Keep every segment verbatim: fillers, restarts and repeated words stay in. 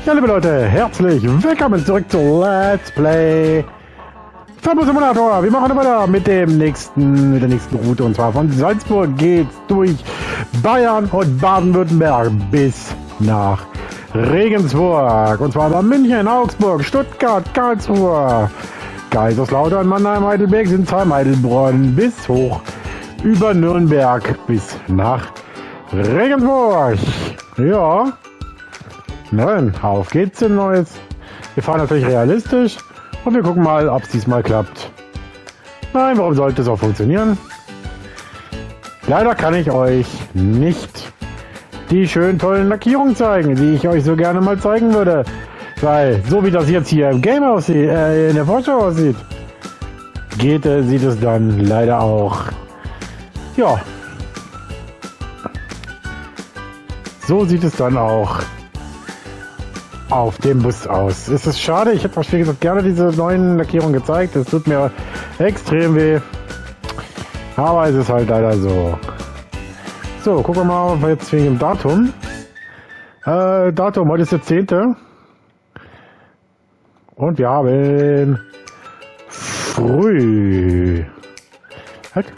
Ja, liebe Leute, herzlich willkommen zurück zu Let's Play Fahrbus Simulator. Wir machen weiter mit dem nächsten, mit der nächsten Route, und zwar von Salzburg geht's durch Bayern und Baden-Württemberg bis nach Regensburg. Und zwar bei München, Augsburg, Stuttgart, Karlsruhe, Kaiserslautern, Mannheim, Heidelberg, Sinsheim, Heidelbronn bis hoch über Nürnberg bis nach Regensburg. Ja. Nein, auf geht's in Neues. Wir fahren natürlich realistisch und wir gucken mal, ob es diesmal klappt. Nein, warum sollte es auch funktionieren? Leider kann ich euch nicht die schönen tollen Lackierungen zeigen, die ich euch so gerne mal zeigen würde. Weil, so wie das jetzt hier im Game aussieht, äh, in der Vorschau aussieht, geht, äh, sieht es dann leider auch, ja, so sieht es dann auch auf dem Bus aus. Es ist schade, ich hätte wie gesagt gerne diese neuen Lackierungen gezeigt. Es tut mir extrem weh. Aber es ist halt leider so. So, gucken wir mal, ob wir jetzt wegen dem Datum. Äh, Datum, heute ist der zehnte. Und wir haben früh. Halt.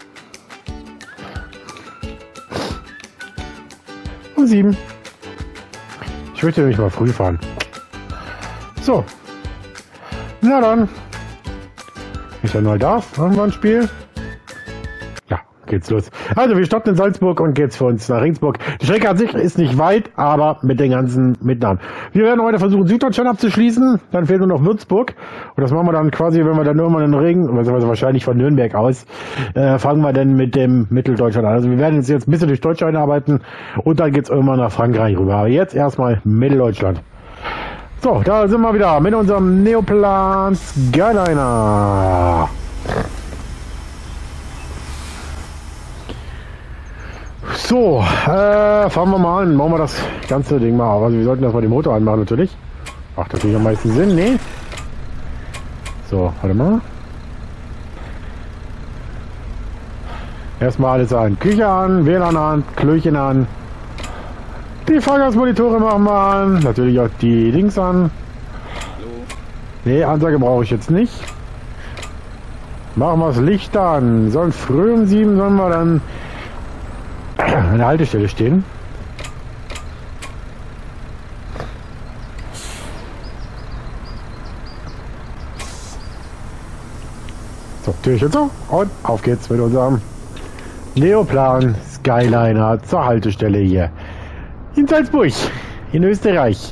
Um sieben. Ich möchte nämlich mal früh fahren. So. Na dann. Ist ja neu darf. Irgendwann Spiel. Ja, geht's los. Also wir starten in Salzburg und geht's für uns nach Regensburg. Die Strecke an sich ist nicht weit, aber mit den ganzen Mitnahmen. Wir werden heute versuchen, Süddeutschland abzuschließen. Dann fehlt nur noch Würzburg. Und das machen wir dann quasi, wenn wir dann irgendwann in Regen, also wahrscheinlich von Nürnberg aus, äh, fangen wir dann mit dem Mitteldeutschland an. Also wir werden jetzt, jetzt ein bisschen durch Deutschland arbeiten und dann geht's irgendwann nach Frankreich rüber. Aber jetzt erstmal Mitteldeutschland. So, da sind wir wieder mit unserem Neoplan Skyliner. So, äh, fahren wir mal an. Machen wir das ganze Ding mal auf. Also wir sollten das mal den Motor anmachen natürlich. Macht natürlich am meisten Sinn, ne? So, warte mal. Erstmal alles an. Küche an, W L A N an, Klöchen an. Die Fahrgastmonitore machen wir an. Natürlich auch die Dings an. Ne, Ansage brauche ich jetzt nicht. Machen wir das Licht an. Sollen früh um sieben sollen wir dann an der Haltestelle stehen. So, Türchen so und auf geht's mit unserem Neoplan Skyliner zur Haltestelle hier in Salzburg in Österreich.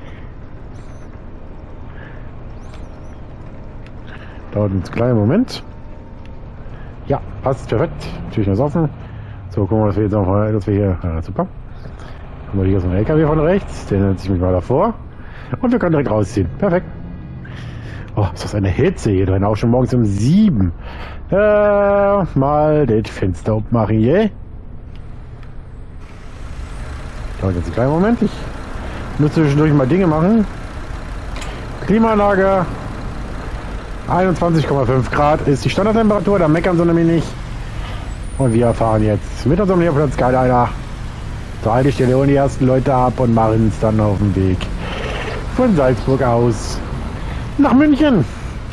Dauert uns einen kleinen Moment. Ja, passt perfekt. Türchen ist offen. So, gucken wir, dass wir jetzt auch, dass wir hier, ja, super. Haben wir hier so einen L K W von rechts, den setze ich mich mal davor. Und wir können direkt rausziehen. Perfekt. Oh, ist das eine Hitze hier drin, auch schon morgens um sieben. Äh, mal das Fenster aufmachen hier. Dauert jetzt einen kleinen Moment. Ich muss zwischendurch mal Dinge machen. Klimaanlage. einundzwanzig Komma fünf Grad ist die Standardtemperatur, da meckern sie nämlich nicht. Und wir fahren jetzt mit unserem Neoplan Skyliner zur Haltestelle und die ersten Leute ab und machen es dann auf dem Weg von Salzburg aus nach München.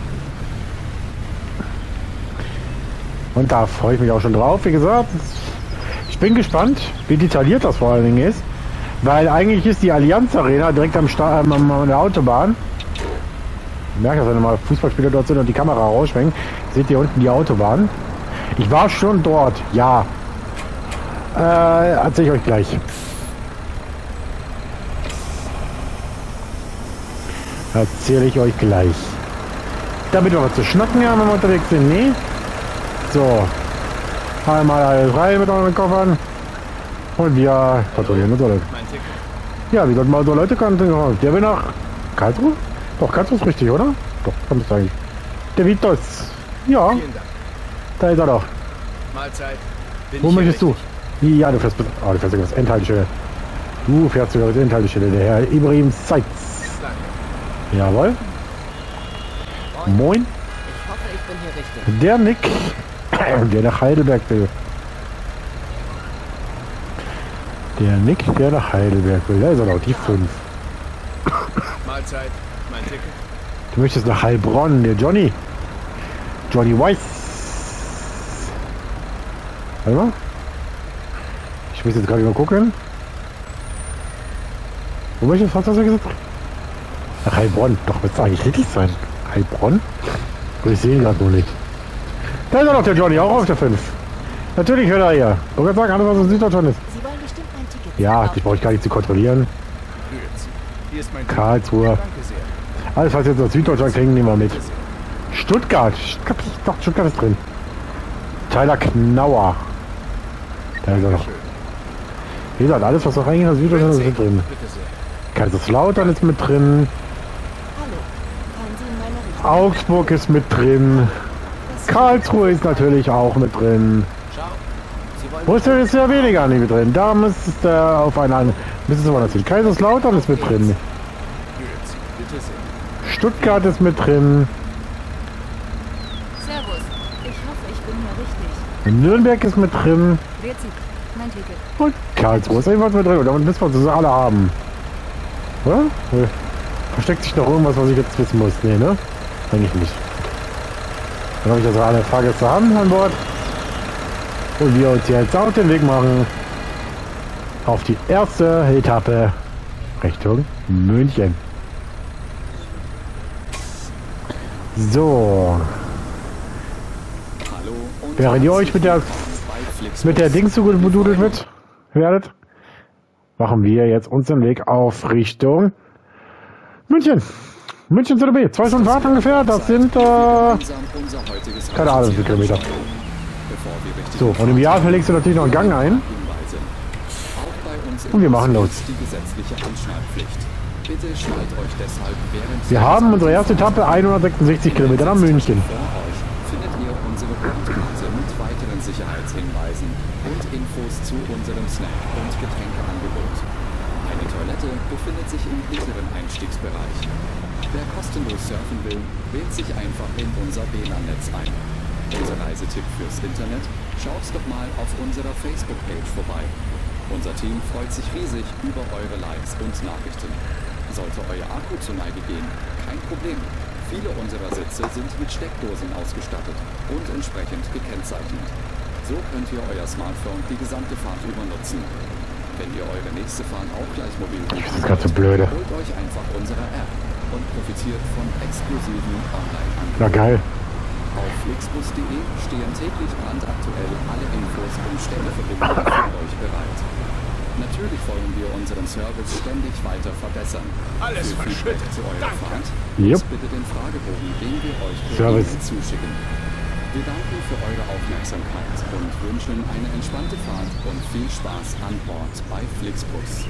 Und da freue ich mich auch schon drauf. Wie gesagt, ich bin gespannt, wie detailliert das vor allen Dingen ist, weil eigentlich ist die Allianz Arena direkt am Sta ähm, an der Autobahn. Ich merke, dass wenn mal Fußballspieler dort sind und die Kamera rausschwenken, seht ihr unten die Autobahn. Ich war schon dort, ja. Äh, erzähle ich euch gleich. Erzähle ich euch gleich. Damit wir was zu schnacken haben, wenn wir unterwegs sind. Nee. So. Einmal alles rein mit euren Koffern. Und wir kontrollieren unsere Leute. Ja, wir sollten mal unsere Leute kontrollieren. Der will nach Karlsruhe? Doch, Karlsruhe ist richtig, oder? Doch, kommt es eigentlich. Der Vitos. Ja. Da ist er doch. Mahlzeit. Bin Wo möchtest du? Ja, du fährst bis. Oh, du fährst sogar das Endhaltestelle. Du fährst sogar das Endhaltestelle. Der Herr Ibrahim Seitz. Jawohl. Moin. Ich hoffe, ich bin hier richtig. Der Nick. Der nach Heidelberg will. Der Nick, der nach Heidelberg will. Da ist er doch, die fünf. Mahlzeit. Mein Ticket. Du möchtest nach Heilbronn, der Johnny. Johnny Weiss. Warte mal. Ich muss jetzt gerade mal gucken. Wo möchtest du, was hast du gesagt? Nach Heilbronn. Doch, wird es eigentlich richtig sein. Heilbronn? Ich sehe ihn gerade noch nicht. Da ist er doch, der Johnny, auch auf der fünf. Natürlich hört er hier. Ich wollte sagen, alles was in Süddeutschland ist. Sie wollen bestimmt mein Ticket. Ja, das brauche ich gar nicht zu kontrollieren. Hier ist mein Karlsruhe. Danke sehr. Alles, was jetzt aus Süddeutschland kriegen, nehmen wir mit. Stuttgart. Stuttgart, doch, Stuttgart ist drin. Tyler Knauer. Da ist er noch. Wie gesagt, alles, was noch reingeht aus Süddeutschland, ist mit drin. Bitte sehr. Kaiserslautern ist mit drin. Hallo. Fahren Sie in meine Richtung. Augsburg ist mit drin. Karlsruhe ist natürlich auch mit drin. Ciao. Sie wollen Brüssel ist ja weniger nicht mit drin. Da müsstest du auf einer anderen. Müsstest du mal natürlich. Kaiserslautern ist mit drin. Bitte sehr. Stuttgart ist mit drin. Servus. Ich hoffe, ich bin hier richtig. Nürnberg ist mit drin. Grüezi. Mein Ticket. Und Karlsruhe ist ebenfalls mit drin. Und damit müssen wir das alle haben. Oder? Nee. Versteckt sich noch irgendwas, was ich jetzt wissen muss? Nee, ne? Eigentlich nicht. Dann habe ich also alle Fahrgäste haben an Bord. Und wir uns jetzt auf den Weg machen auf die erste Etappe Richtung München. So. Hallo und Während ihr euch mit der mit der Dings so gut bedudelt wird, werdet, machen wir jetzt unseren Weg auf Richtung München. München zu der B. Zwei Stunden Fahrt ungefähr. Das sind, äh, keine Ahnung, wie viele Kilometer. So, und im Jahr verlegst du natürlich noch einen Gang ein. Und wir machen los. Wir haben unsere erste Etappe hundertsechsundsechzig Kilometer nach München. Findet ihr unsere Punktkarte mit weiteren Sicherheitshinweisen und Infos zu unserem Snack- und Getränkeangebot. Eine Toilette befindet sich im hinteren Einstiegsbereich. Wer kostenlos surfen will, wählt sich einfach in unser W L A N-Netz ein. Unser Reisetipp fürs Internet? Schaut doch mal auf unserer Facebook-Page vorbei. Unser Team freut sich riesig über eure Likes und Nachrichten. Sollte euer Akku zur Neige gehen, kein Problem. Viele unserer Sitze sind mit Steckdosen ausgestattet und entsprechend gekennzeichnet. So könnt ihr euer Smartphone die gesamte Fahrt über nutzen. Wenn ihr eure nächste Fahrt auch gleich mobil buchen Das ist gerade so blöde. holt euch einfach unsere App und profitiert von exklusiven Online-Angeboten. Na geil. Auf flixbus punkt de stehen täglich brandaktuell alle Infos und Stelleverbindungen für euch bereit. Natürlich wollen wir unseren Service ständig weiter verbessern. Alles Für Feedback verschüttet. zu eurer Danke. Fahrt Yep. nutzt bitte den Fragebogen, den wir euch per Service. E-Mail zuschicken. Wir danken für eure Aufmerksamkeit und wünschen eine entspannte Fahrt und viel Spaß an Bord bei Flixbus.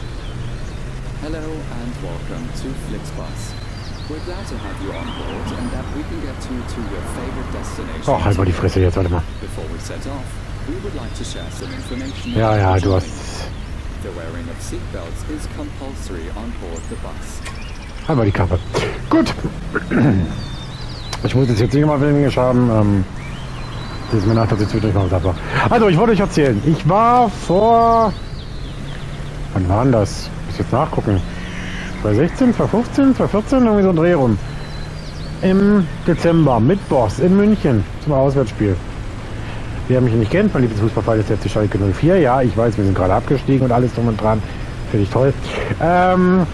Hello and welcome to Flixbus. We're glad to have you on board and that we can get you to your favorite destination. Oh, halt mal die Fresse jetzt, warte mal. Before we set off, we would like to share some information. Ja, ja, du hast... The wearing of seatbelts is compulsory on board the bus. Halt mal die Kappe. Gut. Ich muss jetzt jetzt nicht mal Englisch haben. Ähm, das ist mir nach, dass ich zwischendurch mal was war. Also, ich wollte euch erzählen. Ich war vor... Wann war denn das? Muss ich jetzt nachgucken. zwanzig sechzehn, zwanzig fünfzehn, zwanzig vierzehn, irgendwie so ein Dreh rum. Im Dezember mit Boss in München zum Auswärtsspiel. Wer mich nicht kennt, mein Lieblingsfußballverein ist jetzt die Schalke null vier. Ja, ich weiß, wir sind gerade abgestiegen und alles drum und dran. Finde ich toll. Ähm,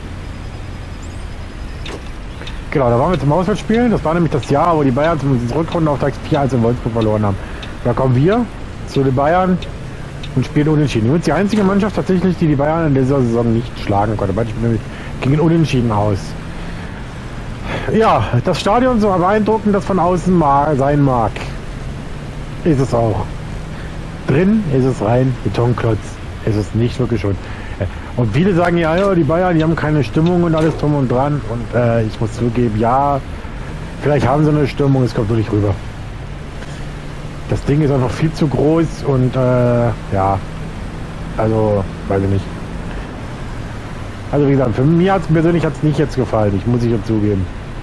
genau, da waren wir zum Auswärtsspiel. Das war nämlich das Jahr, wo die Bayern zum Rückrundenauftakt vier eins in Wolfsburg verloren haben. Da kommen wir zu den Bayern und spielen unentschieden. Übrigens die einzige Mannschaft tatsächlich, die die Bayern in dieser Saison nicht schlagen konnte. Beide Spiele gingen unentschieden aus. Ja, das Stadion so beeindruckend, das von außen mal sein mag. Ist es auch. Drin ist es rein Betonklotz. Ist es nicht wirklich schon. Und viele sagen ja, ja, die Bayern, die haben keine Stimmung und alles drum und dran. Und äh, ich muss zugeben, ja, vielleicht haben sie eine Stimmung, es kommt nur nicht rüber. Das Ding ist einfach viel zu groß und äh, ja, also, weiß ich nicht. Also wie gesagt, für mich hat's persönlich hat's nicht jetzt gefallen, ich muss ich jetzt zugeben.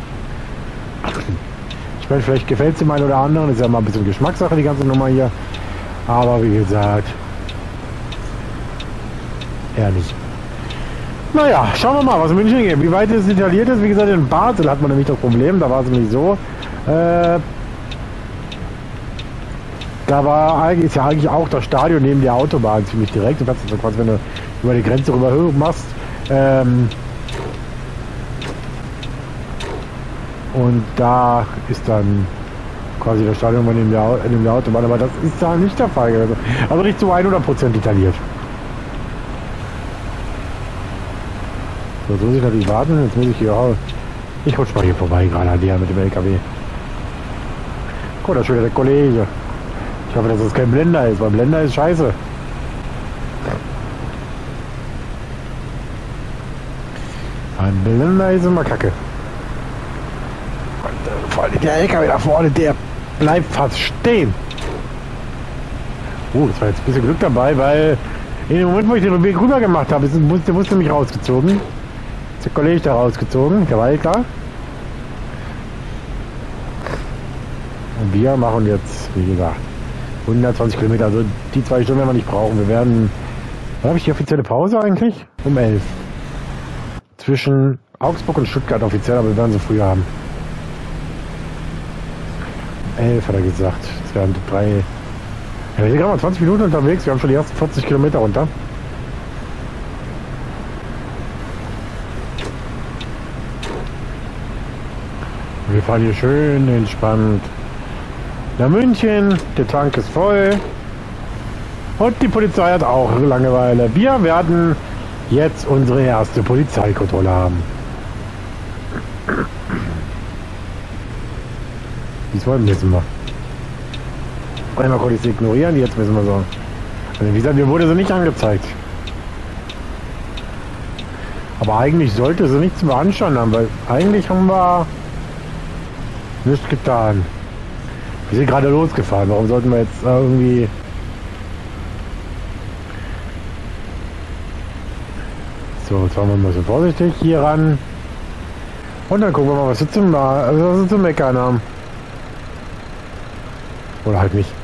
Ich meine, vielleicht gefällt es dem einen oder anderen, ist ja mal ein bisschen Geschmackssache, die ganze Nummer hier. Aber wie gesagt, eher nicht. Naja, schauen wir mal, was in München geht. Wie weit es detailliert ist, wie gesagt, in Basel hat man nämlich das Problem, da war es nämlich so. Äh, da war eigentlich, ist ja eigentlich auch das Stadion neben der Autobahn ziemlich direkt. Du kannst also quasi, wenn du über die Grenze rüber machst. Ähm, und da ist dann quasi das Stadion neben der, neben der Autobahn, aber das ist da nicht der Fall gewesen. Also nicht zu hundert Prozent detailliert. So, so muss ich natürlich warten. Jetzt muss ich hier auch. Ich rutsch mal hier vorbei, gerade an der mit dem L K W. Guck, da ist schon wieder der Kollege. Ich hoffe, dass das kein Blender ist, weil Blender ist scheiße. Ein Blender ist immer kacke. Und, äh, vor allem der L K W da vorne, der bleibt fast stehen. Oh, das war jetzt ein bisschen Glück dabei, weil in dem Moment, wo ich den Weg rüber gemacht habe, ist, der musste mich rausgezogen. Ist der Kollege da rausgezogen, der war eh klar. Und wir machen jetzt, wie gesagt, hundertzwanzig Kilometer. Also die zwei Stunden werden wir nicht brauchen. Wir werden, wann habe ich die offizielle Pause eigentlich? Um elf. Zwischen Augsburg und Stuttgart offiziell, aber wir werden sie früher haben. Um elf hat er gesagt. Das wären drei. Ja, wir sind gerade mal zwanzig Minuten unterwegs. Wir haben schon die ersten vierzig Kilometer runter. Wir fahren hier schön entspannt nach München. Der Tank ist voll. Und die Polizei hat auch Langeweile. Wir werden jetzt unsere erste Polizeikontrolle haben. Diesmal wissen wir. Einmal konnte ich sie ignorieren, jetzt müssen wir so. Also wie gesagt, mir wurde sie nicht angezeigt. Aber eigentlich sollte sie nichts beanstanden haben, weil eigentlich haben wir nichts getan. Wir sind gerade losgefahren, warum sollten wir jetzt irgendwie... So, jetzt fahren wir mal so vorsichtig hier ran. Und dann gucken wir mal, was wir zum, also was wir zum Meckern haben. Oder halt nicht.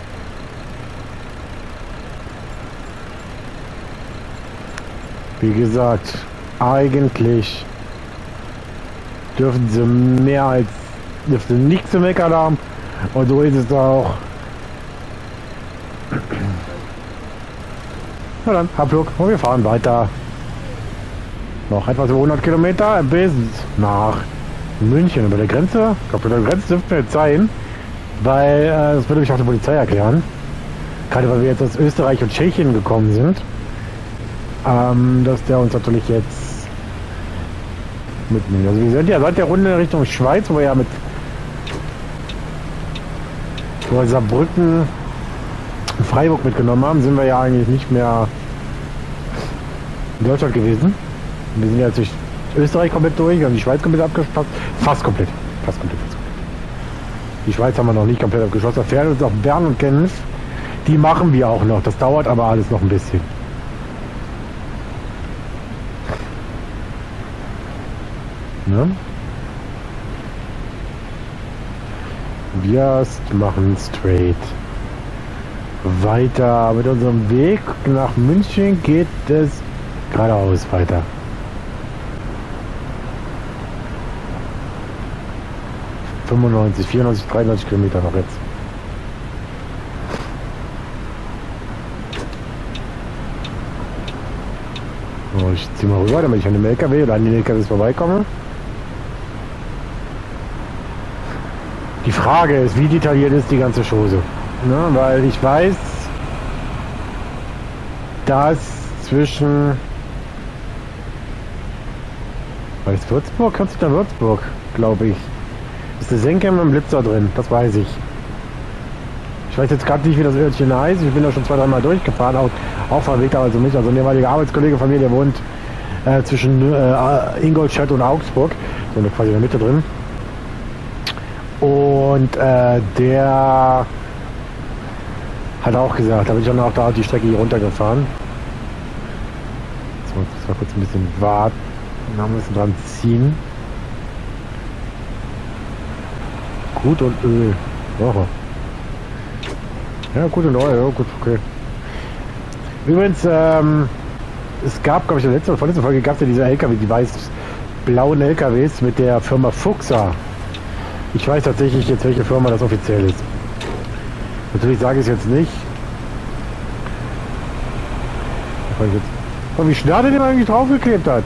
Wie gesagt, eigentlich dürfen sie mehr als dürfte nichts zu meckern haben. Und so ist es auch. Na dann, Abflug. Und wir fahren weiter. Noch etwas über hundert Kilometer bis nach München über der Grenze. Ich glaube, über der Grenze dürften wir jetzt sein. Weil, äh, das würde mich auch der Polizei erklären. Gerade weil wir jetzt aus Österreich und Tschechien gekommen sind. Ähm, dass der uns natürlich jetzt mitnimmt. Also wir sind ja seit der Runde Richtung Schweiz, wo wir ja mit wo wir Saarbrücken und Freiburg mitgenommen haben, sind wir ja eigentlich nicht mehr in Deutschland gewesen. Wir sind ja jetzt durch Österreich komplett durch, wir haben die Schweiz komplett abgeschlossen. Fast komplett. Fast komplett. Fast komplett. Die Schweiz haben wir noch nicht komplett abgeschlossen. Da fährt uns auch Bern und Genf. Die machen wir auch noch. Das dauert aber alles noch ein bisschen. Ne? Wir machen straight weiter. Mit unserem Weg nach München geht es geradeaus weiter. fünfundneunzig, vierundneunzig, dreiundneunzig Kilometer noch jetzt. So, ich ziehe mal rüber, damit ich an dem L K W oder an den L K Ws vorbeikomme. Die Frage ist, wie detailliert ist die ganze Chose? Ne, weil ich weiß, dass zwischen... Weil es Würzburg? Kannst du da Würzburg, glaube ich. Ist der Senke mit dem Blitzer drin, das weiß ich. Ich weiß jetzt gerade nicht, wie das Örtchen heißt. Ich bin da schon zwei, dreimal durchgefahren, auch, auch verweht also mich. Also ein ehemaliger Arbeitskollege von mir, der wohnt äh, zwischen äh, Ingolstadt und Augsburg, so quasi in der Mitte drin. Und äh, der hat auch gesagt, da bin ich dann auch da die Strecke hier runtergefahren. So, jetzt mal kurz ein bisschen warten, dann haben wir es dran ziehen. Gut und Öl. Woche. Ja, gut und Öl, ja, gut, okay. Übrigens, ähm, es gab, glaube ich, in der letzten oder vorletzten Folge gab es ja diese L K W, die weiß-blauen L K Ws mit der Firma Fuchsa. Ich weiß tatsächlich jetzt, welche Firma das offiziell ist. Natürlich sage ich es jetzt nicht. Und wie schnell der den eigentlich draufgeklebt hat.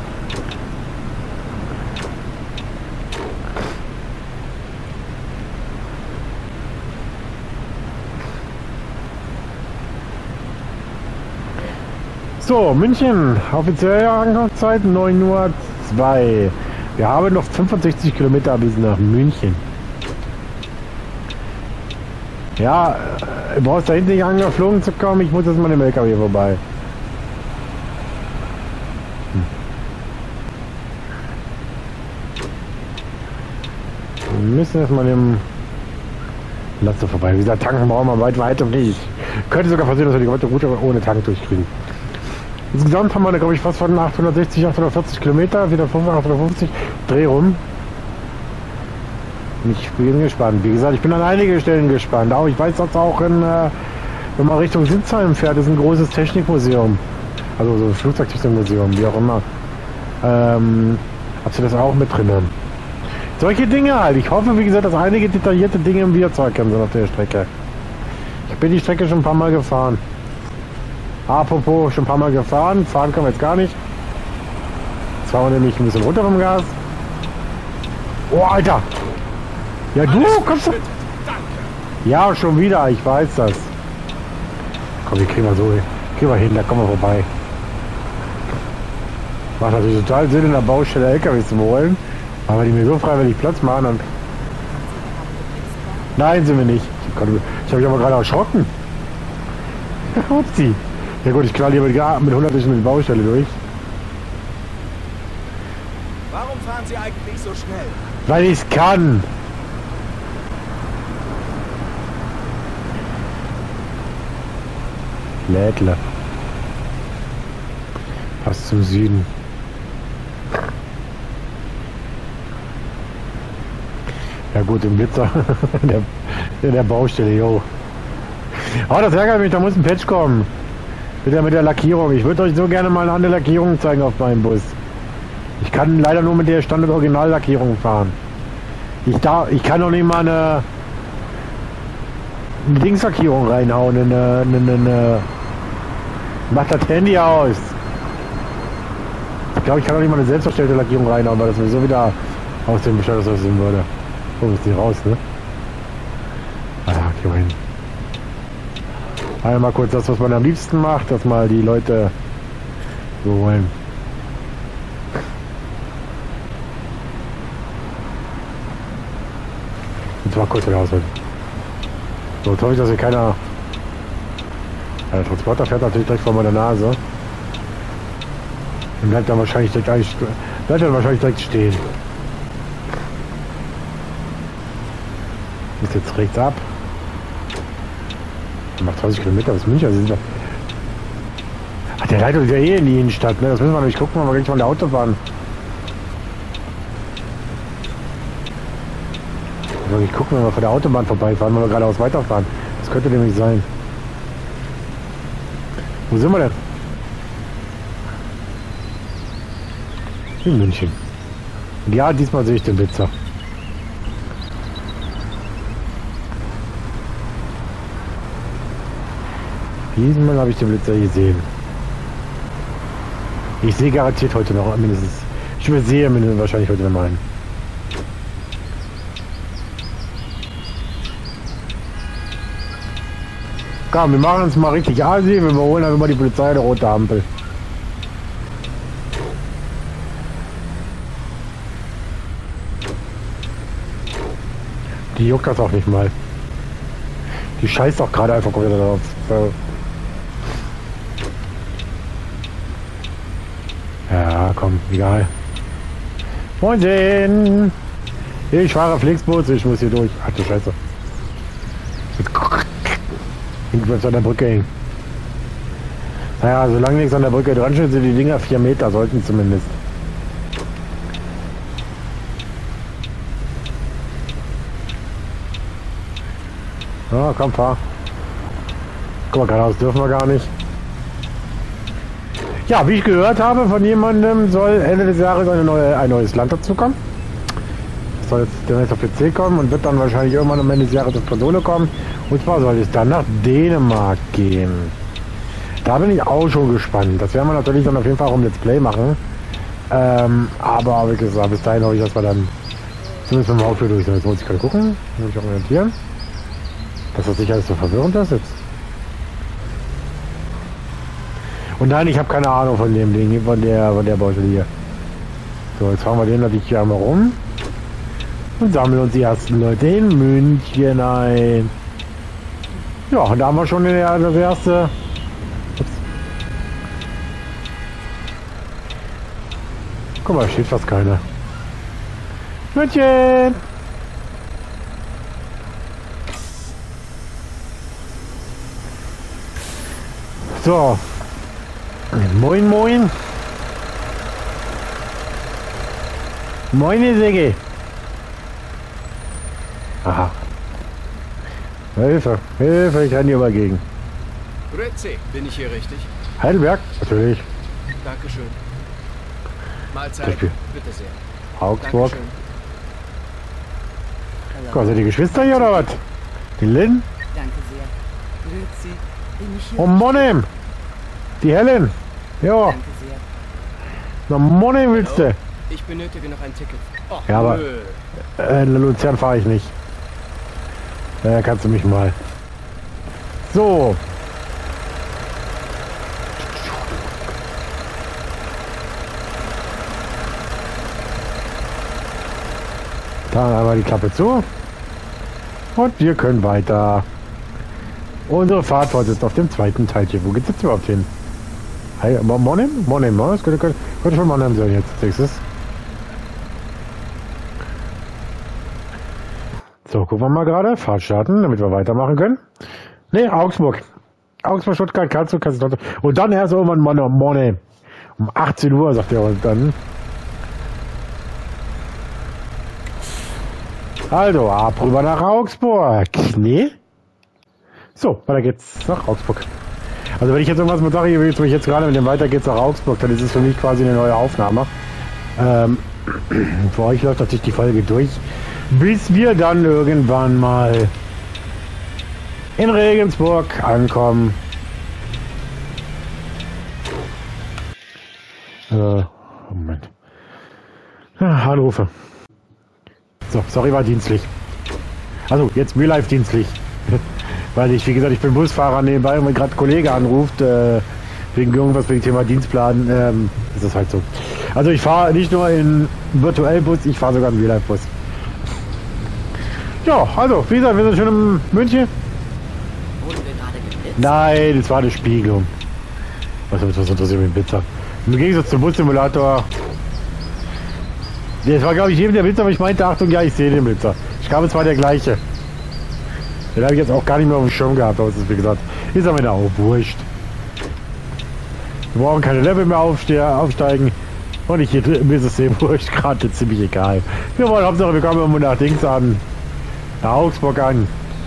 So, München, offizielle Ankunftszeit neun Uhr zwei. Wir haben noch fünfundsechzig Kilometer bis nach München. Ja, du brauchst da hinten nicht angeflogen zu kommen, ich muss jetzt mal dem L K W vorbei. Hm. Wir müssen jetzt mal dem Laster vorbei. Wie gesagt, tanken brauchen wir weit weiter nicht. Könnte sogar passieren, dass wir die gesamte Route ohne Tank durchkriegen. Insgesamt haben wir, glaube ich, fast von achthundertsechzig, achthundertvierzig Kilometer, wieder achthundertfünfzig, Dreh rum. Ich bin gespannt. Wie gesagt, ich bin an einige Stellen gespannt. Auch ich weiß, dass auch in, äh, wenn man Richtung Sitzheim fährt, ist ein großes Technikmuseum. Also so ein Flugzeugtechnikmuseum, wie auch immer. Ähm, habt ihr das auch mit drinnen? Solche Dinge halt. Ich hoffe, wie gesagt, dass einige detaillierte Dinge im Bierzeug sind auf der Strecke. Ich bin die Strecke schon ein paar Mal gefahren. Apropos, schon ein paar Mal gefahren. Fahren können wir jetzt gar nicht. Jetzt fahren wir nämlich ein bisschen runter vom Gas. Oh, Alter! Ja, du kommst doch. Ja, schon wieder, ich weiß das. Komm, wir kriegen wir so, kriegen wir hin, da kommen wir vorbei. Macht natürlich total Sinn, in der Baustelle L K Ws zu holen. Aber die mir so freiwillig Platz machen und. Nein, sind wir nicht. Ich habe mich aber gerade erschrocken. Upsi. Ja gut, ich knall hier mit, mit hundert durch die Baustelle durch. Warum fahren Sie eigentlich so schnell? Weil ich es kann. Lädle. Passt zum Süden. Ja gut, im Blitzer. in, der, in der Baustelle, jo. Aber das ärgert mich, da muss ein Patch kommen. Bitte mit der Lackierung. Ich würde euch so gerne mal eine andere Lackierung zeigen auf meinem Bus. Ich kann leider nur mit der Standard-Original-Lackierung fahren. Ich, da, ich kann noch nicht mal eine, eine Dingslackierung reinhauen. Eine, eine, eine, eine Macht das Handy aus. Ich glaube, ich kann auch nicht mal eine selbstverstellte Lackierung reinhauen, weil das mir so wieder aus dem Bescheid aussehen würde. Oh, ist die raus, ne? Ah ja, geh mal hin. Einmal kurz das, was man am liebsten macht, dass mal die Leute so holen. Jetzt mal kurz wieder ausholen. So, jetzt hoffe ich, dass hier keiner. Ja, der Transporter fährt natürlich direkt vor meiner Nase. Und bleibt dann wahrscheinlich direkt, bleibt dann wahrscheinlich direkt stehen. Ist jetzt rechts ab. Macht zwanzig Kilometer bis München. Also ach, der Leitung ist ja eh in die Innenstadt. Ne? Das müssen wir nämlich gucken, wenn wir gleich von der Autobahn. Also ich gucken, wenn wir von der Autobahn vorbeifahren, wenn wir geradeaus weiterfahren. Das könnte nämlich sein. Wo sind wir denn? In München. Und ja, diesmal sehe ich den Blitzer. Diesmal habe ich den Blitzer gesehen. Ich sehe garantiert heute noch mindestens. Ich übersehe mindestens wahrscheinlich heute noch einen. Komm, wir machen uns mal richtig Asi, wir überholen einfach mal die Polizei der rote Ampel. Die juckt das auch nicht mal. Die scheißt auch gerade einfach wieder drauf. Ja, komm, egal. Moin! Ich fahre Flixbus, ich muss hier durch. Ach du Scheiße. Ich bleib an der Brücke hängen. Naja, solange nichts an der Brücke dran steht, sind die Dinger vier Meter, sollten zumindest. Ja, komm, fahr. Guck mal, geradeaus dürfen wir gar nicht. Ja, wie ich gehört habe von jemandem, soll Ende des Jahres eine neue, ein neues Land dazukommen. Das soll jetzt demnächst auf P C kommen und wird dann wahrscheinlich irgendwann am Ende des Jahres auf Konsole kommen. Und zwar soll es dann nach Dänemark gehen. Da bin ich auch schon gespannt. Das werden wir natürlich dann auf jeden Fall auch im Let's Play machen. Ähm, aber wie gesagt, bis dahin hoffe ich, dass wir dann zumindest mit dem Hauptspiel durch sind. Jetzt muss ich gerade gucken, muss ich auch orientieren. Dass das nicht alles so verwirrend ist jetzt. Und nein, ich habe keine Ahnung von dem Ding, von der, von der Baustelle hier. So, jetzt fahren wir den natürlich hier einmal rum. Und sammeln uns die ersten Leute in München ein. Ja, und da haben wir schon den, das erste. Ups. Guck mal, steht fast keiner. München! So. Moin, moin. Moin, Säge. Aha. Hilfe, Hilfe, ich renne hier mal gegen. Grüezi, bin ich hier richtig? Heidelberg, natürlich. Dankeschön. Mahlzeit, Richtig. bitte sehr. Augsburg. Dankeschön. Guck, sind die Geschwister hier oder was? Die Lynn? Danke sehr. Grüezi. Bin ich hier? Oh Monem! Die Helen! Ja, Danke sehr. na Monem willst du? Ich benötige noch ein Ticket. Oh, Ja, aber- nö. Äh, in Luzern fahre ich nicht. Da kannst du mich mal. So. Dann einmal die Klappe zu. Und wir können weiter. Unsere Fahrt fortsetzt auf dem zweiten Teil hier. Wo geht's jetzt überhaupt hin? Hey, Monem? Monem, ne? Das könnte, könnte, könnte schon Monem sein jetzt. Nächstes. So, gucken wir mal gerade. Fahrt starten, damit wir weitermachen können. Ne, Augsburg. Augsburg, Stuttgart, Karlsruhe, Kassel. Und dann erst irgendwann Monem. Um achtzehn Uhr, sagt er dann. Also, ab rüber nach Augsburg. Nee? So, weiter geht's nach Augsburg. Also wenn ich jetzt irgendwas mit sage, wie ich jetzt gerade mit dem weiter geht's nach Augsburg, dann ist es für mich quasi eine neue Aufnahme. Ähm, für euch läuft natürlich die Folge durch, bis wir dann irgendwann mal in Regensburg ankommen. Äh, Moment. Ah, Anrufe. So, sorry, war dienstlich. Also, jetzt Real Life dienstlich. Weil ich, wie gesagt, ich bin Busfahrer nebenbei und wenn gerade ein Kollege anruft, äh, wegen irgendwas, wegen Thema Dienstplan, ähm, ist das halt so. Also ich fahre nicht nur in virtuell Bus, ich fahre sogar im Real Life Bus. Ja, also, wie gesagt, wir sind schon in München. Wurden wir gerade geblitzt? Nein, das war eine Spiegelung. Was, was interessiert mich ein Blitzer? Im Gegensatz zum Bussimulator. Das war, glaube ich, eben der Blitzer, aber ich meinte, Achtung, ja, ich sehe den Blitzer. Ich glaube, es war der gleiche. Den habe ich jetzt auch gar nicht mehr auf dem Schirm gehabt, aber es ist, wie gesagt, ist am Ende auch wurscht. Wir brauchen keine Level mehr aufste aufsteigen. Und ich hier mir ist es sehr wurscht, gerade ziemlich egal. Wir wollen Hauptsache, wir kommen irgendwo nach Dings an. Nach Augsburg an.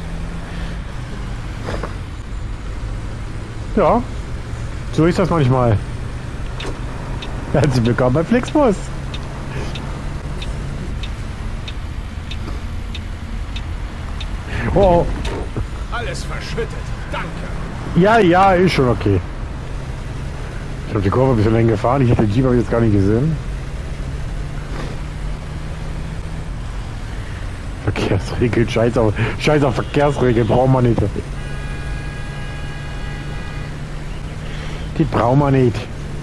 Ja, so ist das manchmal. Herzlich willkommen bei Flixbus. Oh, Alles verschüttet. Danke. ja, ja, ist schon okay. Ich habe die Kurve ein bisschen länger gefahren. Ich habe den Jeep aber jetzt gar nicht gesehen. Verkehrsregeln, scheiß auf, scheiß auf Verkehrsregeln, brauchen wir nicht. Die brauchen wir nicht.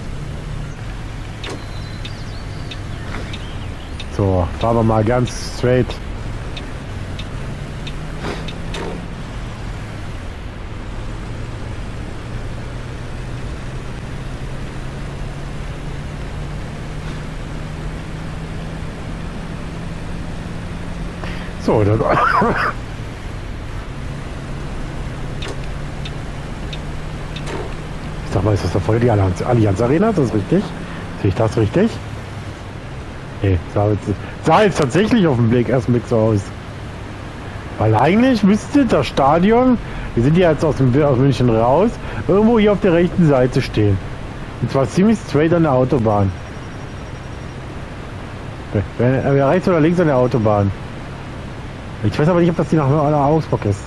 So, fahren wir mal ganz straight. So, dann. Ich sag mal, ist das da voll die Allianz, Allianz Arena? Ist das richtig? Sehe ich das richtig? Nee, sah jetzt, sah jetzt tatsächlich auf den Blick, ersten Blick so aus. Weil eigentlich müsste das Stadion, wir sind ja jetzt aus dem aus München raus, irgendwo hier auf der rechten Seite stehen. Und zwar ziemlich straight an der Autobahn. Wer rechts oder links an der Autobahn? Ich weiß aber nicht, ob das die nach Augsburg ist.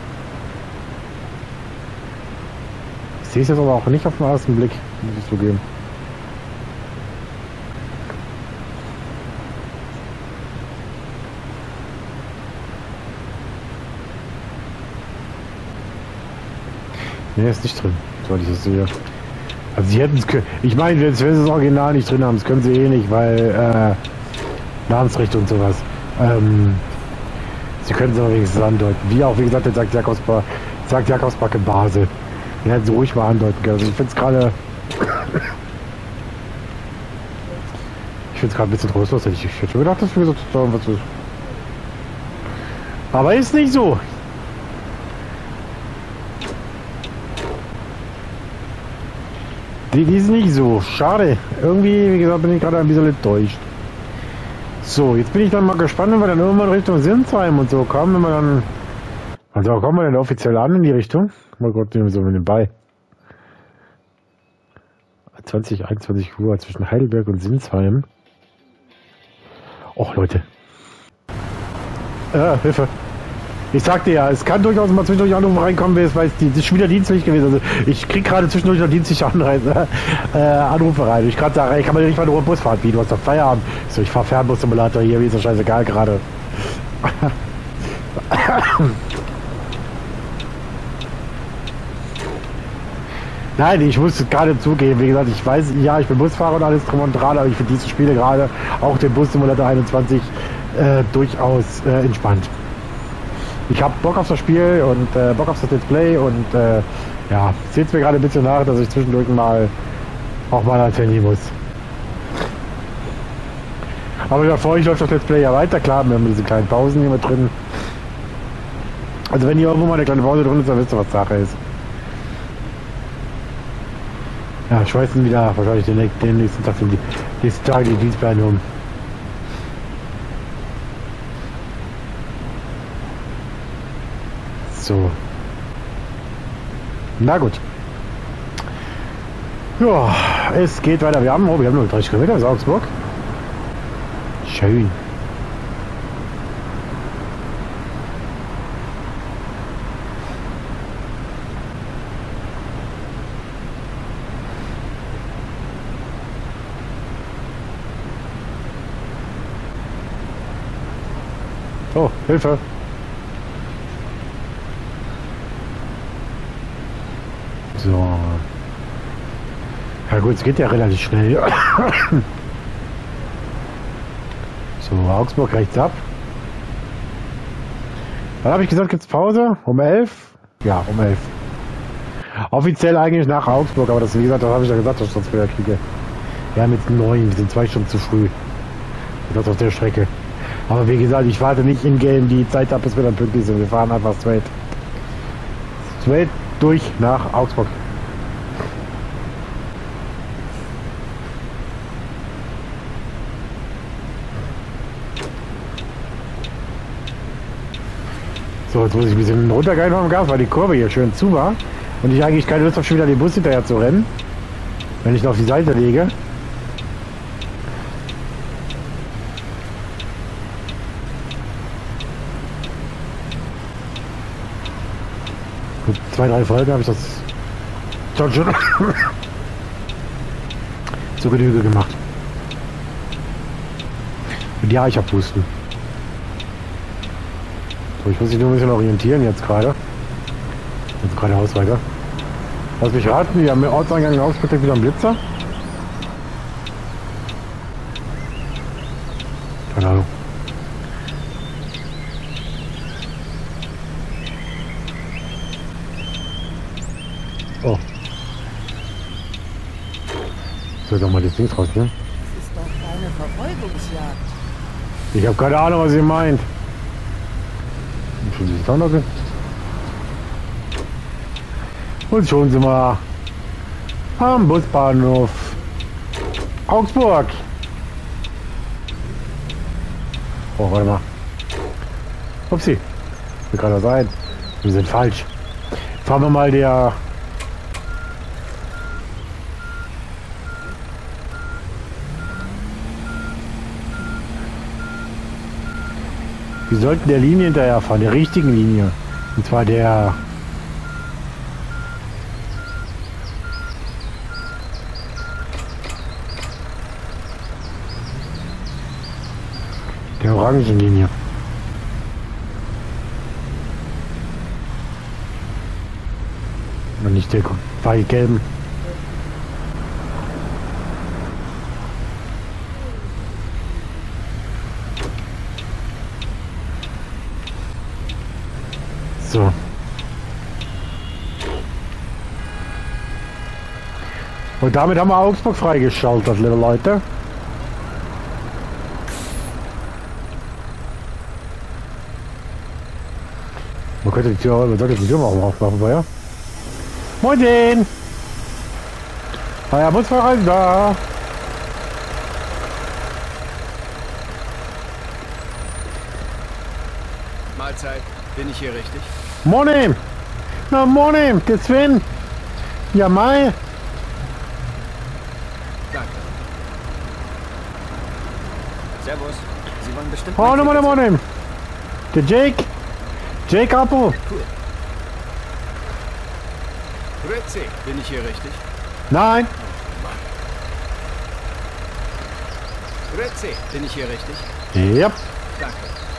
Ich sehe es jetzt aber auch nicht auf den ersten Blick, muss ich zugeben. Ne, ist nicht drin, soweit ich das sehe. Also sie hätten es können. Ich meine, wenn sie das Original nicht drin haben, das können sie eh nicht, weil äh, Namensrechte und sowas. Ähm, sie können es aber wenigstens andeuten. Wie auch, wie gesagt, der sagt Jakobsbacke, sagt Jakobsbacke Basel. Den hätten sie ruhig mal andeuten können. Also ich finde es gerade. Ich finde es gerade ein bisschen trostlos. Ich, ich hätte schon gedacht, dass wir gesagt haben, was ist. Aber ist nicht so. Die, die ist nicht so. Schade. Irgendwie, wie gesagt, bin ich gerade ein bisschen enttäuscht. So, jetzt bin ich dann mal gespannt, wenn wir dann irgendwann Richtung Sinsheim und so kommen, wenn wir dann. Also kommen wir denn offiziell an in die Richtung? Mal Gott, nehmen wir so mit dem bei. zwanzig, einundzwanzig Uhr zwischen Heidelberg und Sinsheim. Och, Leute. Äh, Hilfe. Ich sagte ja, es kann durchaus mal zwischendurch Anrufe reinkommen, weil es die, das ist schon wieder dienstlich gewesen. Also ich krieg gerade zwischendurch noch dienstliche Anreise, äh, Anrufe rein. Ich gerade sage, ich kann mal nicht mal nur Bus fahren, wie du hast doch Feierabend. So, ich fahr Fernbus-Simulator hier, wie ist das scheißegal gerade. Nein, ich muss gerade zugeben, wie gesagt, ich weiß, ja, ich bin Busfahrer und alles drum und dran, aber ich finde diese Spiele gerade, auch den Bus-Simulator einundzwanzig, äh, durchaus äh, entspannt. Ich habe Bock auf das Spiel und äh, Bock auf das Let's Play und äh, ja, seht mir gerade ein bisschen nach, dass ich zwischendurch mal auch mal ans Handy muss. Aber ja, vor euch läuft das Let's Play ja weiter, klar, wir haben diese kleinen Pausen hier mit drin. Also wenn hier irgendwo mal eine kleine Pause drin ist, dann wisst ihr, was Sache ist. Ja, schmeißen wieder wahrscheinlich den, den nächsten Tag die nächsten Tage die Dienstpläne um. So. Na gut. Ja, es geht weiter. Wir haben, oh, wir haben nur dreißig Kilometer aus Augsburg. Schön. Oh, Hilfe! So. Ja gut, es geht ja relativ schnell. So, Augsburg rechts ab. Dann habe ich gesagt, gibt's Pause? Um elf? Ja, um elf. Offiziell eigentlich nach Augsburg, aber das, wie gesagt, das habe ich ja gesagt, dass ich das wieder kriege. Wir haben jetzt neun, wir sind zwei Stunden zu früh. Das auf der Strecke. Aber wie gesagt, ich warte nicht in-game die Zeit ab, bis wir dann pünktlich sind. Wir fahren einfach straight. Straight durch nach Augsburg. So, jetzt muss ich ein bisschen runtergehen vom Gas, weil die Kurve hier schön zu war. Und ich eigentlich keine Lust habe, schon wieder den Bus hinterher zu rennen. Wenn ich ihn auf die Seite lege. Mit zwei, drei Folgen habe ich das schon schon zur Genüge gemacht. Und ja, ich habe Husten. So, ich muss mich nur ein bisschen orientieren jetzt gerade. Jetzt geradeaus weiter. Lass mich raten, wir haben im Ortseingang in Augsburg wieder einen Blitzer. Keine Ahnung. Oh. So, doch mal das Ding raus, ne? Das ist doch keine Verfolgungsjagd. Ich habe keine Ahnung, was ihr meint. Schon sich da sind. Und schon sind wir am Busbahnhof Augsburg. Oh, warte mal. Upsi. Wie kann das sein? Wir sind falsch. Fahren wir mal der Wir sollten der Linie hinterherfahren, der richtigen Linie. Und zwar der... der orangen Linie. Und nicht der weiß-gelben. So. Und damit haben wir Augsburg freigeschaltet, liebe Leute. Man könnte die Tür, man sollte die Tür auch aufmachen, ja? Moin den! Euer Busfahrer ist da! Mahlzeit. Bin ich hier richtig? Morning! Na morning, der Sven! Ja mai! Danke. Servus. Sie wollen bestimmt... Oh, morning, morning! Der Jake! Jake Apple! Cool. Grüezi. Bin ich hier richtig? Nein! Grüezi. Bin ich hier richtig? Ja. Danke.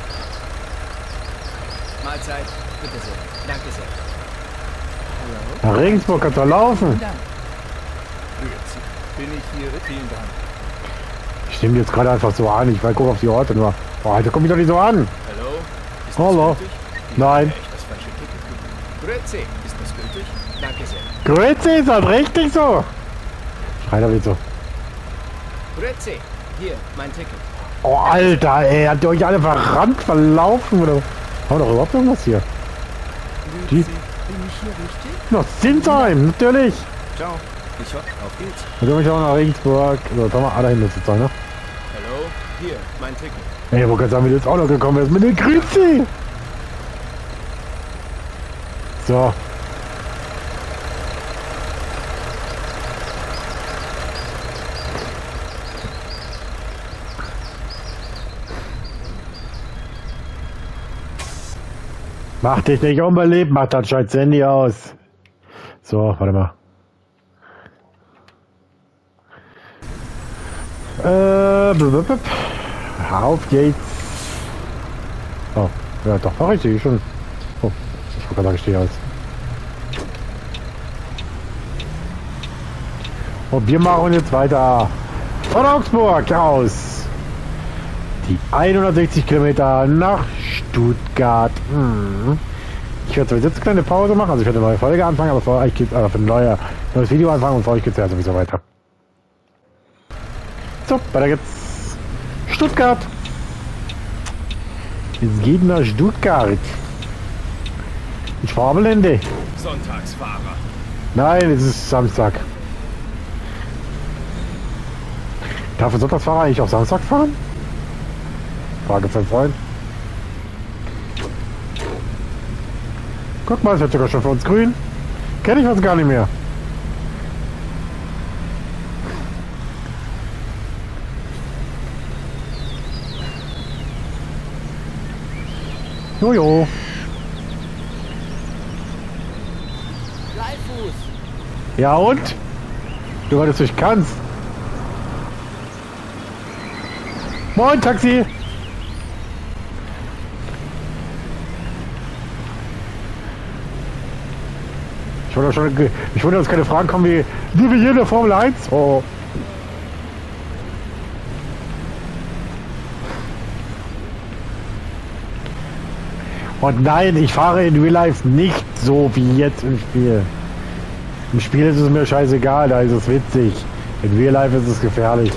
Mahlzeit. Bitte sehr. Danke sehr. Hallo? Nach Regensburg kannst du laufen. Dank. Grüezi. Bin ich hier? Vielen Dank. Ich nehme jetzt gerade einfach so an. Ich will gucken auf die Orte nur. Oh, Alter, komm mich doch nicht so an. Hallo? Ist Hallo. das gültig? Nein. Echt das falsche Ticket? Grüezi. Ist das gültig? Danke sehr. Grüezi ist halt richtig so. Schreit er wieder so. Grüezi. Hier, mein Ticket. Oh, Alter, ey. Habt ihr euch alle verrannt, verlaufen? Oder? Haben wir doch überhaupt irgendwas hier? Die? Bin ich hier richtig? Noch Sinsheim, natürlich. Ciao. Ich hoffe, auf geht's. Und dann ich auch nach Regensburg. So, da haben wir alle hin zu sein, ne? Hallo? Hier, mein Ticket. Ey, wo kannst du damit jetzt auch noch gekommen ist? Mit den Grüezi! So. Mach dich nicht unbeliebt, mach das scheiß Handy aus. So, warte mal. Äh, blub, blub. Auf geht's. Oh, ja doch, war richtig schon. Oh, ich gucke, da ich stehe aus. Und wir machen jetzt weiter von Augsburg aus. Die hundertsechzig Kilometer nach Stuttgart. Hm. Ich werde jetzt eine kleine Pause machen, also ich werde eine neue Folge anfangen, aber für euch geht äh, für ein neue, neues Video anfangen und für euch geht es ja sowieso weiter. So, weiter geht's. Stuttgart. Es geht nach Stuttgart. Ich fahre am Ende. Sonntagsfahrer. Nein, es ist Samstag. Darf ein Sonntagsfahrer eigentlich auch Samstag fahren? Frage für einen Freund. Guck mal, es wird sogar schon für uns grün. Kenne ich uns gar nicht mehr. Jojo. Bleifuß. Ja und? Du, weil du es nicht kannst. Moin, Taxi. Ich wollte schon, ich wollte, dass keine Fragen kommen wie, wie wir hier in der Formel eins. Oh. Und nein, ich fahre in Real Life nicht so wie jetzt im Spiel. Im Spiel ist es mir scheißegal, da ist es witzig. In Real Life ist es gefährlich.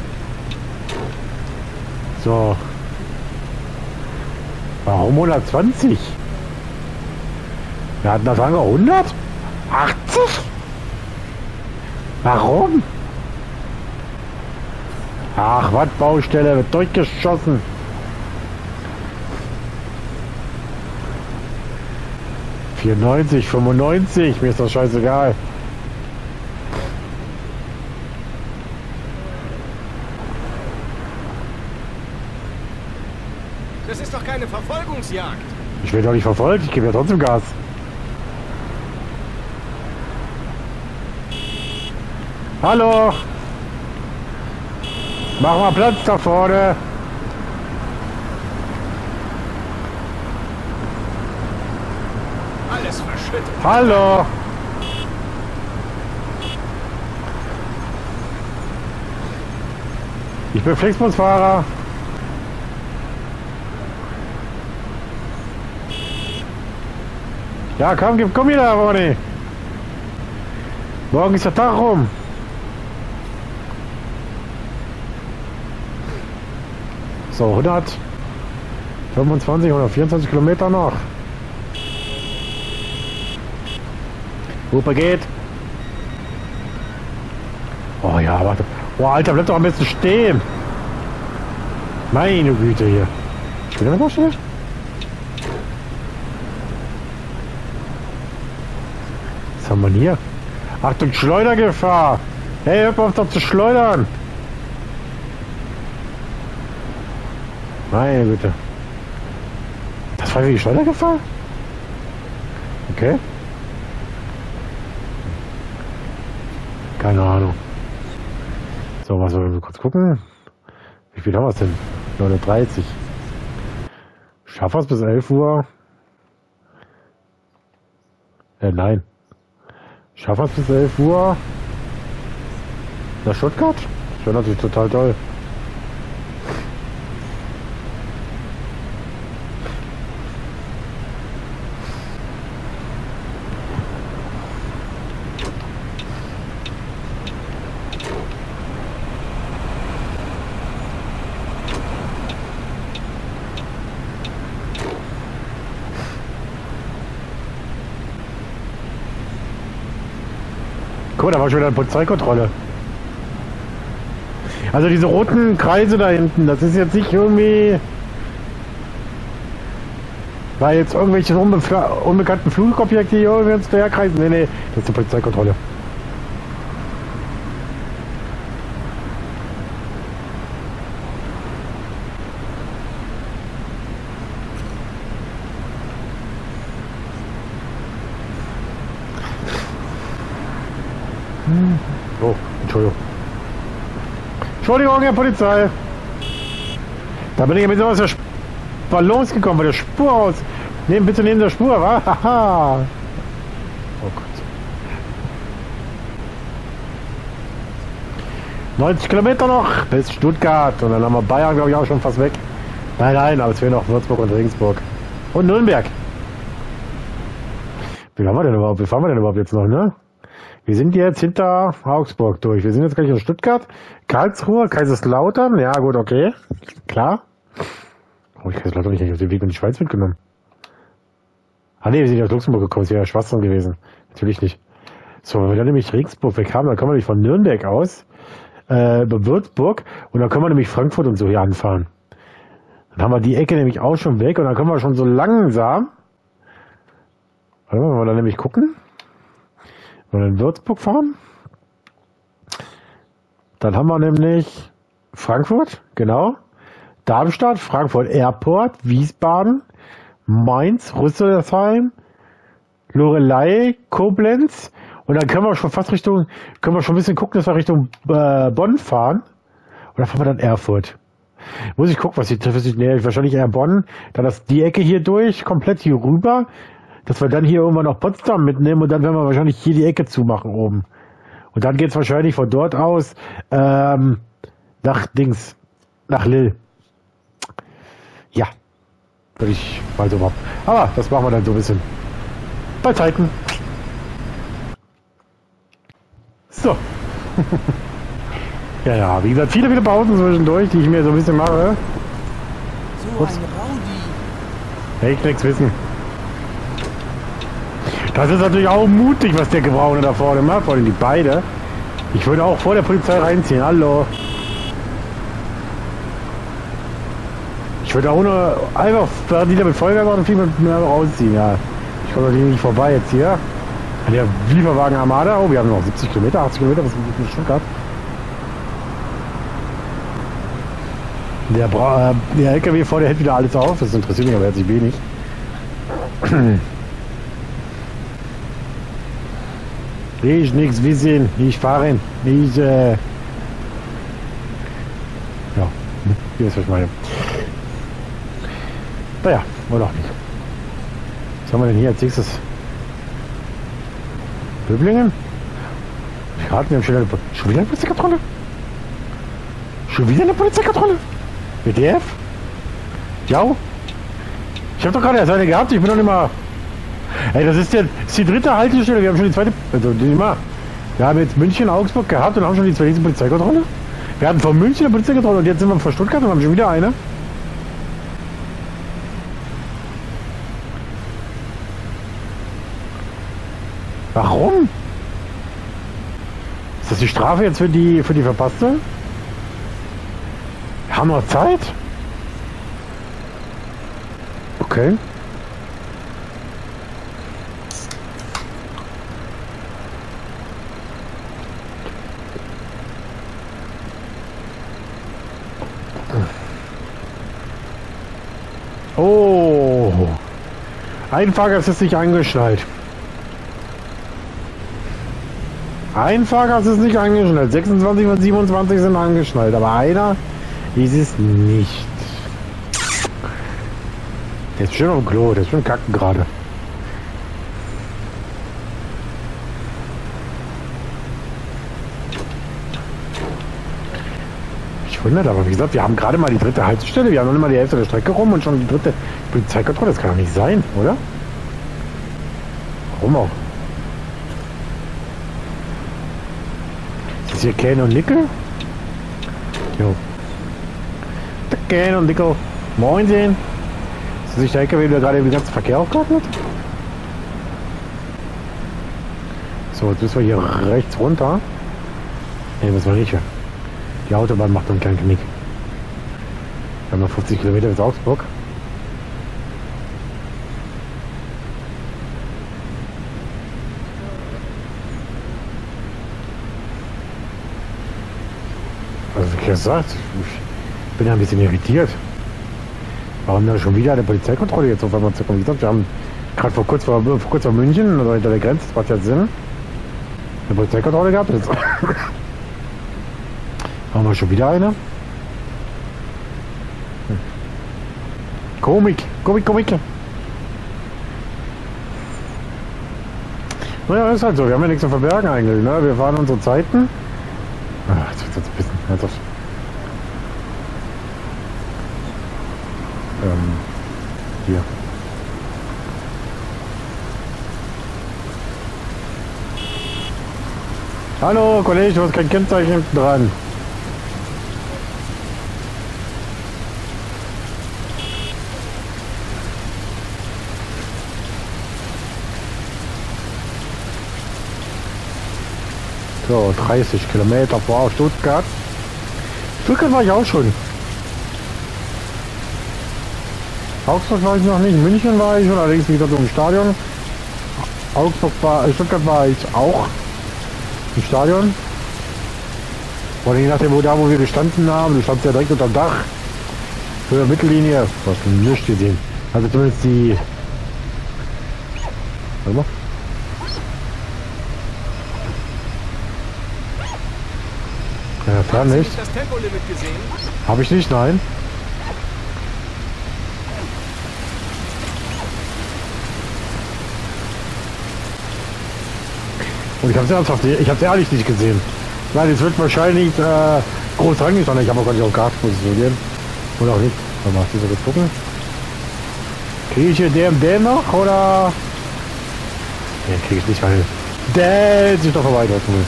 So. Warum hundertzwanzig? Wir hatten das lange hundert? achtzig? Warum? Ach, was, Baustelle wird durchgeschossen. vierundneunzig, fünfundneunzig, mir ist das scheißegal. Das ist doch keine Verfolgung. Verfolgungsjagd. Ich werde doch nicht verfolgt, ich gebe ja trotzdem Gas. Hallo! Mach mal Platz da vorne! Alles verschüttet. Hallo! Ich bin Flixbusfahrer. Ja, komm, gib Gummi da, Ronny. Morgen ist der Tag rum. So, hundertfünfundzwanzig, hundertvierundzwanzig Kilometer noch. Hupe geht. Oh ja, warte. Oh, Alter, bleib doch am besten stehen. Meine Güte hier. Ich bin immer stehen. Was haben wir denn hier? Achtung, Schleudergefahr. Hey, hör auf doch zu schleudern. Meine Güte. Das war wie die Schleudergefahr? Okay. Keine Ahnung. So, was sollen wir kurz gucken? Wie viel haben wir es denn? neun Uhr dreißig. Schaffen wir es bis elf Uhr? Äh, nein. Schaffen wir es bis elf Uhr? Nach Stuttgart? Das wäre natürlich total toll. Guck mal, da war schon wieder eine Polizeikontrolle. Also diese roten Kreise da hinten, das ist jetzt nicht irgendwie... Weil jetzt irgendwelche unbe unbekannten Flugobjekte hier irgendwie uns daherkreisen. Nee, nee, das ist die Polizeikontrolle. Oh, Entschuldigung. Entschuldigung, Herr Polizei. Da bin ich ein bisschen aus der Balance gekommen, bei der Spur aus. Nehmen bitte neben der Spur, wa? Haha. Oh Gott. neunzig Kilometer noch bis Stuttgart. Und dann haben wir Bayern, glaube ich, auch schon fast weg. Nein, nein, aber es fehlen noch Würzburg und Regensburg. Und Nürnberg. Wie fahren wir denn überhaupt? Wie fahren wir denn überhaupt jetzt noch, ne? Wir sind jetzt hinter Augsburg durch. Wir sind jetzt gleich in Stuttgart, Karlsruhe, Kaiserslautern. Ja, gut, okay. Klar. Oh, ich Kaiserslautern nicht auf den Weg in die Schweiz mitgenommen. Ah, ne, wir sind aus Luxemburg gekommen. Das wäre ja Schwachsinn gewesen. Natürlich nicht. So, wenn wir dann nämlich Regensburg weg haben, dann kommen wir nämlich von Nürnberg aus, äh, über Würzburg. Und dann können wir nämlich Frankfurt und so hier anfahren. Dann haben wir die Ecke nämlich auch schon weg. Und dann können wir schon so langsam. Warte mal, wollen wir dann nämlich gucken. Wollen wir in Würzburg fahren? Dann haben wir nämlich Frankfurt, genau. Darmstadt, Frankfurt Airport, Wiesbaden, Mainz, Rüsselsheim, Loreley, Koblenz. Und dann können wir schon fast Richtung, können wir schon ein bisschen gucken, dass wir Richtung äh, Bonn fahren. Und dann fahren wir dann Erfurt. Muss ich gucken, was die trifft. Nee, wahrscheinlich eher Bonn. Dann das, die Ecke hier durch, komplett hier rüber. Dass wir dann hier irgendwann noch Potsdam mitnehmen und dann werden wir wahrscheinlich hier die Ecke zumachen oben. Und dann geht es wahrscheinlich von dort aus ähm, nach Dings, nach Lille. Ja, würde ich mal so machen. Aber das machen wir dann so ein bisschen bei Zeiten. So. Ja, ja, wie gesagt, viele, viele Pausen zwischendurch, die ich mir so ein bisschen mache. So ein Rowdy. Hey, ich nichts wissen. Das ist natürlich auch mutig, was der Gebraune da vorne macht, vor allem die beide. Ich würde auch vor der Polizei reinziehen, hallo. Ich würde auch nur einfach, während die da mit Vollgas machen, viel mehr rausziehen, ja. Ich komme natürlich nicht vorbei jetzt hier. Der Lieferwagen Armada, oh, wir haben noch siebzig Kilometer, achtzig Kilometer, was ist mit Stuttgart? Der, Bra äh, der L K W vor, der hält wieder alles auf. Das interessiert mich aber herzlich wenig. Ich nichts wissen. Ich fahre. Ich, äh... Ja, hier ist was ich meine. Naja, oder auch nicht. Was haben wir denn hier als nächstes? Böblingen? Gerade, wir haben schon wieder, schon wieder eine Polizeikontrolle? Schon wieder eine Polizeikontrolle? W D F? Ja? Ich habe doch gerade erst eine gehabt, ich bin doch nicht mal... Ey, das ist, der, das ist die dritte Haltestelle, wir haben schon die zweite... Also, nicht mal. Wir haben jetzt München, Augsburg gehabt und haben schon die zweite Polizeikontrolle. Wir hatten von München eine Polizeikontrolle und jetzt sind wir vor Stuttgart und haben schon wieder eine. Warum? Ist das die Strafe jetzt für die für die verpasste? Wir haben noch Zeit? Okay. Oh. Ein Fahrgast ist nicht angeschnallt. Ein Fahrgast ist nicht angeschnallt. sechsundzwanzig und siebenundzwanzig sind angeschnallt, aber einer ist es nicht. Der ist schön am Klo, der ist schon kacken gerade. Ich wundere, aber wie gesagt, wir haben gerade mal die dritte Haltestelle, wir haben noch nicht mal die Hälfte der Strecke rum und schon die dritte Polizeikontrolle. Das kann doch nicht sein, oder? Warum auch? Ist hier Ken und Nickel? Jo. Der Ken und Nickel. Moin sehen. Ist das nicht der L K W, der gerade den ganzen Verkehr aufgeordnet? So, jetzt müssen wir hier rechts runter. Ne, müssen wir nicht. Die Autobahn macht einen kleinen Knick. Wir haben noch fünfzig Kilometer bis Augsburg. Also wie gesagt, ich bin ja ein bisschen irritiert. Warum da schon wieder eine Polizeikontrolle jetzt auf einmal zu kommen? Wie gesagt, wir haben gerade vor kurz vor, vor kurz vor München, also hinter der Grenze, das macht ja Sinn, eine Polizeikontrolle gehabt. Jetzt haben wir schon wieder eine. Hm. Komik, Komik, Komik. Naja, ist halt so, wir haben ja nichts zu verbergen eigentlich, ne? Wir fahren unsere Zeiten. Ach, jetzt wird's ein bisschen. Jetzt auf. Ähm, hier. Hallo, Kollege, du hast kein Kennzeichen hinten dran. So, dreißig Kilometer vor Stuttgart. Stuttgart war ich auch schon. Augsburg war ich noch nicht, München war ich schon, allerdings wieder so im Stadion. Augsburg war, Stuttgart war ich auch im Stadion. Und je nachdem, wo da, wo wir gestanden haben, du standst ja direkt unter dem Dach. Für der Mittellinie, was nicht gesehen. Also zumindest die. Warte mal. Ja, fahren nicht. Das Tempolimit gesehen? Habe ich nicht, nein. Und ich habe es ernsthaft, ich habe es ehrlich nicht gesehen. Nein, es wird wahrscheinlich äh, groß rangig, sondern ich habe auch gar nicht auf Gas positionieren. Oder auch nicht. Warte mal, ich jetzt gucken. Kriege ich hier D M D noch oder? Ne, kriege ich nicht, weil der sich doch vorbei drücken.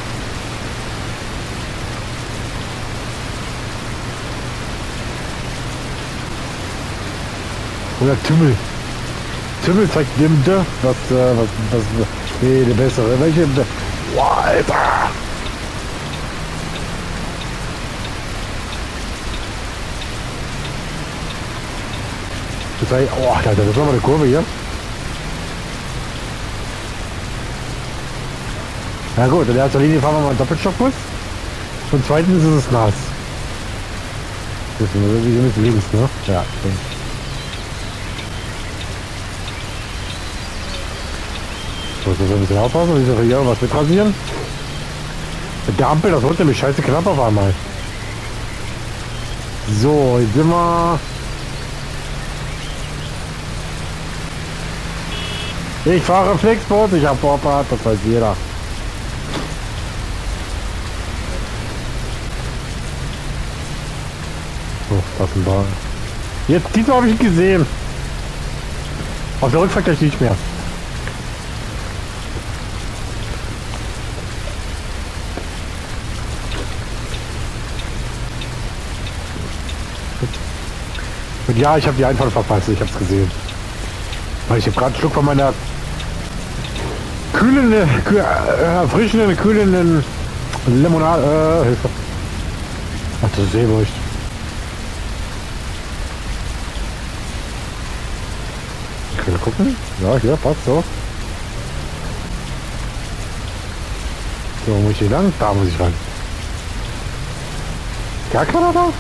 Oder Tümmel. Tümmel zeigt dem da, was, äh, was, was, nee, der bessere. Welche? Wow, Alter! Das heißt, oh, Alter, das ist nochmal eine Kurve hier. Na gut, in erster Linie fahren wir mal einen Doppelstockbus. Und zweitens ist es nass. müssen wir, wir müssen links, ne? Ja. Okay. So, so ein bisschen aufpassen, wie soll hier was mit rasieren? Mit der Ampel, das wird nämlich scheiße knapp auf einmal. So, jetzt sind wir. Ich fahre Flexboard, ich hab Vorfahrt, das weiß jeder. So, das ist ein Ball. Jetzt, diesmal habe ich ihn gesehen. Auf der Rückfahrt gleich nicht mehr. Und ja, ich habe die Einfahrt verpasst, ich habe es gesehen. Weil ich habe gerade einen Schluck von meiner kühlenden, kühl, äh, erfrischenden, kühlenden Limonade. Äh, Hilfe. Ach, das ist Seewurst. Können wir gucken? Ja, hier, passt so. So, muss ich hier lang? Da muss ich ran. Gar keiner da?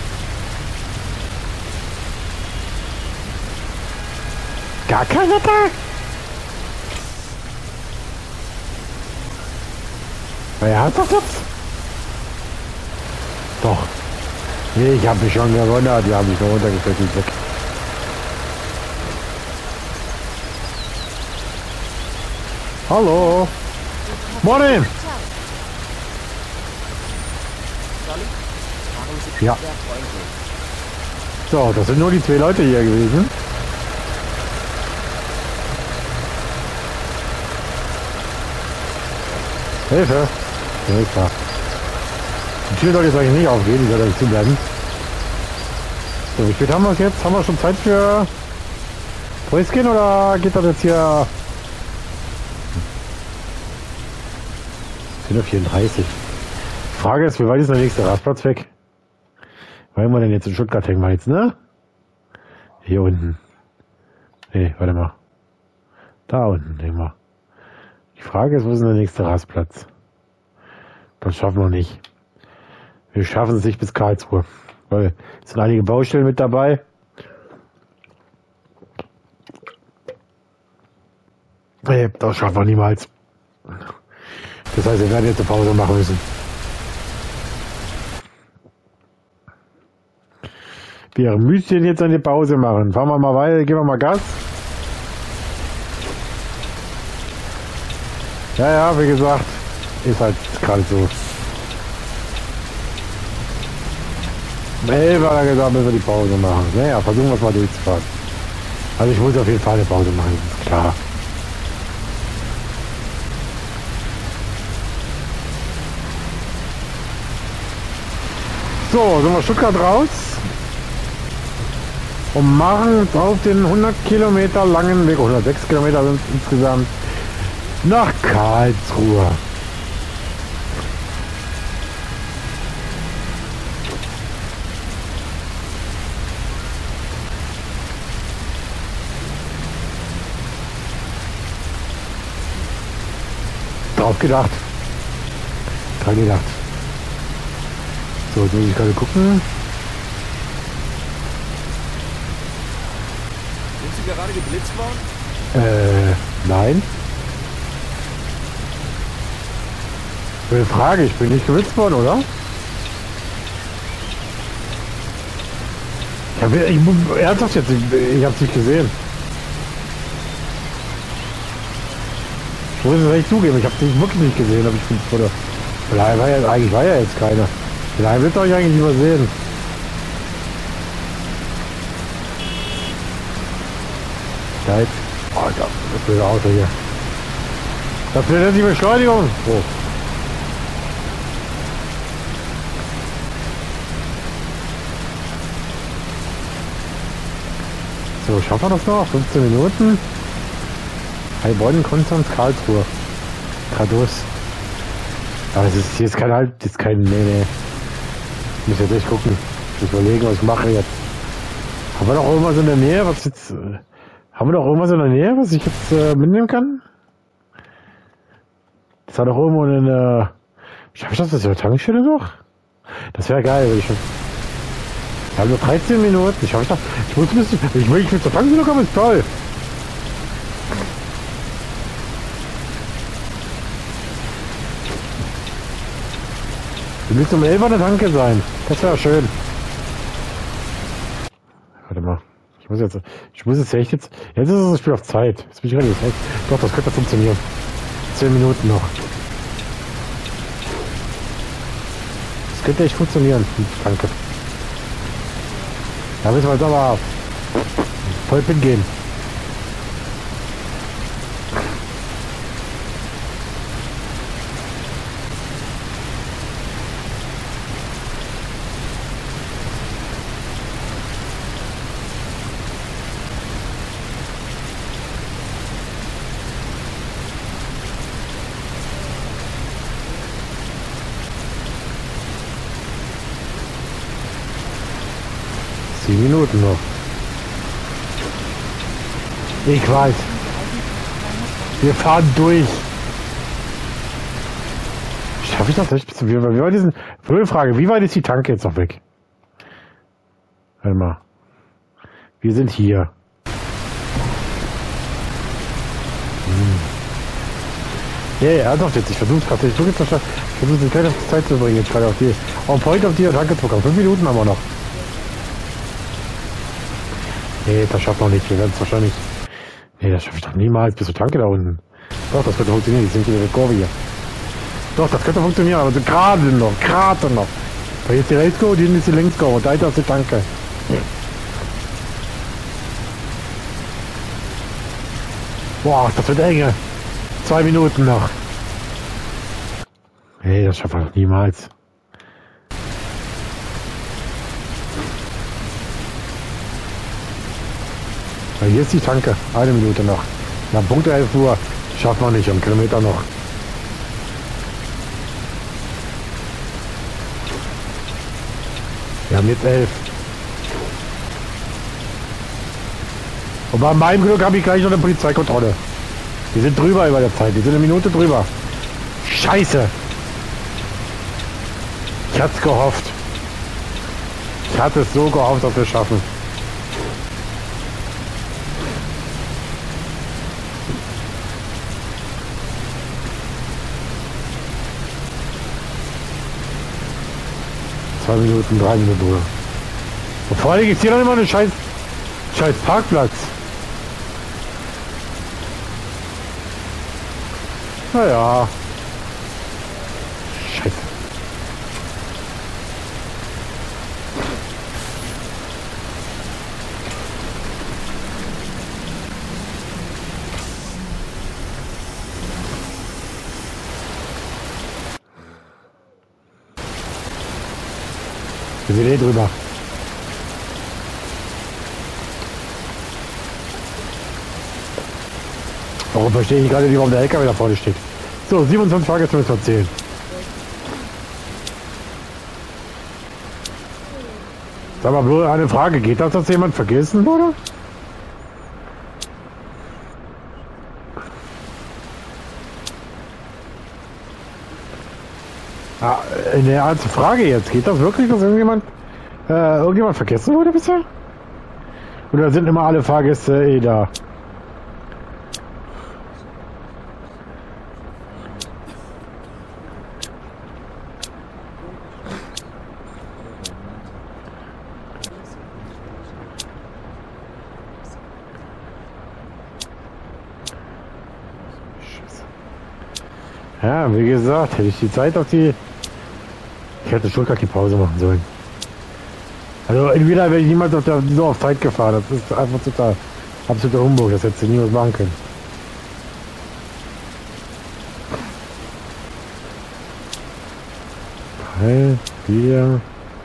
Gar keiner da? Wer hat das jetzt? Doch. Nee, ich habe mich schon gewundert, die haben mich nur runtergefällt, die weg. Hallo. Morning. Ja. So, das sind nur die zwei Leute hier gewesen. Hilfe! Hilfe! Die Tür soll jetzt eigentlich nicht aufgehen, die soll da zu bleiben. So, wie spät haben wir es jetzt? Haben wir schon Zeit für Päuschen oder geht das jetzt hier? zehn Uhr vierunddreißig. Die Frage ist, wie weit ist der nächste Rastplatz weg? Wollen wir denn jetzt in Stuttgart hängen wir jetzt, ne? Hier unten. Nee, warte mal. Da unten hängen wir. Die Frage ist, wo ist denn der nächste Rastplatz? Das schaffen wir nicht. Wir schaffen es nicht bis Karlsruhe. Weil es sind einige Baustellen mit dabei. Nee, das schaffen wir niemals. Das heißt, wir werden jetzt eine Pause machen müssen. Wir müssen jetzt eine Pause machen. Fahren wir mal weiter, geben wir mal Gas. Ja, ja, wie gesagt, ist halt gerade so. Um elf hat er gesagt, müssen wir die Pause machen. Naja, versuchen wir es mal durchzufahren. Also ich muss auf jeden Fall eine Pause machen, ist klar. So, sind wir Stuttgart raus und machen auf den hundert Kilometer langen Weg, hundertsechs Kilometer sind es insgesamt, nach Karlsruhe. Drauf gedacht. Dran gedacht. So, jetzt muss ich gerade gucken. Sind Sie gerade geblitzt worden? Äh, nein. Eine Frage, ich bin nicht geblitzt worden, oder? Ich habe ich, ernsthaft jetzt, ich, ich habe es nicht gesehen. Ich muss es echt zugeben, ich habe es wirklich nicht gesehen, ob ich geblitzt wurde. Vielleicht war ja, eigentlich war ja jetzt keiner. Vielleicht wird euch eigentlich übersehen. Zeit. Oh, das blöde Auto hier. Das wird die Beschleunigung. Oh. So, schaffen wir das noch? fünfzehn Minuten. Heilbronn, Konstanz, Karlsruhe. Geradeaus. Aber das ist hier ist kein Halt, das ist kein. Nee, nee. Ich muss jetzt echt gucken. Ich muss überlegen, was ich mache jetzt. Haben wir doch irgendwas in der Nähe, was jetzt. Äh, haben wir doch irgendwas in der Nähe, was ich jetzt äh, mitnehmen kann? Das war doch irgendwo eine. Schaffe ich das, das ist eine Tankstelle noch? Das wäre geil, würde ich schon. Wir haben nur dreizehn Minuten. Ich, hab ich, ich muss ein bisschen. Ich will, ich will zur Tankstelle kommen, ist toll. Du willst um elf an der Tanke sein. Das wäre schön. Warte mal. Ich muss jetzt. Ich muss jetzt echt jetzt. Jetzt ist das Spiel auf Zeit. Jetzt bin ich relativ echt. Doch, das könnte funktionieren. Zehn Minuten noch. Das könnte echt funktionieren. Danke. Da müssen wir jetzt aber voll hingehen. Sieben Minuten noch. Ich weiß. Wir fahren durch. Schaffe ich das echt? Wie, wie weit ist denn? Frühe Frage, wie weit ist die Tanke jetzt noch weg? Warte mal. Wir sind hier. Hm. Ja, ja, doch jetzt. Ich versuche es gerade. Ich versuche jetzt noch, ich versuche die Zeit auf die Zeit zu bringen. Jetzt gerade auf die. Auf Point auf die Tanke zu bekommen. Fünf Minuten haben wir noch. Nee, das schafft man nicht. Wir werden es wahrscheinlich. Nee, das schaffe ich doch niemals bis zur Tanke da unten. Doch, das könnte funktionieren. Die sind wieder der Kurve hier. Doch, das könnte funktionieren, aber so gerade noch, gerade noch. Da ist die Rechtskurve, die hinten ist die Linkskurve. Da ist die Tanke. Boah, das wird enge. Zwei Minuten noch. Nee, das schafft man doch niemals. Ja, hier ist die Tanke. Eine Minute noch. Na, Punkt elf Uhr. Schafft man nicht. Um Kilometer noch. Wir haben jetzt elf. Und bei meinem Glück habe ich gleich noch eine Polizeikontrolle. Die sind drüber über der Zeit. Die sind eine Minute drüber. Scheiße. Ich hatte es gehofft. Ich hatte es so gehofft, dass wir es schaffen. Zwei Minuten, drei Minuten. Und vor allem gibt es hier noch immer einen scheiß, scheiß Parkplatz. Naja. Scheiße. Wir sind eh drüber. Warum verstehe ich gerade nicht, warum der L K W da vorne steht? So, siebenundzwanzig Fahrgäste müssen wir zählen. Sag mal, bloß eine Frage. Geht das, dass jemand vergessen wurde? Ah, eine Art Frage jetzt. Geht das wirklich, dass irgendjemand, äh, irgendjemand vergessen wurde bisher? Oder sind immer alle Fahrgäste eh da? Ja, wie gesagt, hätte ich die Zeit auf die... Ich hätte schon gar keine Pause machen sollen. Also entweder wäre ich niemals auf der, so auf Zeit gefahren. Das ist einfach total absoluter Humbug. Das hätte ich niemals machen können. Drei, vier,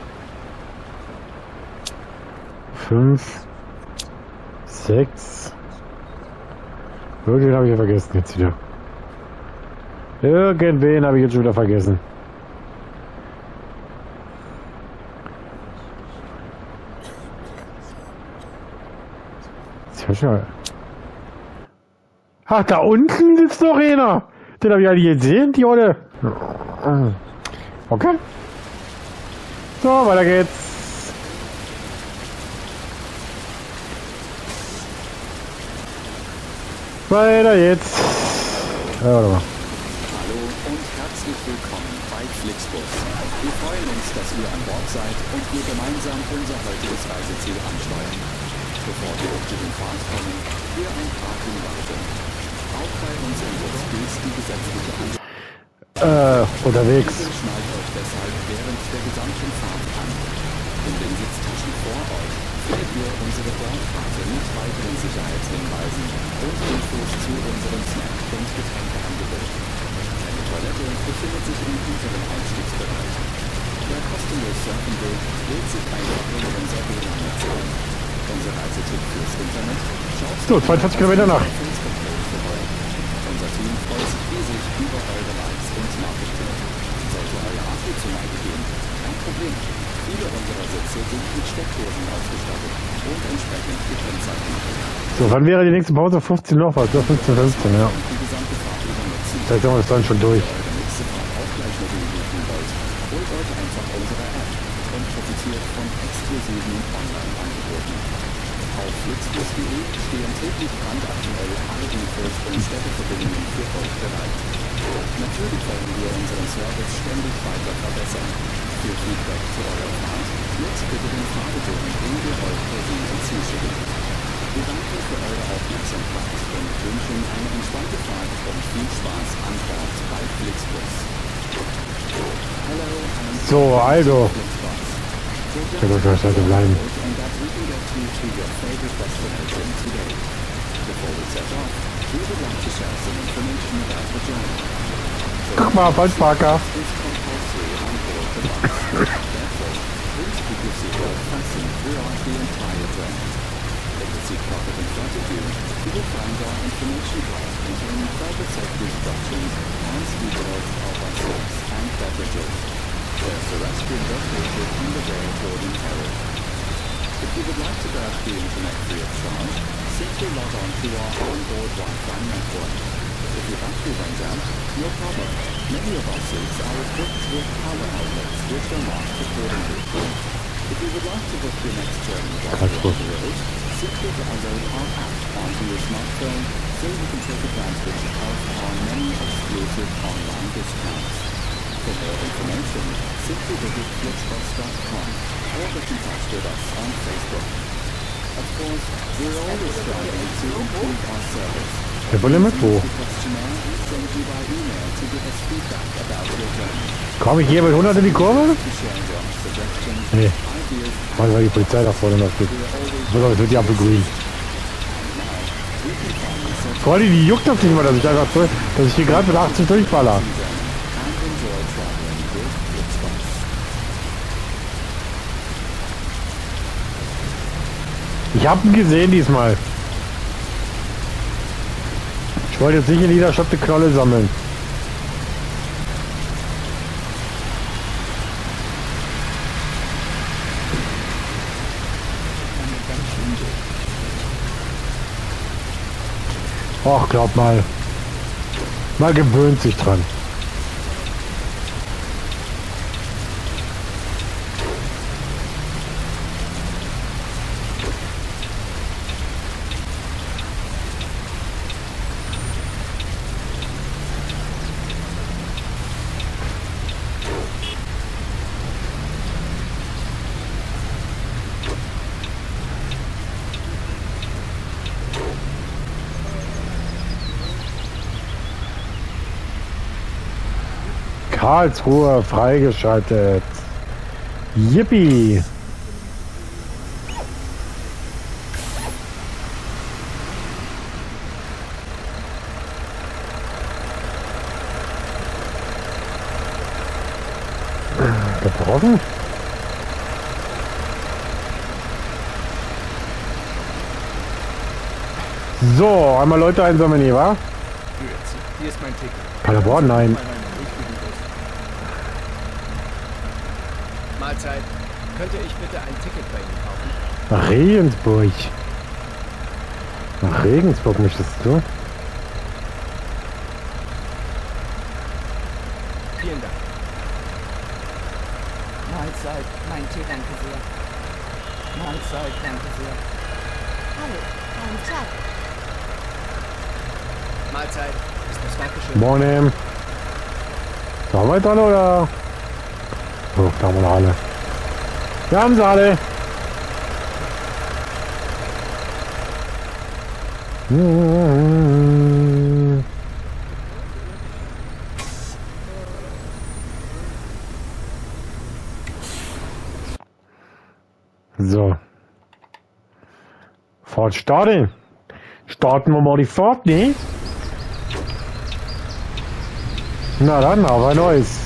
fünf, sechs. Irgendwen habe ich ja vergessen jetzt wieder. Irgendwen habe ich jetzt schon wieder vergessen. Ach, da unten sitzt doch einer. Den habe ich ja nicht gesehen, die Olle. Okay. So, weiter geht's. Weiter jetzt. Ja, warte mal. Hallo und herzlich willkommen bei Flixbus. Wir freuen uns, dass ihr an Bord seid und wir gemeinsam unser heutiges Reiseziel ansteuern. Bevor wir auf den Fahrt kommen, hier ein paar Hinweise. Auch bei uns im Bus gilt die gesetzliche Anweisung. Äh, unterwegs. Bitte schnallt euch deshalb während der gesamten Fahrt an. In den Sitztaschen vor euch findet ihr unsere Bordkarte mit weiteren Sicherheitshinweisen und Infos zu unserem Snack- und Getränkeangebot. Eine Toilette befindet sich im hinteren Einstiegsbereich. Wer kostenlos surfen will, wählt sich einfach in unser W L A N ein. Unser Reisetipp fürs Internet schaut So, zweiundvierzig Kilometer nach. Unser Team freut sich riesig über eure Likes und Nachrichten. Sollte euer Akku zu Neige gehen, kein Problem. Viele unserer Sitze sind mit Steckdosen ausgestattet und entsprechend gekennzeichnet. So, wann wäre die nächste Pause? fünfzehn noch was? Ja, fünfzehn, fünfzehn, ja. Die gesamte Fahrt über nutzen. Vielleicht haben wir das dann schon durch. Wenn ihr eure nächste Fahrt auch gleich mit buchen wollt, holt euch einfach unsere App und profitiert von exklusiven Online-Angeboten. Auf flixbus punkt de stehen täglich brandaktuell alle Infos und Städteverbindungen für euch bereit. Natürlich wollen wir unseren Service ständig weiter verbessern. Für Feedback zu eurer Fahrt nutzt bitte den Fragebogen, den wir euch per E-Mail zuschicken. Wir danken für eure Aufmerksamkeit und wünschen eine entspannte Fahrt und viel Spaß an Bord bei Flixbus. Hello and So, also. Flixbus. Ich kann auf der Seite bleiben. And that we can get you to your favorite destination today. Before we set off, we would like to share some information about the journey. Guck mal, Falschparker. Is compulsory on board the bus. Therefore, please keep your seatbelt fastened throughout the entire journey. In the seat pocket in front of you, you will find our information card containing further safety instructions and details of our snacks and beverages. There's a restroom located in the rear boarding area. If you would like to browse the internet free of charge, simply log on to our onboard Wi-Fi network. If your battery runs out, no problem. Many of our seats are equipped with power outlets which are marked accordingly. If you would like to book your next journey while you're on the road, simply download our app onto your smartphone so you can take advantage of our many exclusive online discounts. For more information, simply visit flixbus dot com or get in touch with us on Facebook. Of course, we're always striving to improve our service. Der Bulle mit wo? The questionnaire we send you by email to give us feedback about your journey. Komme ich hier mit hundert in die Kurve? To share your suggestions, Nee. ideas, Weil weil die Polizei da vorne noch steht. So, Leute, wird die Ampel grün. Vor allem, die juckt das nicht mal, dass ich einfach so, dass ich hier gerade mit achtzig durchballer. and enjoy traveling with Flixbus. Ich hab ihn gesehen diesmal. Ich wollte jetzt nicht in jeder Stadt eine Knolle sammeln. Och, glaub mal. Man gewöhnt sich dran. Karlsruhe freigeschaltet. Yippie! Gebrochen? So, einmal Leute einsammeln hier, wa? Hier ist mein Ticket. Paderborn, nein. Mahlzeit. Könnte ich bitte ein Ticket bei Ihnen kaufen? Nach Regensburg. Nach Regensburg möchtest du? Vielen Dank. Mahlzeit, mein Tee, danke sehr. Mahlzeit, danke sehr. Hallo, guten Tag. Mahlzeit. Ist das Dankeschön? Morgen. Da haben wir jetzt alle, oder? Oh, da haben wir noch alle. Wir haben sie alle. So. Fahrt starten. Starten wir mal die Fahrt, ne? Na dann, auf ein neues.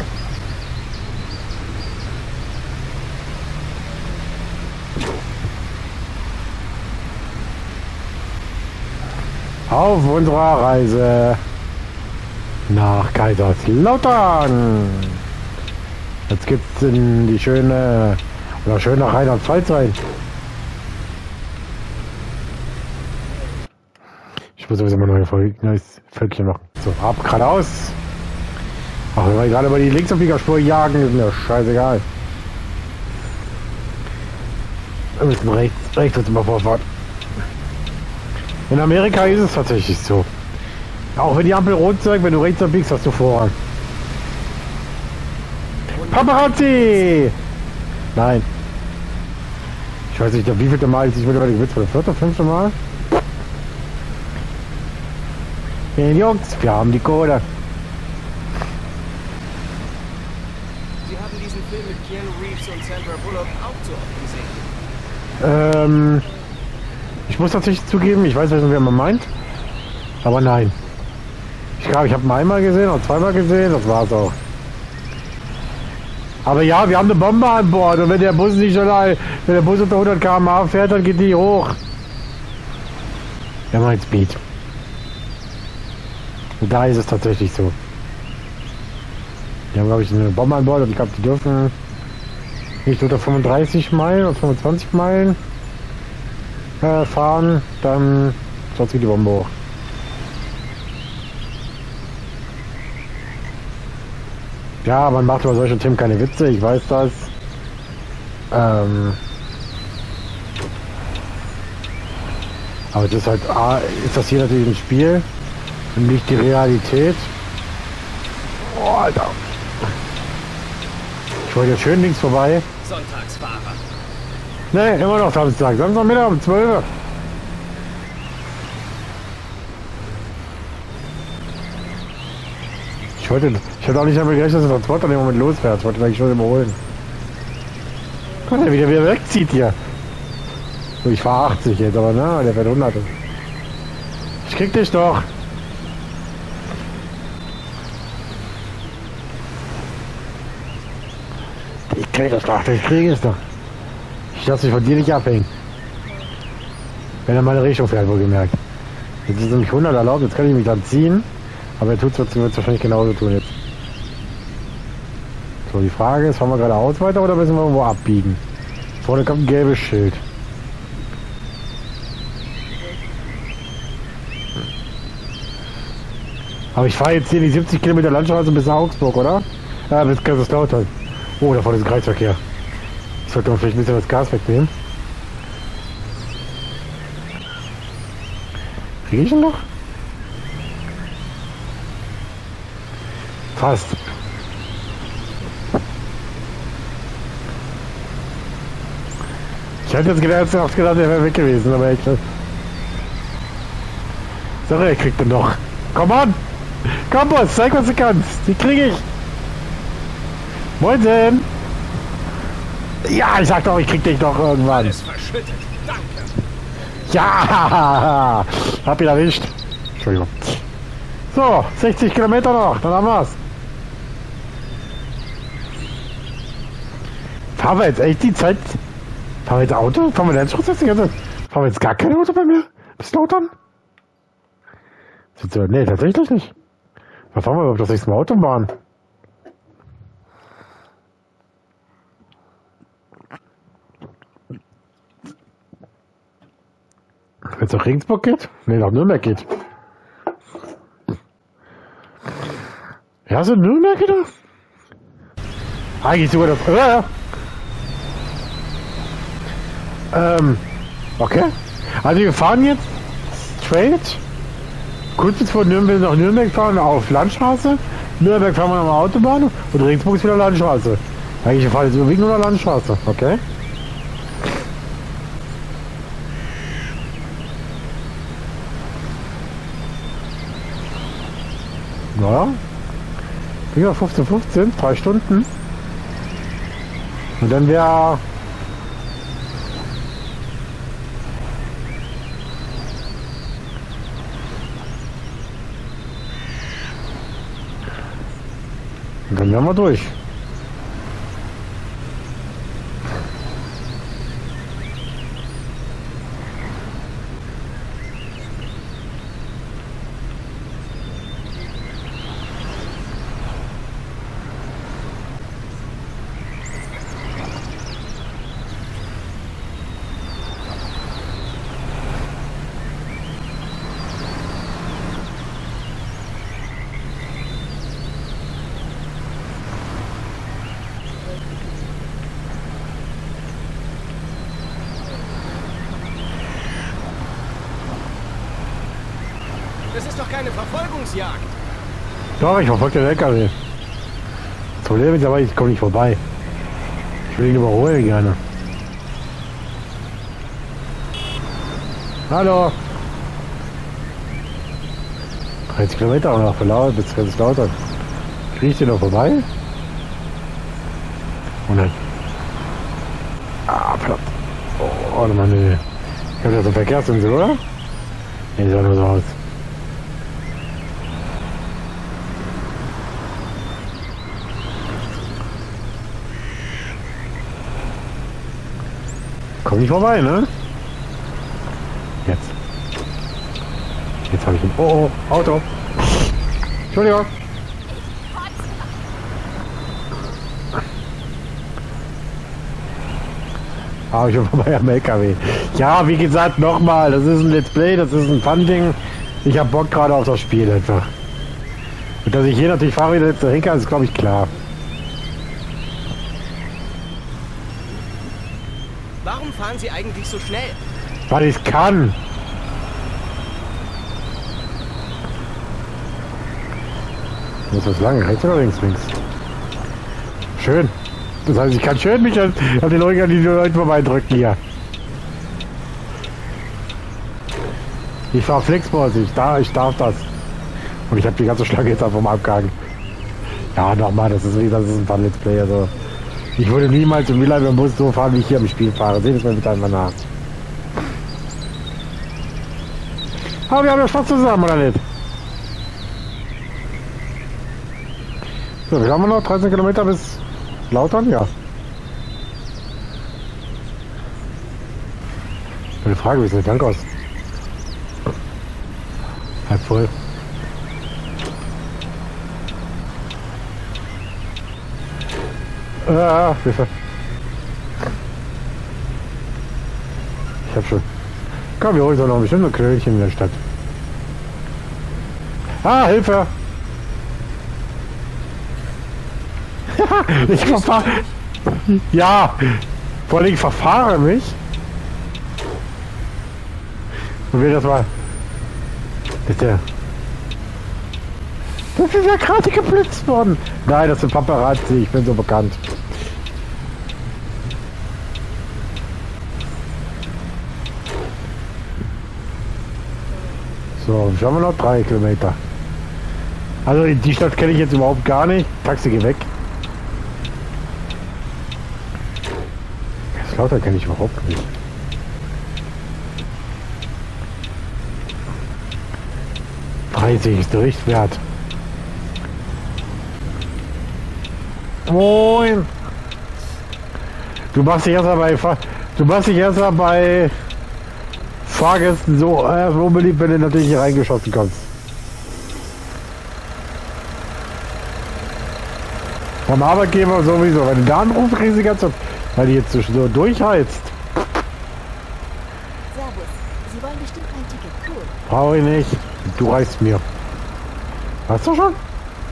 Auf unserer Reise nach Kaiserslautern. Jetzt gibt's in die schöne oder schön nach Rheinland-Pfalz rein. Ich muss sowieso mal neue Folge, neues Völkchen machen. So, ab geradeaus. Ach, wenn wir gerade über die Linksabbiegerspur jagen, ist mir scheißegal. Wir müssen rechts, rechts uns immer vorfahren. In Amerika ist es tatsächlich so. Auch wenn die Ampel rot zeigt, wenn du rechts abbiegst, hast du Vorrang. Paparazzi! Nein. Ich weiß nicht, wie vielte Mal ist ich mittlerweile gewitzt, oder vierte, fünfte Mal? Hey Jungs, wir haben die Kohle. Sie haben diesen Film mit Keanu Reeves und Sandra Bullock auch zu oft gesehen. Ähm, ich muss tatsächlich zugeben, ich weiß nicht, wer man meint, aber nein. Ich glaube, ich habe ihn einmal gesehen oder zweimal gesehen, das war's auch. Aber ja, wir haben eine Bombe an Bord und wenn der Bus nicht allein, wenn der Bus unter hundert Kilometer pro Stunde fährt, dann geht die hoch. Ja, mein Speed. Und da ist es tatsächlich so. Die haben, glaube ich, eine Bombe an Bord und ich glaube, die dürfen nicht unter fünfunddreißig Meilen oder fünfundzwanzig Meilen äh, fahren, dann sonst geht die Bombe hoch. Ja, man macht über solche Themen keine Witze, ich weiß das. Ähm Aber das ist halt, A, ist das hier natürlich ein Spiel und nicht die Realität. Oh, Alter. Ich wollte jetzt schön links vorbei. Sonntagsfahrer. Ne, immer noch Samstag. Samstagmittag um zwölf. Ich wollte, ich hatte auch nicht damit gerechnet, dass der Transporter in dem Moment losfährt. Ich wollte eigentlich schon überholen. Guck mal, wie der wieder wegzieht hier. So, ich fahre achtzig jetzt, aber na, der fährt hundert. Ich krieg dich doch. Ich krieg das doch, ich krieg es doch. Ich lasse mich von dir nicht abhängen. Wenn er meine Richtung fährt, wohlgemerkt. Jetzt ist nämlich hundert erlaubt, jetzt kann ich mich dann ziehen. Aber er tut es wahrscheinlich genauso tun jetzt. So, die Frage ist, fahren wir geradeaus weiter oder müssen wir irgendwo abbiegen? Vorne kommt ein gelbes Schild. Aber ich fahre jetzt hier die siebzig Kilometer Landstraße bis nach Augsburg, oder? Ja, bis Kaiserslautern. Oh, da vorne ist ein Kreisverkehr. Ich sollte mal vielleicht ein bisschen das Gas wegnehmen. Kriege ich ihn noch? Fast. Ich hätte jetzt gedacht, er gedacht, er wäre weg gewesen, aber ich. So, er kriegt den noch. Komm an! Komm, Boss, zeig, was du kannst. Die kriege ich. Moinsen! Ja, ich sag doch, ich krieg dich doch irgendwann. Alles verschüttet. Danke. Ja! Hab ihn erwischt. Entschuldigung. So, sechzig Kilometer noch, dann haben wir's. Fahren wir jetzt echt die Zeit? Fahren wir jetzt Auto? Fahren wir jetzt die ganze Zeit? Fahren wir jetzt gar kein Auto bei mir? Bis Lautern? Nee, tatsächlich nicht. Was fahren wir überhaupt das nächste Mal Autobahn? Wenn es nach Regensburg geht? Nee, nach Nürnberg geht. Ja, so Nürnberg wieder? Eigentlich sogar das. Äh, ähm, okay. Also wir fahren jetzt straight kurz bis vor Nürnberg nach Nürnberg fahren auf Landstraße. Nürnberg fahren wir auf der Autobahn und Regensburg ist wieder Landstraße. Eigentlich fahren jetzt überwiegend nur Landstraße, okay? Ja. Wieder fünfzehn fünfzehn, drei Stunden. Und dann wäre und dann wären wir durch. Das ist doch keine Verfolgungsjagd. Doch, ich verfolge den L K W. Das Problem ist aber, ich komme nicht vorbei. Ich will ihn überholen gerne. Hallo. dreißig Kilometer noch verlaut, bis ganz lauter. Kriege ich den noch vorbei? Und dann. Ah, platt. Oh, warte mal, nee. Ich habe ja so einen Verkehrsinsel, oder? Nee, sieht nur so aus. Komm nicht vorbei, ne? Jetzt. Jetzt habe ich ihn. Oh, oh, Auto. Entschuldigung. Ah, ich bin vorbei am L K W. Ja, wie gesagt, nochmal. Das ist ein Let's Play, das ist ein Fun-Ding. Ich habe Bock gerade auf das Spiel einfach. Und dass ich hier natürlich fahre wie der letzte Henker, ist glaube ich klar. Warum fahren Sie eigentlich so schnell? Weil ich kann. Muss das lang? Rechts oder links? Links. Schön. Das heißt, ich kann schön mich an, an den Leuten, an die Leute vorbeidrücken hier. Ich fahre Flixbus, ich darf, ich darf das. Und ich habe die ganze Schlange jetzt einfach mal abgehangen. Ja, nochmal, das ist, das ist ein Fun Let's Play. Also. Ich würde niemals im Real im Bus so fahren, wie ich hier im Spiel fahre. Seht es mir bitte einmal nach. Aber wir haben ja Spaß zusammen, oder nicht? So, wie haben wir noch? dreizehn Kilometer bis Lautern? Ja. Eine Frage, wie sieht der Tank aus? Halb voll. Ah, Hilfe. Ich hab schon. Komm, wir holen uns noch ein bestimmtes Knöllchen in der Stadt. Ah, Hilfe! Ich verfahre. Ja! Vor allem ich verfahre mich. Und wir das mal. Das ist der. Das ist ja gerade geblitzt worden. Nein, das ist Paparazzi, ich bin so bekannt. So, schauen wir noch drei Kilometer. Also die Stadt kenne ich jetzt überhaupt gar nicht. Taxi, geh weg. Das Lauter kenne ich überhaupt nicht. dreißig ist der Richtwert. Moin. Du machst dich erst mal bei Fahr du machst dich erst mal bei Fahrgästen so äh, unbeliebt, wenn du natürlich hier reingeschossen kommst. Vom Arbeitgeber sowieso, wenn du da anrufst, kriegst du ganz so, weil die jetzt so durchheizt. Servus. Sie wollen bestimmt ein Ticket. Cool. Brauche ich nicht. Du reichst mir. Hast du schon?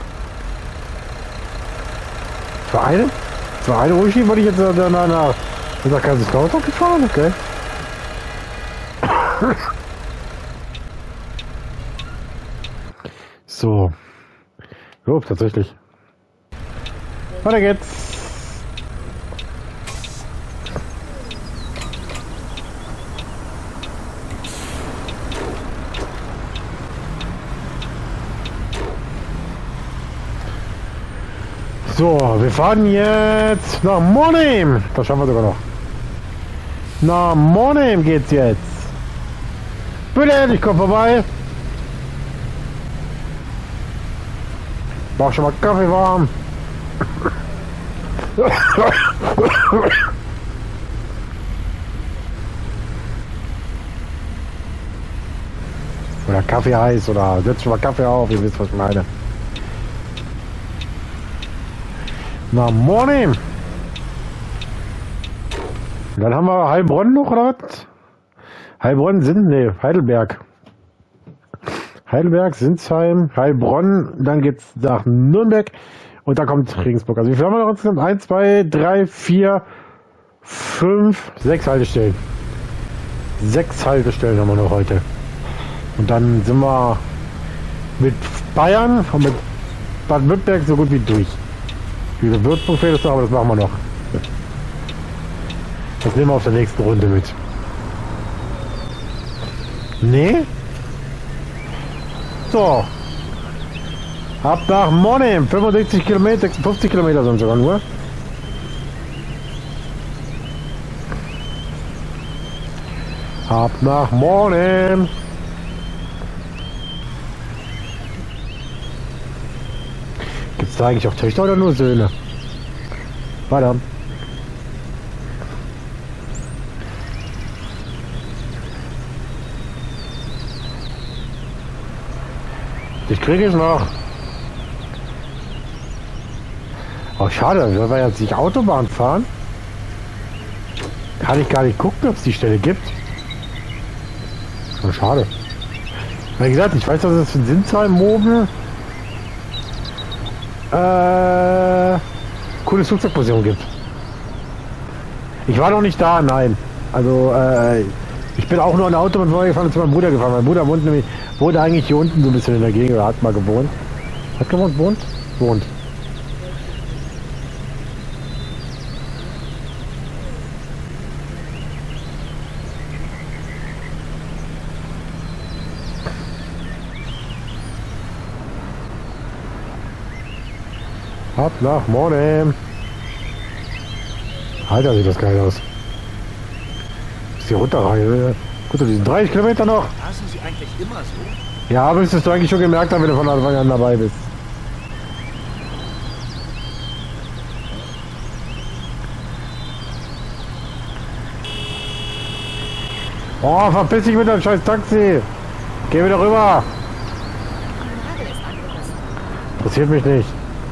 Für eine? Für eine Uschi wollte ich jetzt nach nach nach nach Kaiserslautern gefahren, okay. So. Jo, tatsächlich. Weiter geht's. So, wir fahren jetzt nach Monheim. Das schaffen wir sogar noch. Nach Monheim geht's jetzt. Bitte, ich komm vorbei. Mach schon mal Kaffee warm. Oder Kaffee heiß oder setz schon mal Kaffee auf, ihr wisst, was ich meine. Na, Monheim. Dann haben wir Heilbronn noch, oder was? Heilbronn sind, ne, Heidelberg. Heidelberg, Sinsheim, Heilbronn, dann geht's nach Nürnberg und da kommt Regensburg. Also wie viel haben wir noch insgesamt? eins, zwei, drei, vier, fünf, sechs Haltestellen. Sechs Haltestellen haben wir noch heute. Und dann sind wir mit Bayern und mit Baden-Württemberg so gut wie durch. Diese Würzburg fehlt es noch, aber das machen wir noch. Das nehmen wir auf der nächsten Runde mit. Nee? So. Ab nach Monheim. fünfundsechzig Kilometer, sechsundfünfzig Kilometer sind sogar nur. Ab nach Monheim. Gibt es da eigentlich auch Töchter oder nur Söhne? Weiter. Ich kriege es noch. Oh, schade, wenn wir jetzt nicht Autobahn fahren, kann ich gar nicht gucken, ob es die Stelle gibt. Oh, schade. Wie gesagt, ich weiß, dass es in Sinsheim, Mobel äh, cooles Flugzeugmuseum gibt. Ich war noch nicht da, nein. Also, äh, ich bin auch nur an der Autobahn vorgefahren und zu meinem Bruder gefahren. Mein Bruder wohnt nämlich, wohnt eigentlich hier unten so ein bisschen in der Gegend, oder hat mal gewohnt. Hat gewohnt, wohnt? Wohnt. Ab nach Monheim. Alter, sieht das geil aus. Ist hier runterreise. Gut, die sind dreißig Kilometer noch. Lassen Sie eigentlich immer so? Ja, aber müsstest du eigentlich schon gemerkt haben, wenn du von Anfang an dabei bist. Oh, verpiss dich mit deinem scheiß Taxi. Geh wieder rüber. Nagel ist angerissen. Interessiert mich nicht.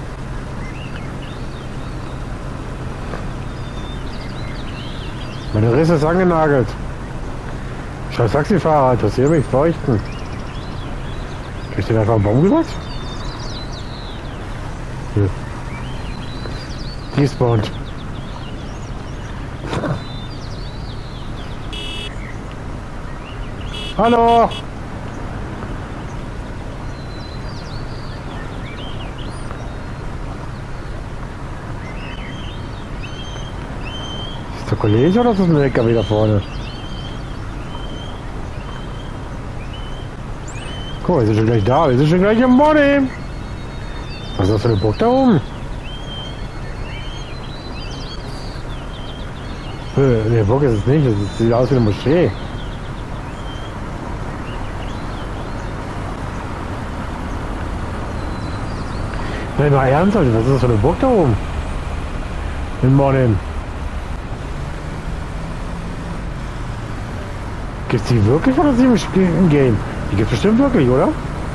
Meine Risse ist angenagelt. Scheiß Taxifahrer, interessiert mich, feuchten. Krieg ich den einfach einen Baum gesagt? Hier. Despawned. Hallo! Ist der Kollege oder ist das ein L K W da vorne? Guck mal, wir sind schon gleich da, wir sind schon gleich im Monheim. Was ist das für eine Burg da oben? Ne, Burg ist es nicht, das sieht aus wie eine Moschee. Nein, mal ernsthaft, was ist das für eine Burg da oben? In Monheim. Gibt's die wirklich oder ist die im Game? Die gibt's bestimmt wirklich, oder?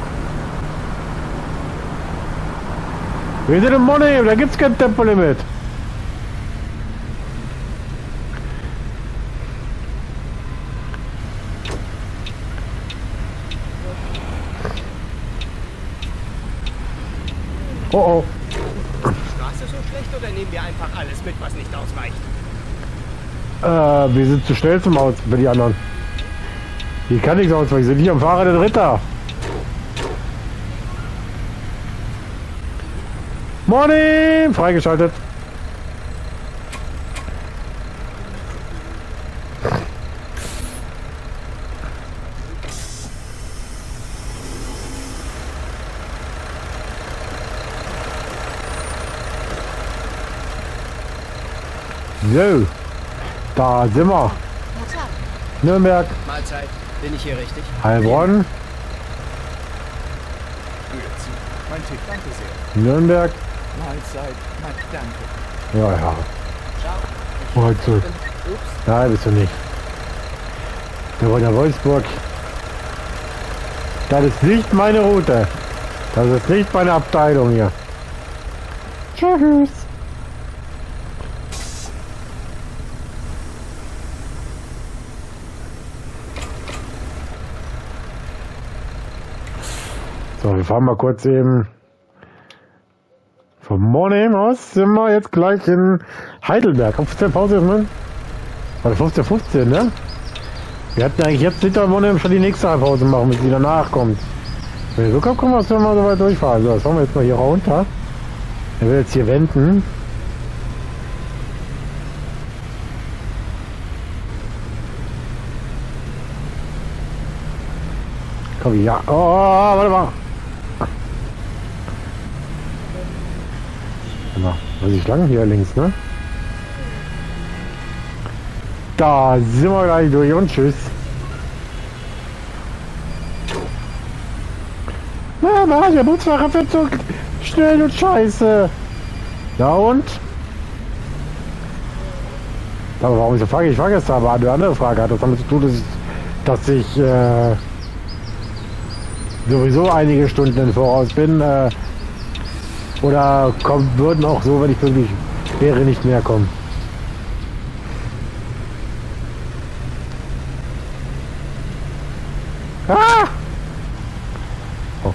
Wir sind in Monheim, da gibt's kein Tempolimit. Oh oh. Ist die Straße so schlecht oder nehmen wir einfach alles mit, was nicht ausreicht? Äh, wir sind zu schnell zum Aus für die anderen. Hier kann nichts ausweichen, wir sind hier am Fahrer der Ritter. Morning! Freigeschaltet. So, da sind wir. Na klar. Nürnberg, Mahlzeit. Bin ich hier richtig? Heilbronn, Grüezi. Mein Tipp, danke sehr. Nürnberg. Mahlzeit, mein Danke. Ja, ja. Ciao. Heute. Ups. Nein, bist du nicht. Wir wollen nach Wolfsburg. Das ist nicht meine Route. Das ist nicht meine Abteilung hier. Tschüss. So, wir fahren mal kurz eben vom Monheim aus. Sind wir jetzt gleich in Heidelberg. Auf der Pause ist man. Oder fünfzehn fünfzehn, ne? Wir hatten eigentlich jetzt hinter Monheim schon die nächste Pause machen, bis die danach kommt. Wenn wir Glück haben, können wir es mal so weit durchfahren. So, das fahren wir jetzt mal hier runter. Er will jetzt hier wenden. Komm, ja. Oh, warte mal. Warte mal. Was ist lang hier links, ne? Da sind wir gleich durch und tschüss. Mama, der Busfahrer fährt so schnell und scheiße. Ja und? Aber warum ich so frage, ich frage jetzt aber eine andere Frage hat das damit zu tun, dass ich, dass ich äh, sowieso einige Stunden im Voraus bin. Äh, oder kommen würden auch so, wenn ich wirklich wäre, nicht mehr kommen. Ah! Oh.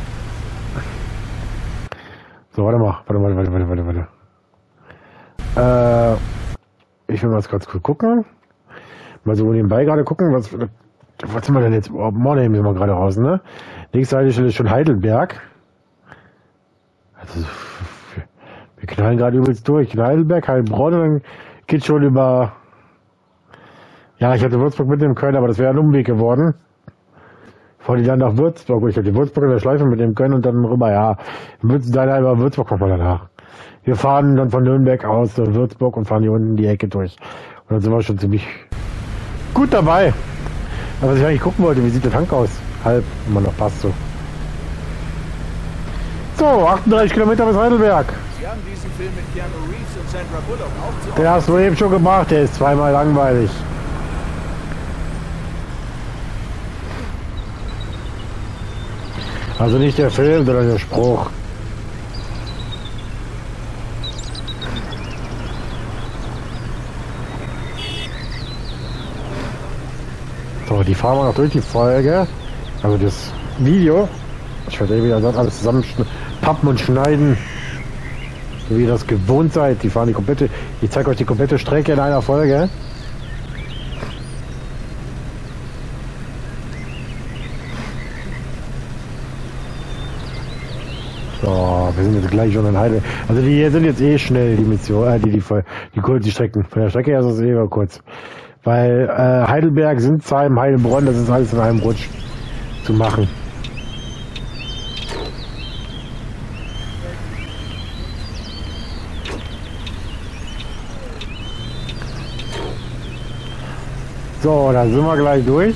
So, warte mal. Warte, warte, warte, warte, warte, warte. Äh, ich will mal kurz gucken. Mal so nebenbei gerade gucken, was, was sind wir denn jetzt? Oh, Monheim sind wir gerade raus, ne? Nächste Haltestelle ist schon Heidelberg. Also, wir knallen gerade übelst durch. Heidelberg, Heilbronn, und dann geht schon über. Ja, ich hatte Würzburg mit dem Köln, aber das wäre ein Umweg geworden. Vor die dann nach Würzburg. Ich hatte die Würzburg in der Schleife mit dem Köln und dann rüber, ja. Dann über Würzburg kommen wir danach. Wir fahren dann von Nürnberg aus nach Würzburg und fahren hier unten die Ecke durch. Und dann sind wir schon ziemlich gut dabei. Aber was ich eigentlich gucken wollte, wie sieht der Tank aus? Halb, immer noch passt so. So, achtunddreißig Kilometer bis Heidelberg. Sie haben diesen Film mit Keanu Reeves und Sandra Bullock auch zu Den hast du eben schon gemacht, der ist zweimal langweilig. Also nicht der Film, sondern der Spruch. So, die fahren wir noch durch die Folge. Also das Video. Ich werde wieder alles zusammen pappen und schneiden. So wie ihr das gewohnt seid. Die fahren die komplette. Ich zeige euch die komplette Strecke in einer Folge. So, wir sind jetzt gleich schon in Heidelberg. Also die hier sind jetzt eh schnell, die Mission, äh, die, die, die, die, die Strecken. Von der Strecke her ist es eh kurz. Weil äh, Heidelberg, Sinsheim, Heilbronn, das ist alles in einem Rutsch zu machen. So, dann sind wir gleich durch.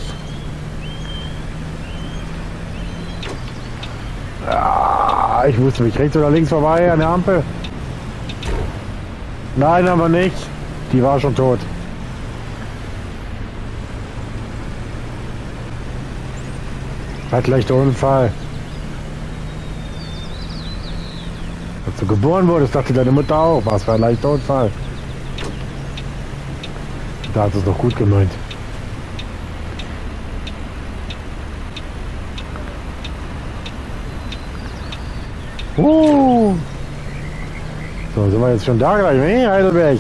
Ah, ich wusste mich rechts oder links vorbei an der Ampel. Nein, aber nicht. Die war schon tot. Hat leichter Unfall. Als du geboren wurdest, dachte deine Mutter auch. Was für ein leichter Unfall. Da hat es doch gut gemeint. Uh. So, sind wir jetzt schon da gleich, ne? Heidelberg.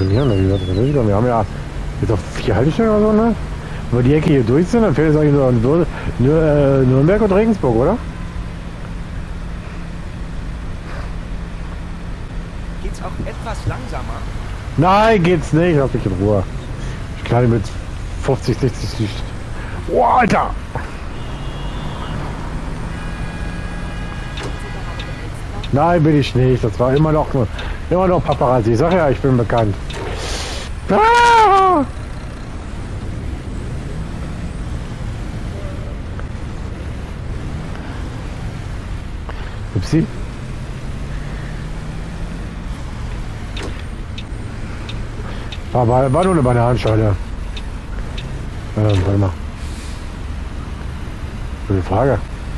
funktionieren. Wie gesagt, das nicht. Wir haben ja jetzt auch vier Haltestellen oder so, ne? Wenn wir die Ecke hier durch sind, dann fehlt es eigentlich nur, nur, nur äh, Nürnberg und Regensburg, oder? Geht's auch etwas langsamer? Nein, geht's nicht. Lass mich in Ruhe. Ich kann mit fünfzig, sechzig... Oh, Alter! Nein, bin ich nicht. Das war immer noch, immer noch Paparazzi. Ich sag ja, ich bin bekannt. Ah! Upsi. War, war, war nur eine Bananenschale. Ähm, warte mal. Gute Frage.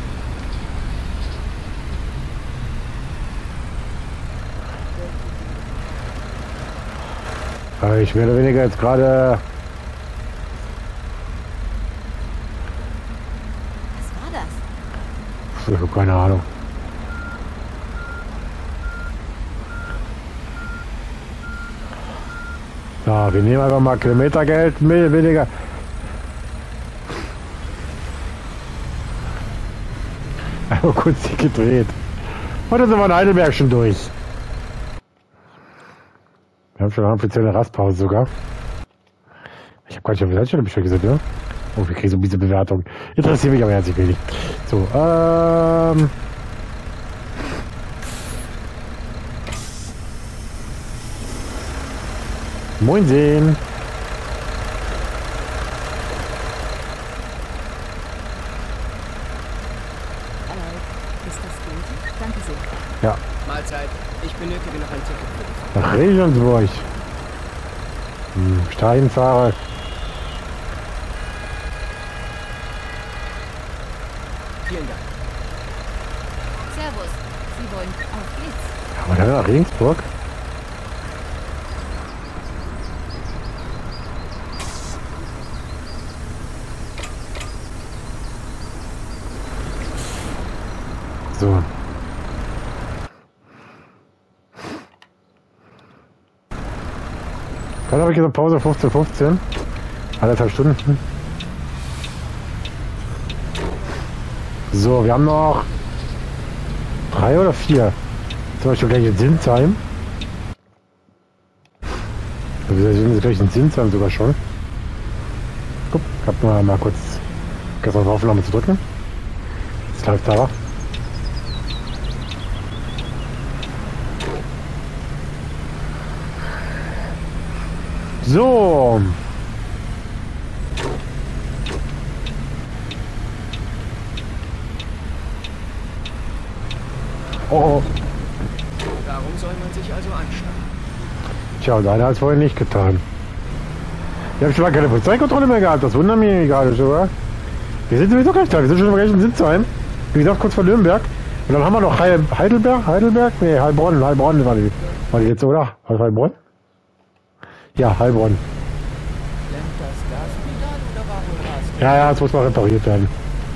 Ich mehr oder weniger jetzt gerade. Was war das? Ich habe keine Ahnung. Ja, wir nehmen einfach mal Kilometergeld mehr oder weniger. Einfach kurz die gedreht. Und dann sind wir in Heidelberg schon durch. Wir haben schon eine offizielle Rastpause sogar. Ich habe gar nicht auf der Seite schon gesagt, ne? Oh, wir kriegen so diese Bewertung. Interessiert mich aber herzlich wenig. So, ähm. Moin sehen. Hallo. Ist das gut? Danke sehr. Ja, Mahlzeit. Ich benötige noch ein Ticket für die Fahrt. nach Regensburg. Hm, Steinfahrer. Vielen Dank. Servus. Sie wollen... Auf geht's. Aber dann nach Regensburg? So. Dann habe ich gesagt Pause fünfzehn fünfzehn. Anderthalb Stunden. So, wir haben noch drei oder vier. Zum Beispiel gleich in Sinsheim. Wir sind gleich in Sinsheim sogar schon. Guck, ich hab mal, mal kurz gestern auf Aufnahme zu drücken. Jetzt läuft da. So. Oh. Darum soll man sich also anstrengen. Tja, deiner hat es vorhin nicht getan. Wir haben schon mal keine Polizeikontrolle mehr gehabt, das wundert mich gerade schon, oder? Wir sind sowieso gleich da, wir sind schon gleich in Sinsheim. Wie gesagt, kurz vor Nürnberg. Und dann haben wir noch Heil Heidelberg, Heidelberg? Nee, Heilbronn, Heilbronn war die, war die jetzt, oder? War das Heilbronn? Ja, Heilbronn. Klemmt das Gaspedal oder warum Gas? Ja, ja, das muss mal repariert werden.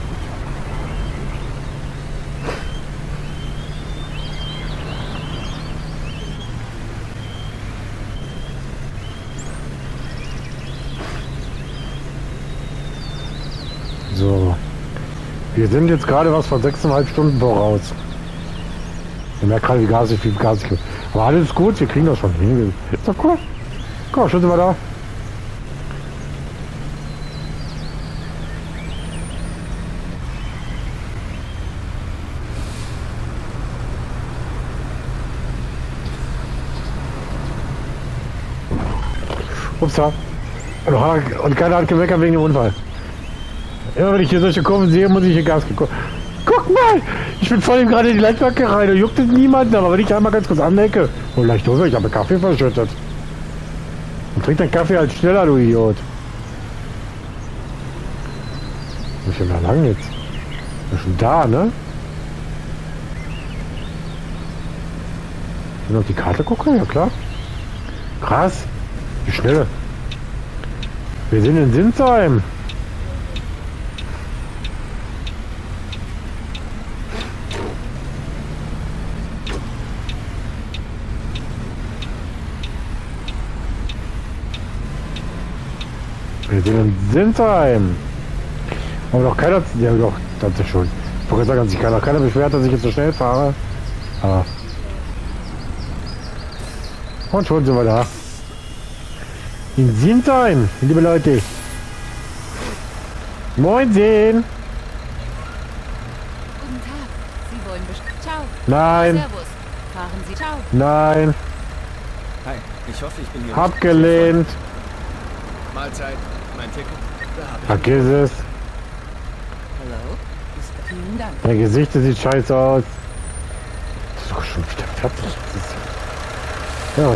So. Wir sind jetzt gerade was von sechseinhalb Stunden voraus. Ich merke gerade, wie Gas ich, wie Gas ich. Aber alles gut, wir kriegen das schon hin. Ist doch cool. Komm, schon sind wir da. Upsa. Und keiner hat gemeckert wegen dem Unfall. Immer wenn ich hier solche Kurven sehe, muss ich hier Gas geben. Guck mal! Ich bin voll gerade in die Leitwerke rein. Da juckt es niemanden, aber wenn ich einmal ganz kurz anlecke. Oh, leicht los, ich habe Kaffee verschüttet. Und trink den Kaffee halt schneller, du Idiot. Wo ist denn da lang jetzt? Wir sind schon da, ne? Ich will auf die Karte gucken, ja klar. Krass. Wie schnell. Wir sind in Sinsheim. Wir sind in Sinsheim. Aber noch keiner... Ja doch, das ist schon. Ich wollte sagen, sich keiner, keiner beschwert, dass ich jetzt so schnell fahre. Aber... Und schon sind wir da. In Sinsheim, liebe Leute. Moin sehen. Guten Tag. Sie wollen bestimmt. Ciao. Nein. Servus. Fahren Sie. Ciao. Nein. Hi, ich hoffe, ich bin hier. Abgelehnt. Mahlzeit, mein Ticket. Da hab ich. Vergiss es. Hallo. Ist- Vielen Dank. Dein Gesicht sieht scheiße aus. Das ist doch schon wieder fertig. Das ist ja.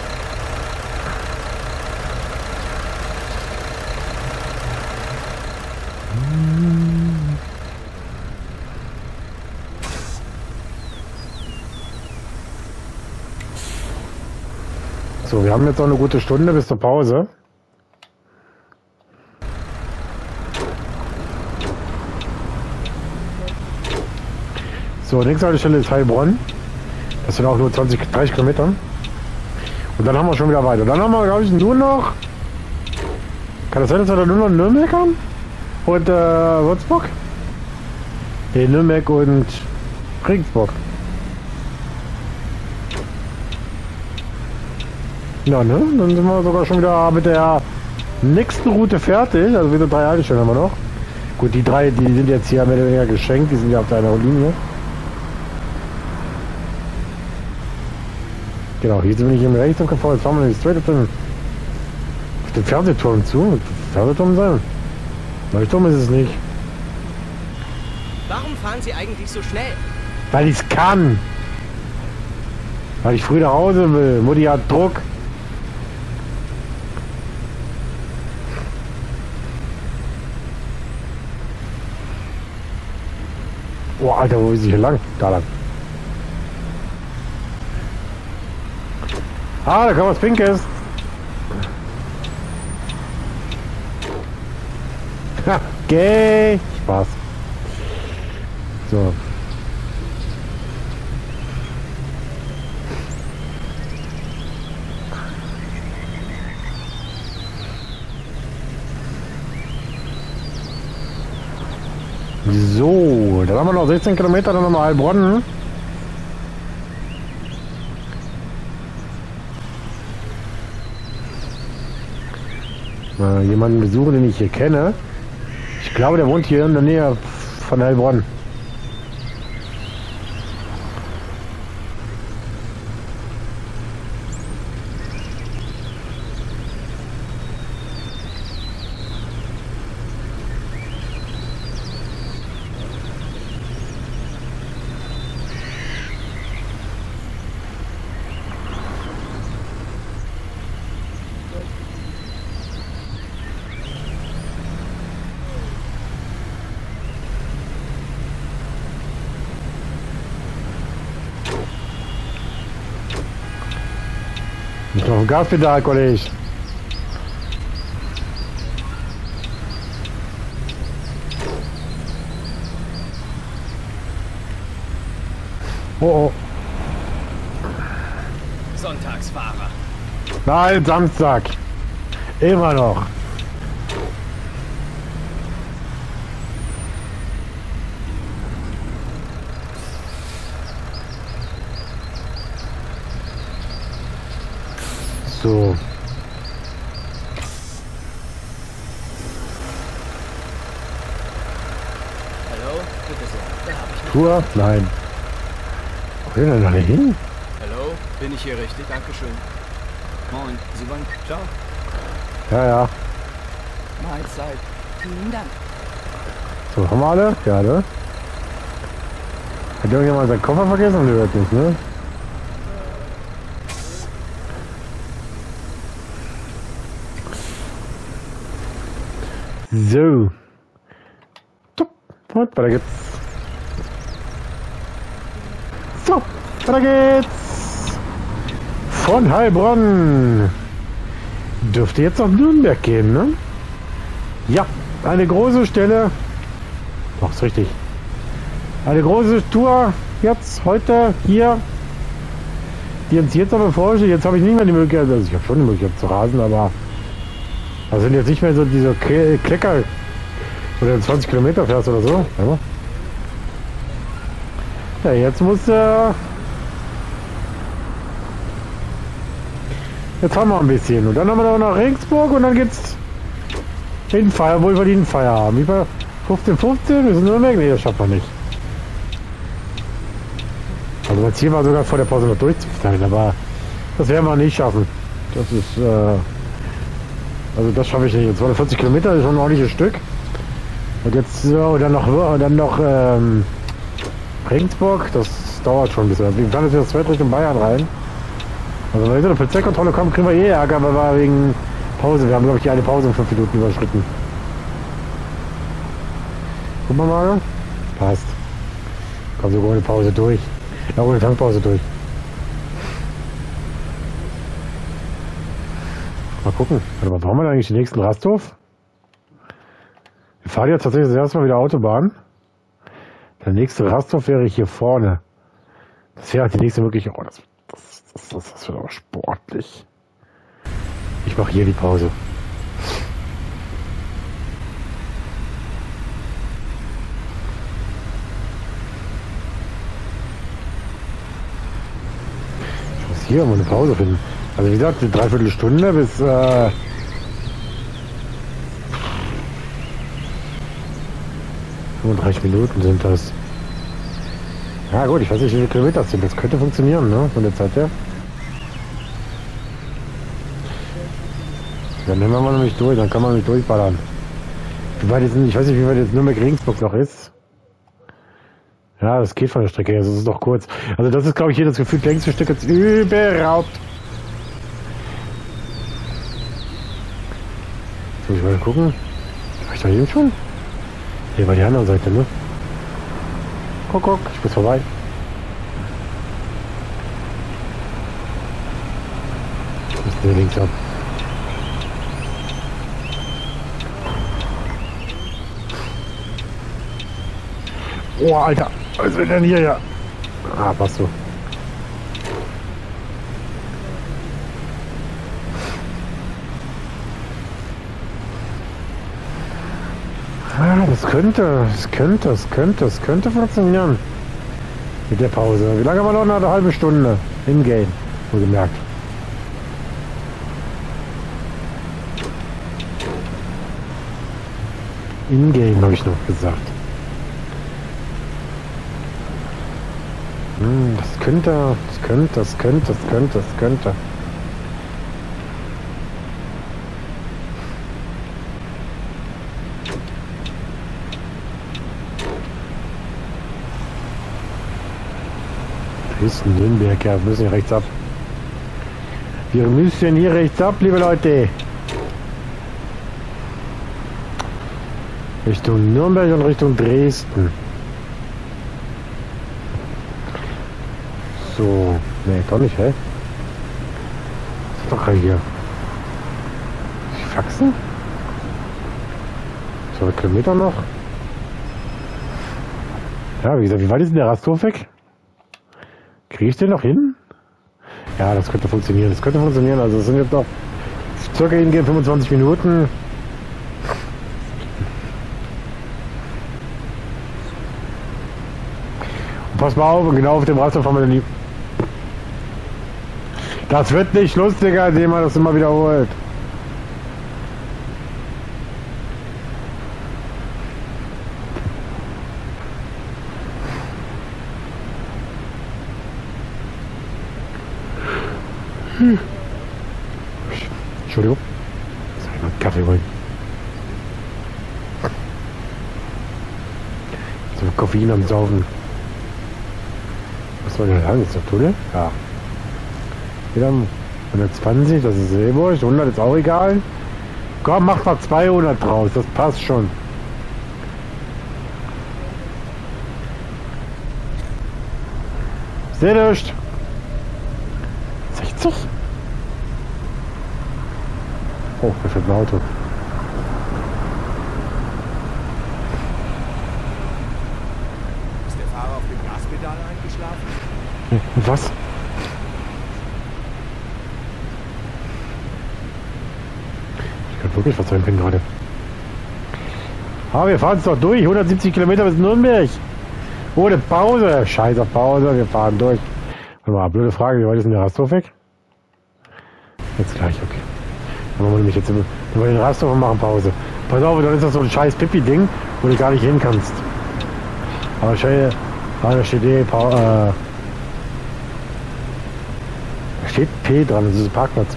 So, wir haben jetzt noch eine gute Stunde bis zur Pause. So, nächste Haltestelle ist Heilbronn. Das sind auch nur zwanzig, dreißig Kilometer. Und dann haben wir schon wieder weiter. Dann haben wir, glaube ich, nur noch... Kann das sein, dass wir da nur noch Nürnberg haben? Und äh, Würzburg? Nee, Nürnberg und Regensburg. Ja, ne? Dann sind wir sogar schon wieder mit der nächsten Route fertig. Also wieder drei Haltestellen haben wir noch. Gut, die drei, die sind jetzt hier mehr oder weniger geschenkt. Die sind ja auf deiner Linie. Genau, hier sind wir nicht im Rechtsturm gefahren. Jetzt fahren wir nicht straight auf den, auf den Fernsehturm zu. Wird das Fernsehturm sein? Leuchtturm ist es nicht. Warum fahren Sie eigentlich so schnell? Weil ich es kann. Weil ich früh nach Hause will. Mutti hat Druck. Oh, Alter, wo ist ich hier lang? Da lang. Ah, da kommt was Pinkes. Ha, gay. Spaß. So. So, dann haben wir noch sechzehn Kilometer, dann nochmal Heilbronn. Mal jemanden besuchen, den ich hier kenne. Ich glaube, der wohnt hier in der Nähe von Heilbronn. Nicht auf dem Gaspedal, Kollege. Oh oh. Sonntagsfahrer. Nein, Samstag. Immer noch. So. Hallo, bitte sehr. Da hab ich. Tour? Nein. Wo will denn da nicht hin? Hallo, bin ich hier richtig? Dankeschön. Moin, Sie wollen. Ciao. Ja, ja. Mahlzeit. Vielen Dank. So, haben wir alle? Ja, ne? Hat irgendjemand seinen Koffer vergessen? Nö, hört nicht, ne? So. Top. Und weiter geht's. So, weiter geht's. Von Heilbronn. Dürfte jetzt nach Nürnberg gehen, ne? Ja, eine große Stelle. Doch, ist richtig. Eine große Tour jetzt, heute, hier. Die uns jetzt aber bevorsteht. Jetzt habe ich nicht mehr die Möglichkeit, also ich habe schon die Möglichkeit zu rasen, aber Also sind jetzt nicht mehr so diese K Klecker, wo du zwanzig Kilometer fährst oder so. Ja, ja jetzt muss äh jetzt haben wir ein bisschen. Und dann haben wir noch nach Regensburg und dann geht's in Feier, wohl verdienen Feierabend. Wie bei fünfzehn fünfzehn, wir sind nur weg. Nee, das schafft man nicht. Also mein Ziel war sogar vor der Pause noch durchzufallen, aber das werden wir nicht schaffen. Das ist, äh, also das schaffe ich nicht. zweihundertvierzig Kilometer ist schon ein ordentliches Stück. Und jetzt, so, dann noch, dann noch, ähm, Regensburg, das dauert schon ein bisschen. Wir fahren jetzt wieder zweit Richtung Bayern rein. Also wenn wir eine Polizeikontrolle kommen, kriegen wir eh Ärger, weil wir wegen Pause, wir haben glaube ich die eine Pause um fünf Minuten überschritten. Gucken wir mal. Passt. Kommen sogar ohne Pause durch. Ja, ohne Tankpause durch. Mal gucken. Warte mal, brauchen wir eigentlich den nächsten Rasthof? Wir fahren jetzt tatsächlich das erste Mal wieder Autobahn. Der nächste Rasthof wäre hier vorne. Das wäre halt die nächste Möglichkeit. Oh, das, das, das, das, das wird aber sportlich. Ich mache hier die Pause. Ich muss hier mal eine Pause finden. Also wie gesagt, eine Dreiviertelstunde bis äh, fünfunddreißig Minuten sind das. Ja gut, ich weiß nicht, wie viele Kilometer das sind. Das könnte funktionieren, ne? Von der Zeit her. Dann nehmen wir mal nämlich durch, dann kann man nämlich durchballern. Wie weit jetzt, ich weiß nicht, wie weit jetzt Nürnberg Regensburg noch ist. Ja, das geht von der Strecke her, das ist doch kurz. Also das ist, glaube ich, hier das Gefühl, längste Stück jetzt überhaupt. Jetzt muss ich mal gucken. War ich da eben schon? Hier war die andere Seite, ne? Guck, guck, ich muss vorbei. Ich muss hier links ab. Oh, Alter, was ist denn hier? Ja. Ah, passt so. Ah, das könnte, das könnte, das könnte, das könnte funktionieren. Mit der Pause. Wie lange haben wir noch? Eine halbe Stunde. Im Game. Wohlgemerkt. In Game habe ich noch gesagt. Hm, das könnte, das könnte, das könnte, das könnte, das könnte. Dresden, Nürnberg, ja, wir müssen hier rechts ab. Wir müssen hier rechts ab, liebe Leute. Richtung Nürnberg und Richtung Dresden. So, ne, doch nicht, hä? Das ist doch hier. Die Faxen? zwei Kilometer noch? Ja, wie gesagt, wie weit ist denn der Rasthof weg? Kriege ich den noch hin? Ja, das könnte funktionieren. Das könnte funktionieren. Also es sind jetzt noch circa hingehen fünfundzwanzig Minuten. Und pass mal auf, und genau auf dem Rasthof haben wir den. Das wird nicht lustiger, als jemand das immer wiederholt. Hm. Entschuldigung. Soll ich mal einen Kaffee holen? So Koffein am Saufen. Was soll denn sagen? Ist das Tunnel? Ja. Wieder hundertzwanzig, das ist Seeburg. hundert ist auch egal. Komm, mach mal zweihundert draus. Das passt schon. Seht nicht. sechzig? Oh, da fährt ein Auto. Ist der Fahrer auf dem Gaspedal eingeschlafen? Was? könnte wirklich was sein gerade. Aber wir fahren es doch durch. hundertsiebzig Kilometer bis Nürnberg. Ohne Pause. Scheiß auf Pause. Wir fahren durch. Warte mal, blöde Frage. Wie weit ist denn der Rasthof weg? Jetzt gleich, okay. Dann machen wir nämlich jetzt über den Rasthof und machen Pause. Pass auf, dann ist das so ein scheiß Pipi-Ding, wo du gar nicht hin kannst. Aber schau, ah, da steht eh, Pa- äh, da steht P dran, das ist ein Parkplatz.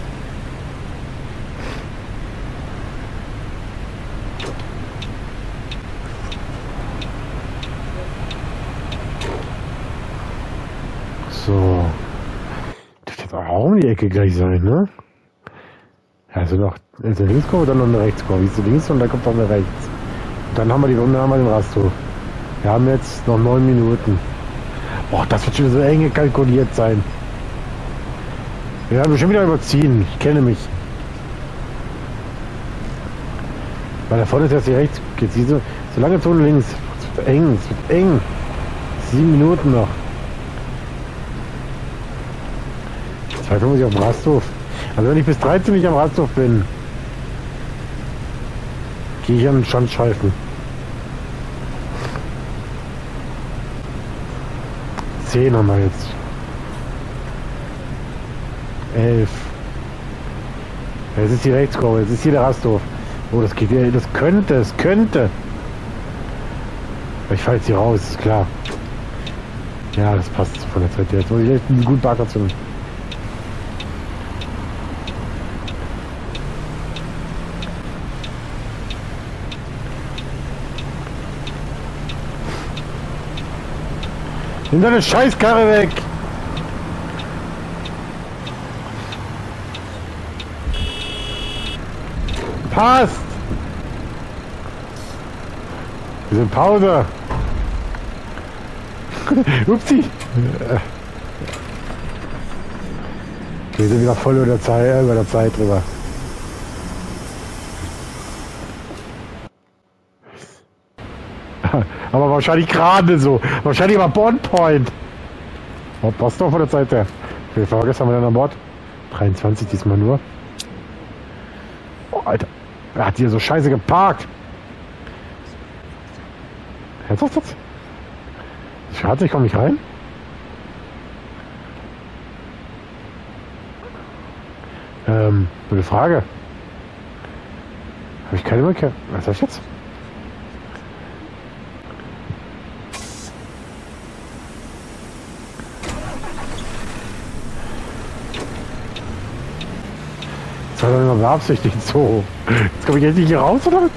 So. Das wird auch um die Ecke gleich sein, ne? Ja, also noch also eine Linkskurve, dann noch eine Rechtskurve. Wie ist die links und dann kommt noch eine rechts. Und dann haben wir die Runde, haben wir den Rasthof. Wir haben jetzt noch neun Minuten. Boah, das wird schon so eng kalkuliert sein. Wir werden schon wieder überziehen. Ich kenne mich. Weil da vorne ist erst die rechts. Jetzt diese, so lange Zone links. Es wird eng, es wird eng. Sieben Minuten noch. zwei Uhr fünfundfünfzig auf dem Rasthof. Also wenn ich bis dreizehn nicht am Rasthof bin, gehe ich an den Standstreifen. zehn haben wir jetzt. elf. Ja, jetzt ist die Rechtskurve, jetzt ist hier der Rasthof. Oh, das geht, das könnte, es könnte. Ich fahre jetzt hier raus, ist klar. Ja, das passt von der Zeit her. Jetzt muss ich echt einen guten Parkplatz finden. Nimm deine Scheißkarre weg! Passt! Wir sind Pause! Upsi! Wir sind wieder voll über der Zeit, äh, über der Zeit drüber. Aber wahrscheinlich gerade so. Wahrscheinlich aber Bondpoint. Oh, passt doch von der Zeit her. Wie viel Fahrgäste haben wir denn an Bord? dreiundzwanzig diesmal nur. Oh, Alter. Er hat hier so scheiße geparkt. Ernsthaft jetzt? Schade, ich komme nicht rein. Ähm, gute Frage. Habe ich keine Möglichkeit. Was ist das jetzt? Das war doch immer beabsichtigt so. Jetzt komme ich jetzt nicht hier raus, oder?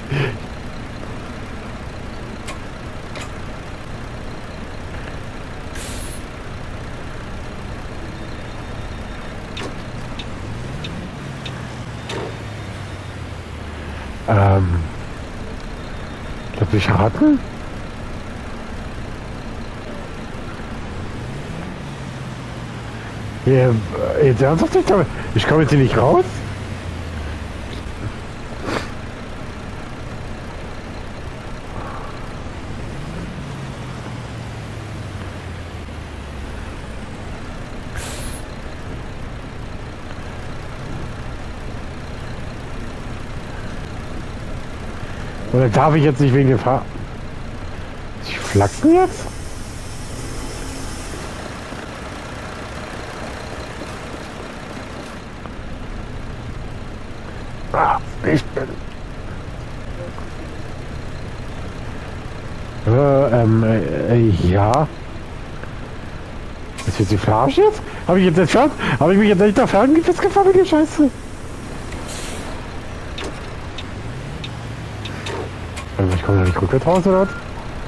Ähm. Lass mich raten. Ja, jetzt ernsthaft nicht damit. Ich komme jetzt hier nicht raus. Oder darf ich jetzt nicht wegen der Fahr... Ich flachsen jetzt? Ah, ich bin... Äh, ähm, äh, ja. Ist jetzt die Flasche jetzt? Habe ich jetzt nicht schon? Habe ich mich jetzt nicht da festgefahren, die Scheiße? Ich komme ja nicht rückwärts raus, oder was?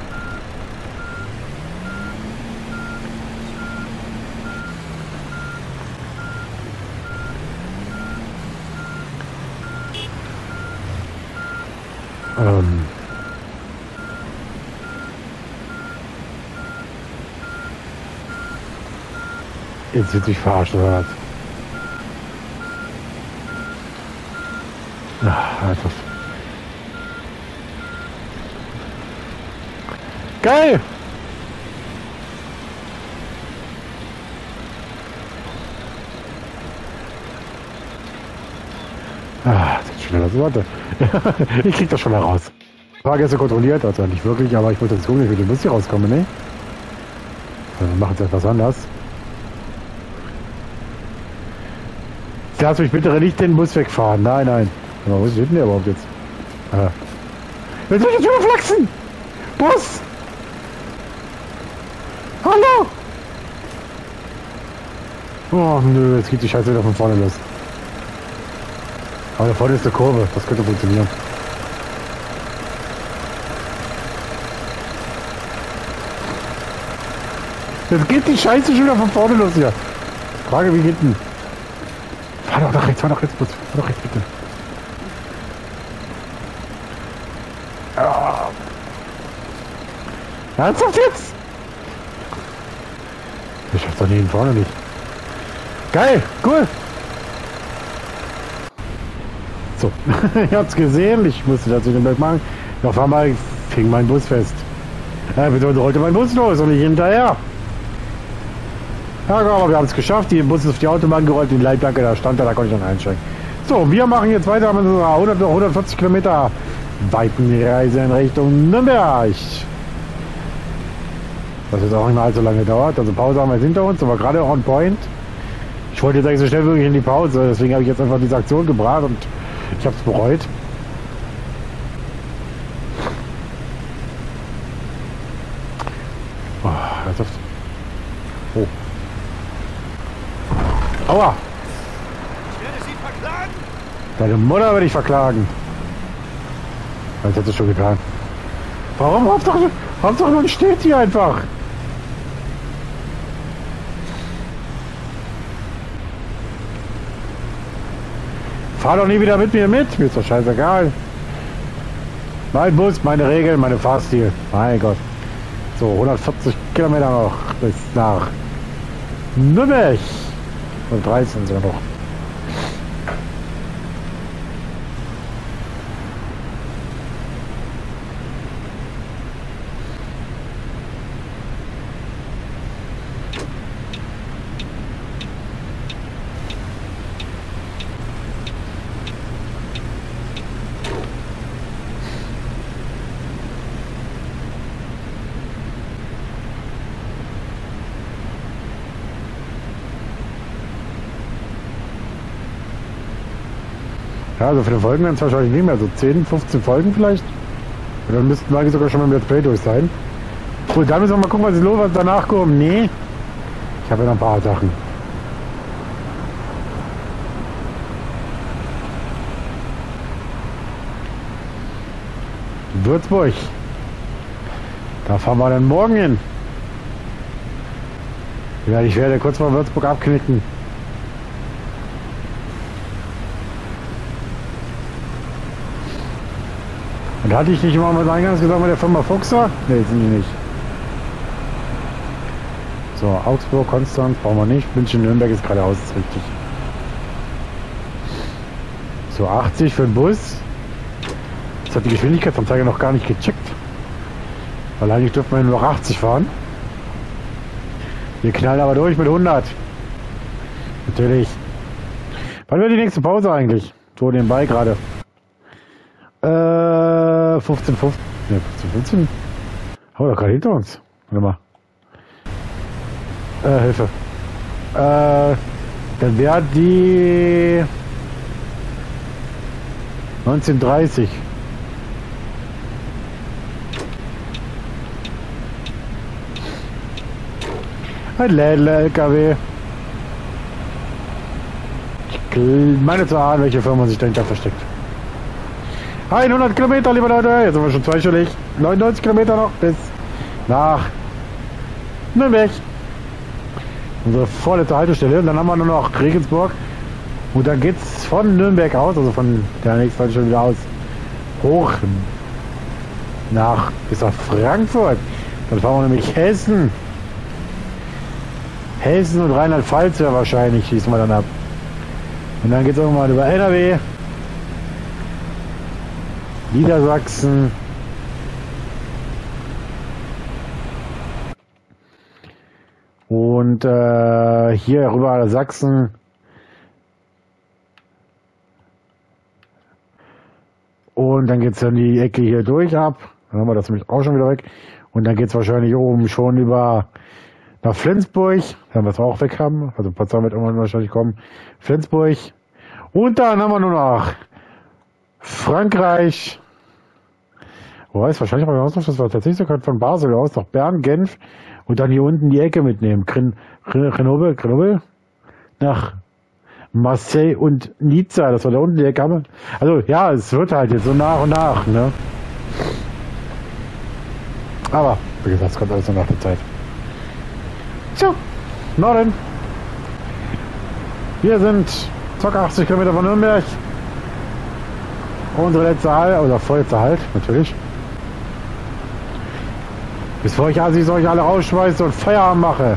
Ähm. Jetzt wird sich verarscht, oder was? Ach, einfach. Geil! Ah, das ist schneller. Also, warte. Ich krieg das schon heraus. Fahrgäste kontrolliert, also nicht wirklich, aber ich muss jetzt gucken, wie ich mit dem Bus hier rauskomme, ne? Wir machen jetzt etwas anders. Lass mich bitte nicht den Bus wegfahren. Nein, nein. Aber wo ist denn der überhaupt jetzt? Ah. Jetzt will ich jetzt wieder flachsen! Bus! Hallo! Oh nö, jetzt geht die Scheiße wieder von vorne los. Aber da vorne ist eine Kurve, das könnte funktionieren. Jetzt geht die Scheiße schon wieder von vorne los hier. Frage, wie geht denn? Fahr doch nach rechts, fahr doch rechts, Bus. Fahr doch rechts, bitte. Ja. Ernsthaft jetzt? Ich schaff's doch nie vorne nicht. Geil, cool. So, ich hab's gesehen, ich musste dazu den Berg machen. Auf einmal fing mein Bus fest. Ja, bitte rollte mein Bus los und ich hinterher. Ja, aber wir haben es geschafft. Die Bus ist auf die Autobahn gerollt, die Leitplanke da stand, da, da konnte ich dann einsteigen. So, wir machen jetzt weiter mit unserer hundert, hundertvierzig Kilometer weiten Reise in Richtung Nürnberg. Was jetzt auch nicht mehr allzu lange dauert. Also Pause haben wir jetzt hinter uns, aber gerade on point. Ich wollte jetzt eigentlich so schnell wie möglich in die Pause, deswegen habe ich jetzt einfach diese Aktion gebracht und ich habe es bereut. Oh, ernsthaft. Oh. Aua! Ich werde Sie verklagen! Deine Mutter werde ich verklagen. Das hätte es schon getan. Warum? Hauptsache, Hauptsache man steht hier einfach. Fahr doch nie wieder mit mir mit. Mir ist doch scheißegal. Mein Bus, meine Regeln, meine Fahrstil. Mein Gott. So, hundertvierzig Kilometer noch bis nach Nürnberg. Und dreizehn sind wir noch. Ja, also für die Folgen werden es wahrscheinlich nicht mehr, so zehn, fünfzehn Folgen vielleicht. Und dann müssten wir sogar schon mal im Let's Play durch sein. Cool, dann müssen wir mal gucken, was ist los, was danach kommt. Nee, ich habe ja noch ein paar Sachen. Würzburg. Da fahren wir dann morgen hin. Ja, ich werde kurz mal Würzburg abknicken. Und hatte ich nicht immer mal eingangs gesagt mit der Firma Fuchser? Ne, sind die nicht. So, Augsburg, Konstanz brauchen wir nicht. München, Nürnberg ist geradeaus, ist richtig. So, achtzig für den Bus. Das hat die Geschwindigkeitsanzeige noch gar nicht gecheckt. Weil eigentlich dürfen wir nur noch achtzig fahren. Wir knallen aber durch mit hundert. Natürlich. Wann wird die nächste Pause eigentlich? So nebenbei gerade. Äh, fünfzehn, fünfzehn. Ne, fünfzehn, fünfzehn. Haben wir doch gerade hinter uns. Warte mal. Äh, Hilfe. Äh, dann wäre die neunzehn dreißig. Ein L K W. Ich meine zu ahnen, welche Firma sich dahinter versteckt. hundert Kilometer, liebe Leute. Jetzt sind wir schon zweistellig. neunundneunzig Kilometer noch bis nach Nürnberg. Unsere vorletzte Haltestelle. Und dann haben wir nur noch Regensburg. Und dann geht's von Nürnberg aus, also von der nächsten Haltestelle wieder aus, hoch nach bis nach Frankfurt. Dann fahren wir nämlich Hessen. Hessen und Rheinland-Pfalz ja wahrscheinlich schießen wir dann ab. Und dann geht es irgendwann über N R W, Niedersachsen, und äh, hier rüber Sachsen, Und dann geht's dann die Ecke hier durch ab. Dann haben wir das nämlich auch schon wieder weg. Und dann geht's wahrscheinlich oben schon über nach Flensburg. Dann wir es auch weg haben. Also Potsdam wird irgendwann wahrscheinlich kommen. Flensburg. Und dann haben wir nur noch Frankreich. Wo heißt wahrscheinlich mal aus, das war tatsächlich so von Basel aus nach Bern, Genf und dann hier unten die Ecke mitnehmen. Gren Grenoble, Grenoble nach Marseille und Nizza, das war da unten die Ecke haben. Also ja, es wird halt jetzt so nach und nach, ne? Aber, wie gesagt, es kommt alles so nach der Zeit. So, Norden. Wir sind ca. achtzig Kilometer von Nürnberg. Unsere letzte Halt, oder vorletzte Halt, natürlich. Bevor ich Assis euch alle rausschmeiße und Feierabend mache.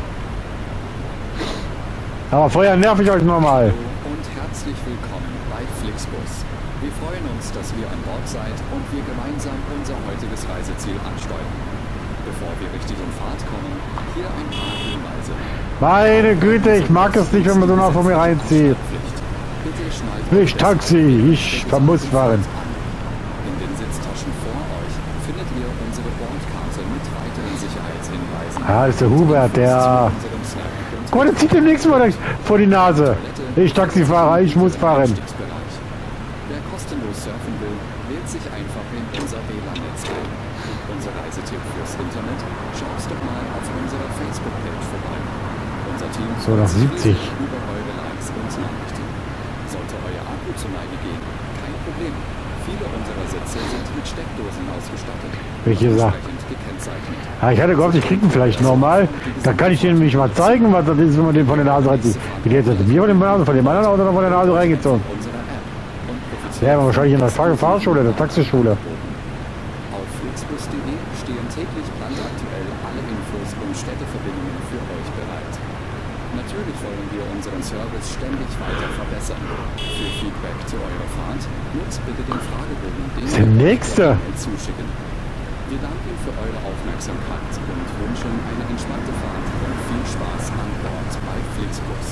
Aber vorher nerv ich euch nochmal. Und herzlich willkommen bei Flixbus. Wir freuen uns, dass ihr an Bord seid und wir gemeinsam unser heutiges Reiseziel ansteuern. Bevor wir richtig in Fahrt kommen, hier ein paar Hinweise. Meine Güte, ich mag es nicht, wenn man so nah vor mir reinzieht. Bitte schnallt Ich Taxi, ich muss fahren. In den Sitztaschen vor euch findet ihr unsere Bordkarte mit weiteren Sicherheitshinweisen. Ah, das ist der Hubert, der... Guck mal, der zieht dem nächsten Mal vor die Nase. Ich Taxifahrer, ich muss fahren. Wer kostenlos surfen will, wählt sich einfach in unser W L A N-Netz ein. Unser Reisetipp fürs Internet, schaut doch mal auf unserer Facebook-Page vorbei. Unser Team So, nach siebzig. über eure Likes und Nachrichten. Sollte euer Akku zu Neige gehen, kein Problem. Viele unserer Sitze sind mit Steckdosen ausgestattet. Welche Sache? Entsprechend gekennzeichnet. Ah, ich hatte gehofft, ich krieg ihn vielleicht nochmal. Da kann ich den nämlich mal zeigen, was das ist, wenn man den von der Nase reinzieht. Wie geht das? Mir von dem Nase, von dem anderen Auto oder von der Nase reingezogen? Unserer App und Ja, aber wahrscheinlich in der Fahr Fahrschule, der Taxischule. Auf flixbus punkt de stehen täglich brandaktuell alle Infos und Städteverbindungen für euch bereit. Natürlich wollen wir unseren Service ständig weiter verbessern. Für Feedback zu eurer Fahrt nutzt bitte den Fragebogen, den Der nächste. wir zuschicken. Wir danken für eure Aufmerksamkeit und wünschen eine entspannte Fahrt und viel Spaß an Bord bei Flixbus.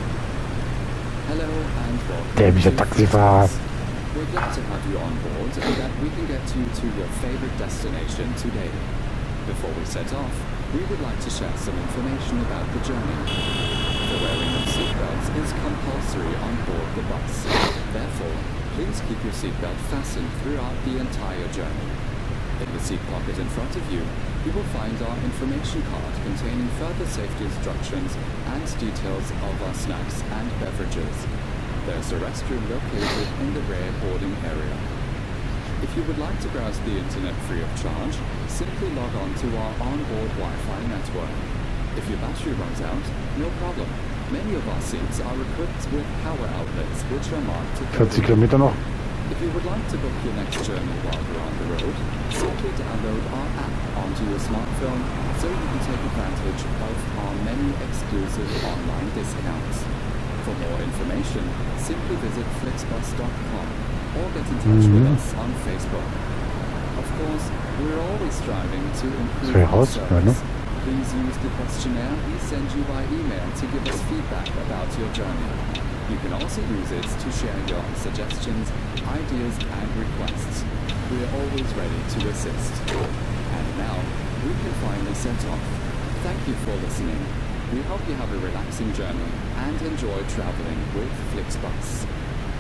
Hello and welcome. Der mich der to Taxifahrer. Flixbus. We're glad to have you on board and that we can get you to your favorite destination today. Before we set off, we would like to share some information about the journey. The wearing of seatbelts is compulsory on board the bus. Therefore, please keep your seatbelt fastened throughout the entire journey. In the seat pocket in front of you, you will find our information card containing further safety instructions and details of our snacks and beverages. There's a restroom located in the rear boarding area. If you would like to browse the internet free of charge, simply log on to our onboard Wi-Fi network. If your battery runs out, no problem. Many of our seats are equipped with power outlets which are marked to vierzig Kilometer noch. If you would like to book your next journey while you're on the road, simply download our app onto your smartphone so you can take advantage of our many exclusive online discounts. For more information, simply visit flixbus dot com or get in touch with us on Facebook. Of course, we're always striving to improve Very our hot, service. right? Please use the questionnaire we send you by email to give us feedback about your journey. You can also use it to share your suggestions, ideas and requests. We are always ready to assist. And now, we can finally set off. Thank you for listening. We hope you have a relaxing journey and enjoy traveling with Flixbus.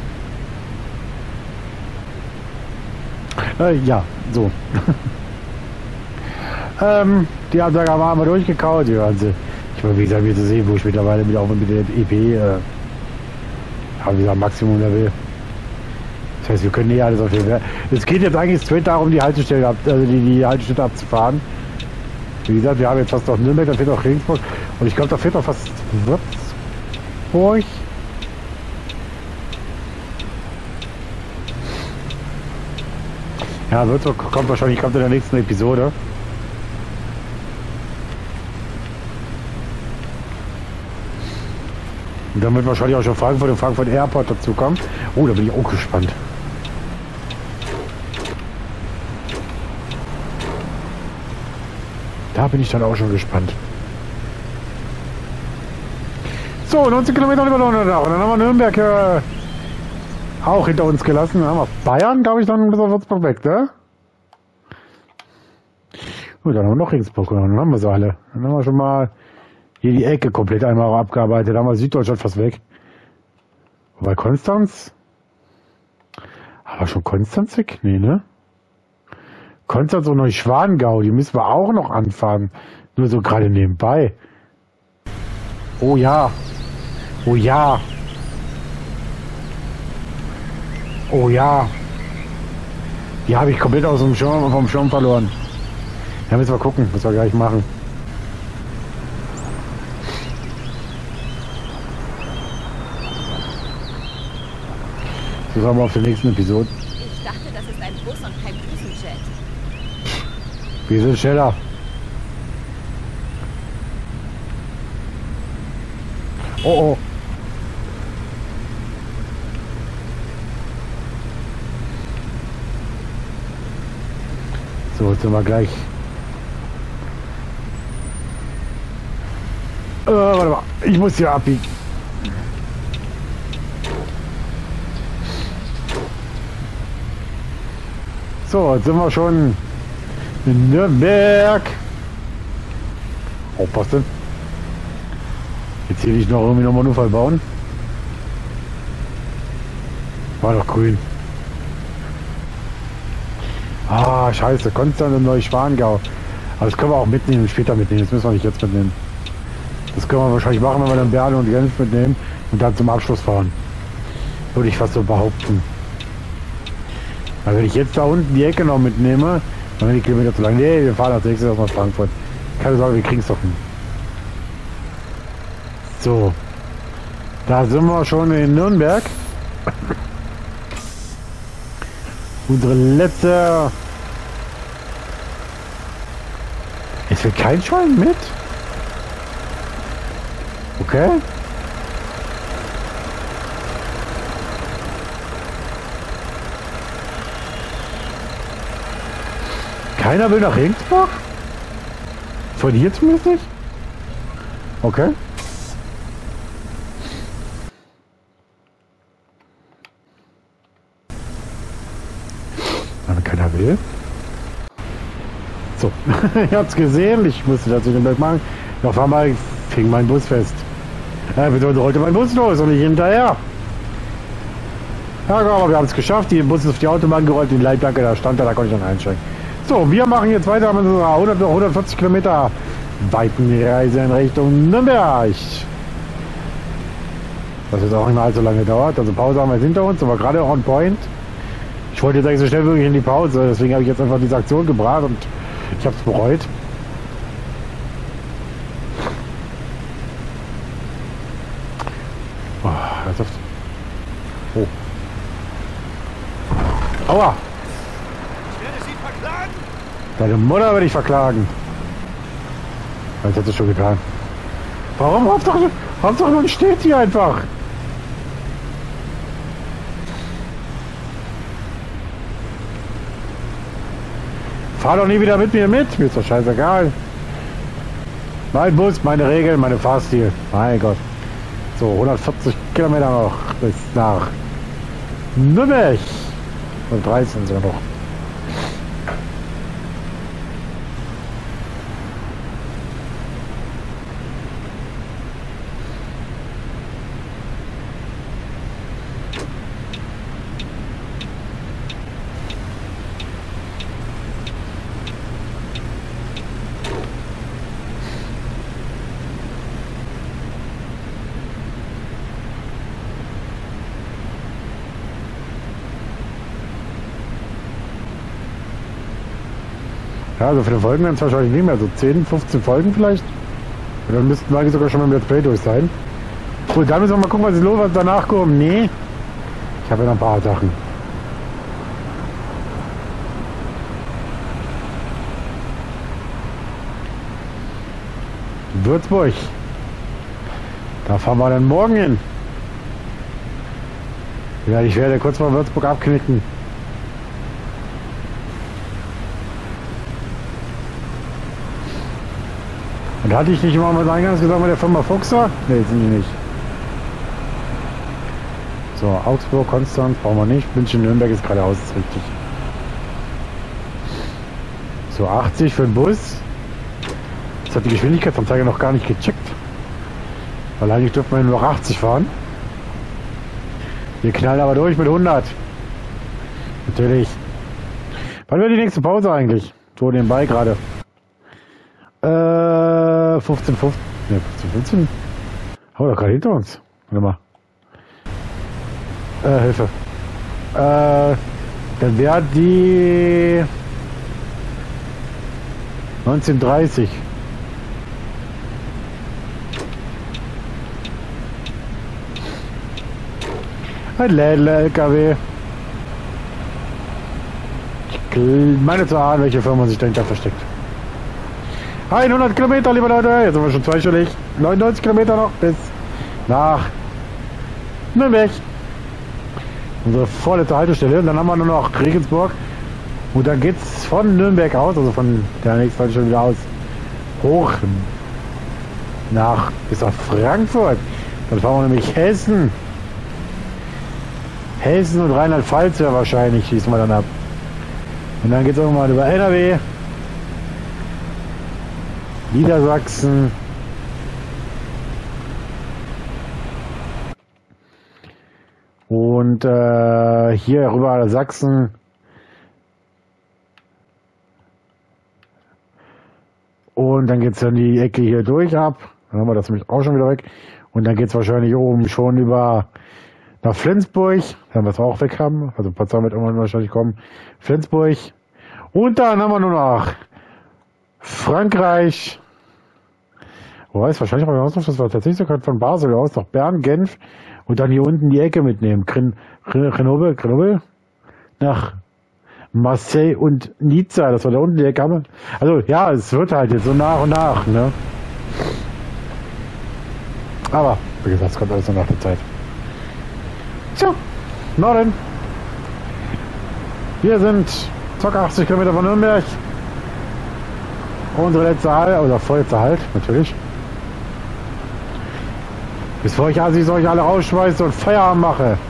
Äh, ja, so. ähm, die Ansage haben wir durchgekaut. Die ganze. Ich meine, wie gesagt, wie zu sehen, wo ich mittlerweile wieder auch mit der E P, äh, habe wie gesagt, Maximum Level. Das heißt, wir können eh alles auf jeden Fall. Es geht jetzt eigentlich straight darum, die Haltestelle ab, also die, die Haltestelle abzufahren. Wie gesagt, wir haben jetzt fast noch Nürnberg, da fehlt noch Regensburg. Und ich glaube, da fehlt noch fast Würzburg. Ja, Würzburg kommt wahrscheinlich kommt in der nächsten Episode. Und dann wird wahrscheinlich auch schon Frankfurt und Frankfurt Airport dazu kommen. Oh, da bin ich auch gespannt. Da bin ich dann auch schon gespannt. So, neunzehn Kilometer über Donau. Und dann haben wir Nürnberg. Äh, auch hinter uns gelassen. Dann haben wir Bayern, glaube ich, dann bis auf Würzburg weg, ne? Gut, dann haben wir noch Regensburg, dann haben wir sie alle. Dann haben wir schon mal hier die Ecke komplett einmal abgearbeitet. Dann haben wir Süddeutschland fast weg. Wobei Konstanz? Aber schon Konstanz weg? Nee, ne? Konstanz und Neuschwanengau, die müssen wir auch noch anfahren. Nur so gerade nebenbei. Oh ja. Oh ja. Oh ja. Die habe ich komplett aus dem Schirm, vom Schirm verloren. Ja, müssen wir gucken, müssen wir gleich machen. Das haben wir auf der nächsten Episode. Ich dachte, das ist ein Bus und kein Düsenjet. Wir sind schneller. Oh oh. So, jetzt sind wir gleich. Äh, warte mal, ich muss hier abbiegen. So, jetzt sind wir schon in Nürnberg. Aufpassen. Jetzt hier nicht noch irgendwie nochmal einen Unfall bauen. War doch grün. Ah, scheiße. Konstanz und Neuschwanengau. Aber das können wir auch mitnehmen, später mitnehmen. Das müssen wir nicht jetzt mitnehmen. Das können wir wahrscheinlich machen, wenn wir dann Berle und Genf mitnehmen und dann zum Abschluss fahren. Würde ich fast so behaupten. Weil wenn ich jetzt da unten die Ecke noch mitnehme, dann werden die Kilometer zu lang. Nee, wir fahren als nächstes erstmal Frankfurt. Keine Sorge, wir kriegen es doch hin. So. Da sind wir schon in Nürnberg. Unsere letzte... Es wird kein Schwein mit? Okay. Keiner will nach Regensburg? Von hier zumindest nicht? Okay. Wenn keiner will. So, ich hab's gesehen, ich musste das in den Berg machen. Auf einmal fing mein Bus fest. Ja, wir rollte mein Bus los und nicht hinterher. Ja, aber wir haben es geschafft. Die Bus ist auf die Autobahn gerollt, die Leitplanke, da stand da, da konnte ich dann einsteigen. So, wir machen jetzt weiter mit unserer hundert, hundertvierzig Kilometer weiten Reise in Richtung Nürnberg. Das jetzt auch nicht mehr allzu lange dauert. Also Pause haben wir jetzt hinter uns, aber gerade on point. Ich wollte jetzt eigentlich so schnell wie möglich in die Pause, deswegen habe ich jetzt einfach diese Aktion gebracht und ich habe es bereut. Oh, das ist... Oh. Aua! Ich werde Sie verklagen! Deine Mutter werde ich verklagen. Das hat sie schon getan. Warum? Hauptsache, Hauptsache nun steht hier einfach. Fahr doch nie wieder mit mir mit. Mir ist doch scheißegal. Mein Bus, meine Regeln, meine Fahrstil. Mein Gott. So, hundertvierzig Kilometer noch bis nach Nürnberg. Und dreizehn sind wir noch. Ja, also für die Folgen werden es wahrscheinlich nicht mehr. So zehn, fünfzehn Folgen vielleicht. Und dann müssten wir eigentlich sogar schon mal im Let's Play durch sein. Gut, dann müssen wir mal gucken, was ist los, was danach kommt. Nee. Ich habe ja noch ein paar Sachen. Würzburg. Da fahren wir dann morgen hin. Ja, ich werde kurz mal Würzburg abknicken. Und hatte ich nicht immer mal eingangs gesagt mit der Firma Fuchser? Ne, sind die nicht. So, Augsburg, Konstanz brauchen wir nicht. München, Nürnberg ist geradeaus, ist richtig. So, achtzig für den Bus. Das hat die Geschwindigkeitsanzeige noch gar nicht gecheckt. Weil eigentlich dürfen wir nur noch achtzig fahren. Wir knallen aber durch mit hundert. Natürlich. Wann wäre die nächste Pause eigentlich? So nebenbei gerade. Äh, fünfzehn, fünfzehn. Ne, fünfzehn, fünfzehn. Haben wir doch gerade hinter uns. Warte mal. Äh, Hilfe. Äh, dann wäre die neunzehn dreißig. Ein Lädler-L K W. Ich meine zu ahnen, welche Firma sich dahinter versteckt. hundert Kilometer, liebe Leute. Jetzt sind wir schon zweistellig. neunundneunzig Kilometer noch bis nach Nürnberg. Unsere vorletzte Haltestelle. Und dann haben wir nur noch Regensburg. Und dann geht's von Nürnberg aus, also von der nächsten Haltestelle wieder aus, hoch nach bis nach Frankfurt. Dann fahren wir nämlich Hessen. Hessen und Rheinland-Pfalz ja wahrscheinlich schießen wir dann ab. Und dann geht es irgendwann über N R W, Niedersachsen, und äh, hier rüber Sachsen, und dann geht es dann die Ecke hier durch ab. Dann haben wir das nämlich auch schon wieder weg. Und dann geht es wahrscheinlich oben schon über nach Flensburg, dann wir es auch weg haben, also Potsdam wird irgendwann wahrscheinlich kommen, Flensburg, und dann haben wir nur noch Frankreich, wo weiß wahrscheinlich auch noch, dass wir tatsächlich sogar von Basel aus nach Bern, Genf und dann hier unten die Ecke mitnehmen, Grenoble, Grenoble, nach Marseille und Nizza, dass wir da unten die Ecke haben. Also ja, es wird halt jetzt so nach und nach, ne? Aber, wie gesagt, es kommt alles noch nach der Zeit. So, Norden. Wir sind ca. achtzig Kilometer von Nürnberg. Unsere letzte Halt, oder vorletzte Halt, natürlich. Bevor ich Assis euch alle rausschmeiße und Feierabend mache.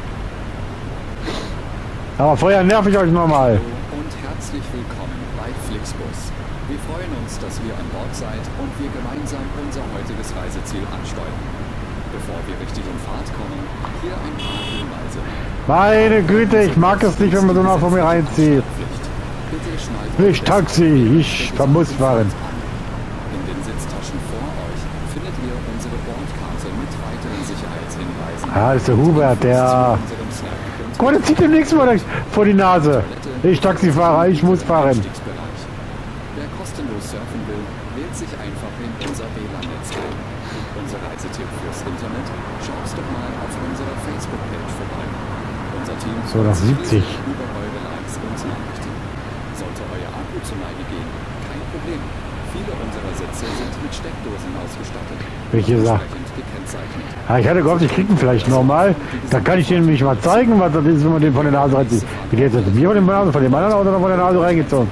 Aber vorher nerv ich euch nochmal. Und herzlich willkommen bei Flixbus. Wir freuen uns, dass ihr an Bord seid und wir gemeinsam unser heutiges Reiseziel ansteuern. Bevor wir richtig in Fahrt kommen, hier ein paar Hinweise. Meine Güte, ich mag es nicht, wenn man so nah von mir reinzieht. Ich Taxi, ich muss fahren. In den Sitztaschen vor euch findet ihr unsere Bordkarte mit weiteren Sicherheitshinweisen. Ah, das ist der Hubert, der... Guck mal, der zieht dem nächsten Mal vor die Nase. Ich Taxifahrer, ich muss fahren. Wer kostenlos surfen will, wählt sich einfach in unser W L A N-Netz ein. Unser Reisetipp fürs Internet, schaut doch mal auf unserer Facebook-Page vorbei. Unser Team so nach siebzig. Über eure Likes und Nachrichten. Sollte euer Akku zur Neige gehen, kein Problem. Viele unserer Sitze sind mit Steckdosen ausgestattet. Welche Sache? Gekennzeichnet. Ah, ich hatte gehofft, ich kriege ihn vielleicht normal. Da kann ich denen nämlich mal zeigen, was das ist, wenn man den von der Nase reinzieht. Wie geht das? Mir von der Nase, von dem anderen Auto noch von der Nase reingezogen?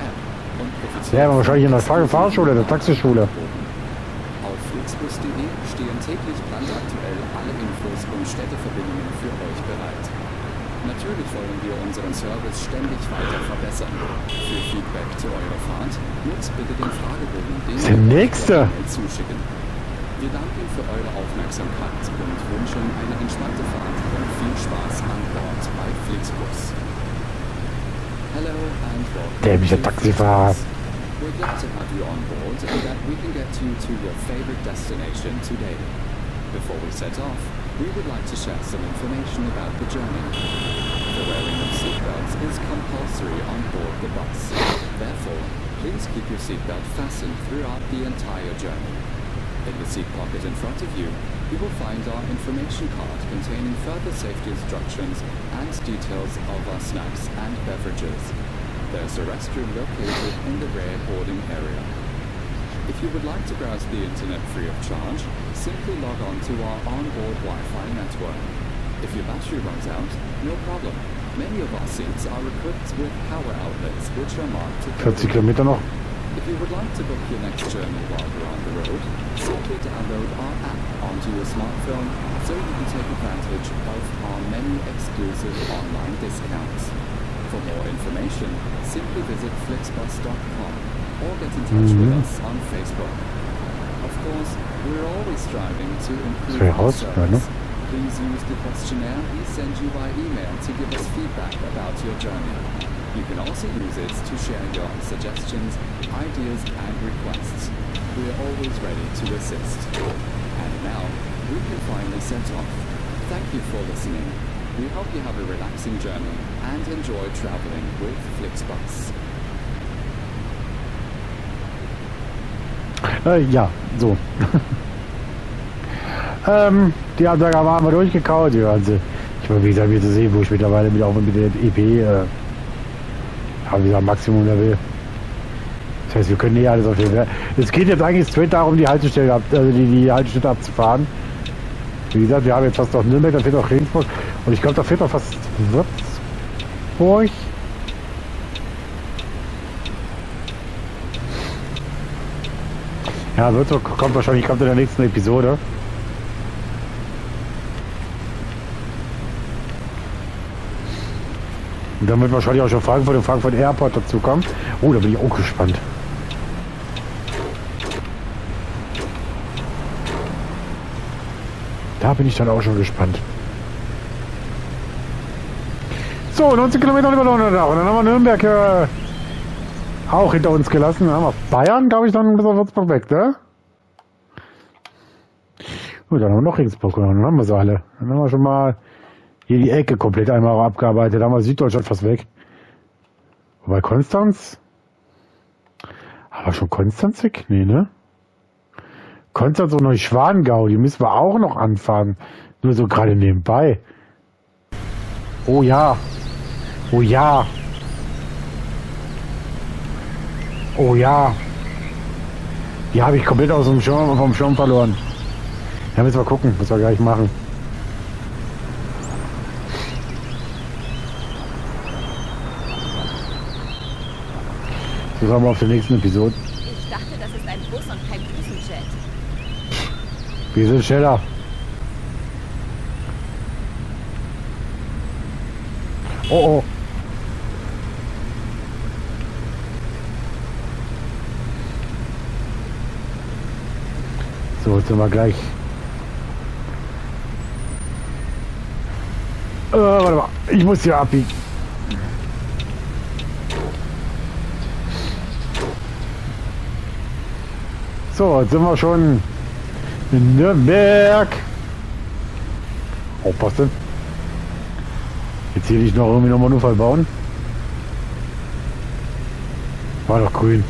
Ja, wahrscheinlich in der Fahr Fahrschule, der Taxischule. Auf flixbus punkt de stehen täglich brandaktuell alle Infos und Städteverbindungen für euch bereit. Natürlich wollen wir unseren Service ständig weiter verbessern. Für Feedback zu eurer Fahrt nutzt bitte den Fragebogen, den der nächste zuschicken. Wir danken für eure Aufmerksamkeit und wünschen eine entspannte Fahrt und viel Spaß an Bord bei Flixbus. Hello and welcome. Dämlicher Taxifahrer. We're glad to have you on board and that we can get you to your favorite destination today. Before we set off, we would like to share some information about the journey. The wearing of seatbelts is compulsory on board the bus. Therefore, please keep your seatbelt fastened throughout the entire journey. In the seat pocket in front of you, you will find our information card containing further safety instructions and details of our snacks and beverages. There's a restroom located in the rear boarding area. If you would like to browse the internet free of charge, simply log on to our onboard Wi-Fi network. If your battery runs out, no problem. Many of our seats are equipped with power outlets which are marked to vierzig Kilometer noch. If you would like to book your next journey while you're on the road, simply download our app onto your smartphone so you can take advantage of our many exclusive online discounts. For more information, simply visit flixbus dot com or get in touch with us on Facebook. Of course, we're always striving to improve our service. Please use the questionnaire we send you by email to give us feedback about your journey. You can also use it to share your suggestions, ideas and requests. We are always ready to assist. And now, we can finally set off. Thank you for listening. We hope you have a relaxing journey and enjoy traveling with Flixbus. Äh, ja, so. ähm, die Ansage haben wir durchgekaut. Ja, also, ich meine, wie gesagt, wir zu sehen, wo ich mittlerweile wieder auch mit der E P äh, habe, wie gesagt, Maximum Level. Das heißt, wir können eh alles auf jeden Fall. Es geht jetzt eigentlich straight darum, die Haltestelle ab, also die, die Haltestelle abzufahren. Wie gesagt, wir haben jetzt fast noch Nürnberg, da fehlt noch Regensburg und ich glaube, da fehlt noch fast Würzburg. Ja, Würzburg kommt wahrscheinlich kommt in der nächsten Episode. Und dann wird wahrscheinlich auch schon Frankfurt und Frankfurt Airport dazu kommen. Oh, da bin ich auch gespannt. Da bin ich dann auch schon gespannt. So, neunzehn Kilometer über London. Und dann haben wir Nürnberg äh, auch hinter uns gelassen. Dann haben wir Bayern, glaube ich, dann bis auf Würzburg weg, ne? Gut, dann haben wir noch Regensburg. Dann haben wir sie alle. Dann haben wir schon mal hier die Ecke komplett einmal abgearbeitet. Dann haben wir Süddeutschland fast weg. Wobei Konstanz? Aber schon Konstanz weg? Nee, ne? Konstanz und Neuschwanengau, die müssen wir auch noch anfahren. Nur so gerade nebenbei. Oh ja. Oh ja. Oh ja. Die habe ich komplett aus dem Schirm, vom Schirm verloren. Ja, müssen wir gucken, was wir gleich machen. Das haben wir auf der nächsten Episode. Ich dachte, das ist ein Bus und kein Düsenjet. Wir sind schneller. Oh oh. So, jetzt sind wir gleich. Äh, warte mal. Ich muss hier abbiegen. So, jetzt sind wir schon in Nürnberg. Aufpassen. Jetzt hier nicht noch irgendwie nochmal einen Unfall bauen. War doch grün.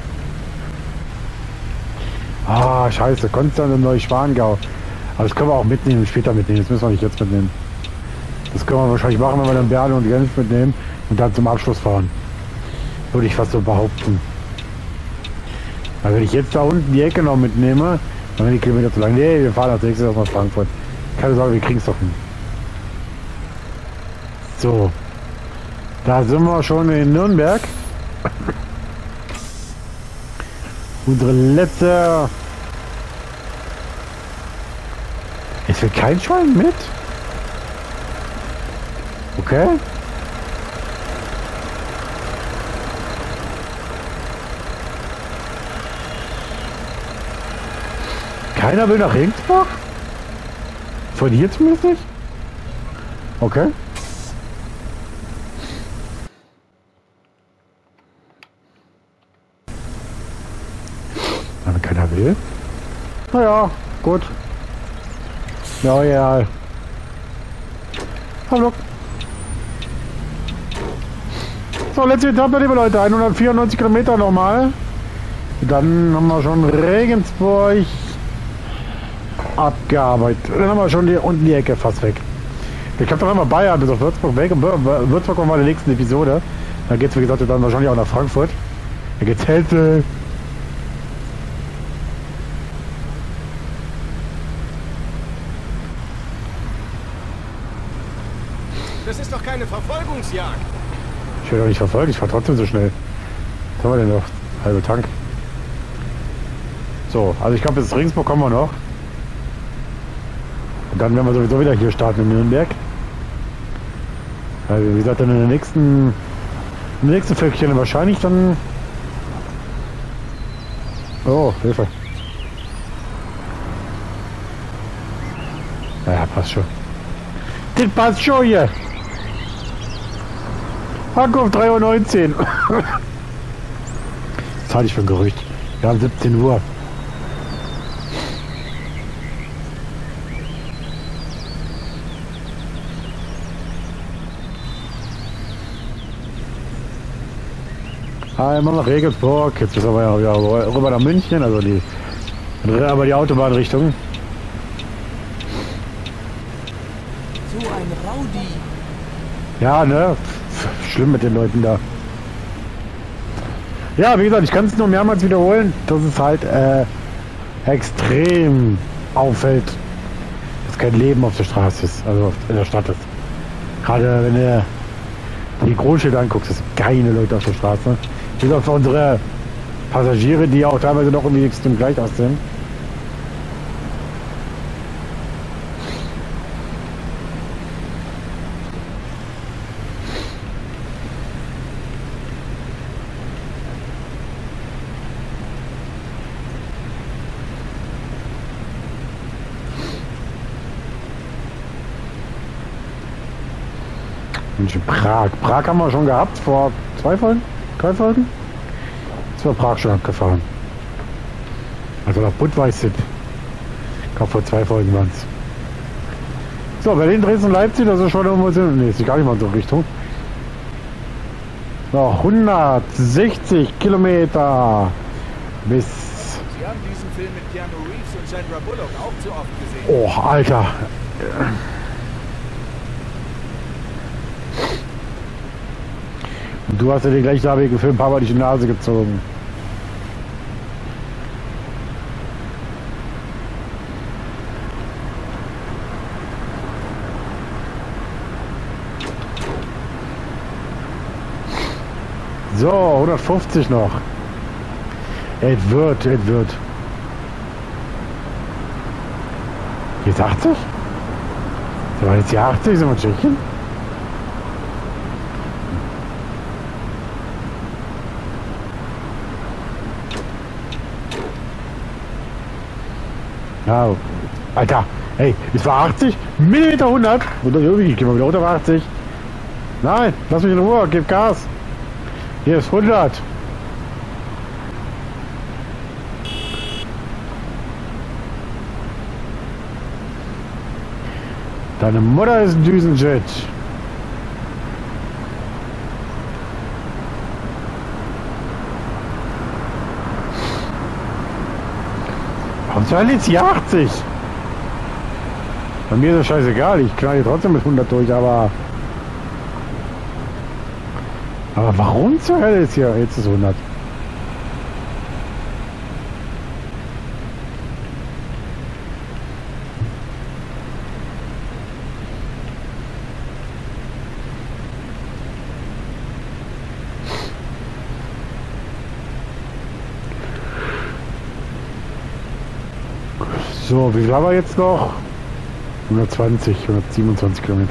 Ah, scheiße. Konstanz und Neuschwanengau. Aber das können wir auch mitnehmen, später mitnehmen. Das müssen wir nicht jetzt mitnehmen. Das können wir wahrscheinlich machen, wenn wir dann Berlin und Genf mitnehmen und dann zum Abschluss fahren. Würde ich fast so behaupten. Weil wenn ich jetzt da unten die Ecke noch mitnehme, dann werden die Kilometer zu lang. Nee, wir fahren als nächstes erstmal Frankfurt. Keine Sorge, wir kriegen es doch hin. So. Da sind wir schon in Nürnberg. Unsere letzte... Es wird kein Schwein mit? Okay. Keiner will nach Regensburg? Von hier zumindest nicht? Okay. Wenn keiner will. Naja, gut. Ja, ja. Hallo. So, letzte Etappe, liebe Leute. hundertvierundneunzig Kilometer nochmal. Dann haben wir schon Regensburg abgearbeitet. Dann haben wir schon die, unten die Ecke fast weg. Ich habe doch immer Bayern bis auf Würzburg weg. Und Würzburg kommen wir in der nächsten Episode. Da geht es, wie gesagt, dann wahrscheinlich auch nach Frankfurt. Da geht's Hälfte. Das ist doch keine Verfolgungsjagd. Ich werde doch nicht verfolgt, ich fahre trotzdem so schnell. Was haben wir denn noch? halbe Tank. So, also ich glaube, bis Regensburg kommen wir noch. Und dann werden wir sowieso wieder hier starten in Nürnberg. Also wie gesagt, dann in der nächsten, im nächsten Völkchen wahrscheinlich dann... Oh, Hilfe. Ja, passt schon. Das passt schon hier. Hack auf drei Uhr neunzehn. Das halte ich für ein Gerücht. Wir haben siebzehn Uhr. Einmal nach Regensburg, jetzt ist aber ja wieder rüber nach München, also die, aber die Autobahnrichtung. So ein Rowdy. Ja, ne? Schlimm mit den Leuten da. Ja, wie gesagt, ich kann es nur mehrmals wiederholen, dass es halt äh, extrem auffällt, dass kein Leben auf der Straße ist, also in der Stadt ist. Gerade wenn du die Großstädte anguckst, es sind keine Leute auf der Straße. Wie gesagt, für unsere Passagiere, die auch teilweise noch irgendwie extrem gleich aussehen. Mensch, Prag. Prag haben wir schon gehabt vor zwei Folgen? Drei Folgen? Das war Prag schon abgefahren. Also nach Budweis. Ich glaube vor zwei Folgen waren es. So, Berlin, Dresden, Leipzig, das ist schon irgendwo sind. Ne, ist gar nicht mal so Richtung. Noch hundertsechzig Kilometer bis. Sie haben diesen Film mit Keanu Reeves und Sandra Bullock auch zu oft gesehen. Oh, Alter. Du hast ja den gleichnamigen Film ein paar Mal durch die Nase gezogen. So, hundertfünfzig noch. Es wird, es wird. Jetzt achtzig? Da war jetzt hier achtzig, sind wir in Tschechien? Ja, Alter, hey, es war achtzig, Millimeter hundert. Und irgendwie gehen wir wieder unter achtzig. Nein, lass mich in Ruhe, gib Gas. Hier ist hundert. Deine Mutter ist ein Düsenjet. Warum soll jetzt hier achtzig? Bei mir ist das scheißegal, ich knall hier trotzdem mit hundert durch, aber... Aber warum zur Hölle ist hier? Jetzt ist hundert. So, wie viel haben wir jetzt noch? hundertzwanzig, hundertsiebenundzwanzig Kilometer.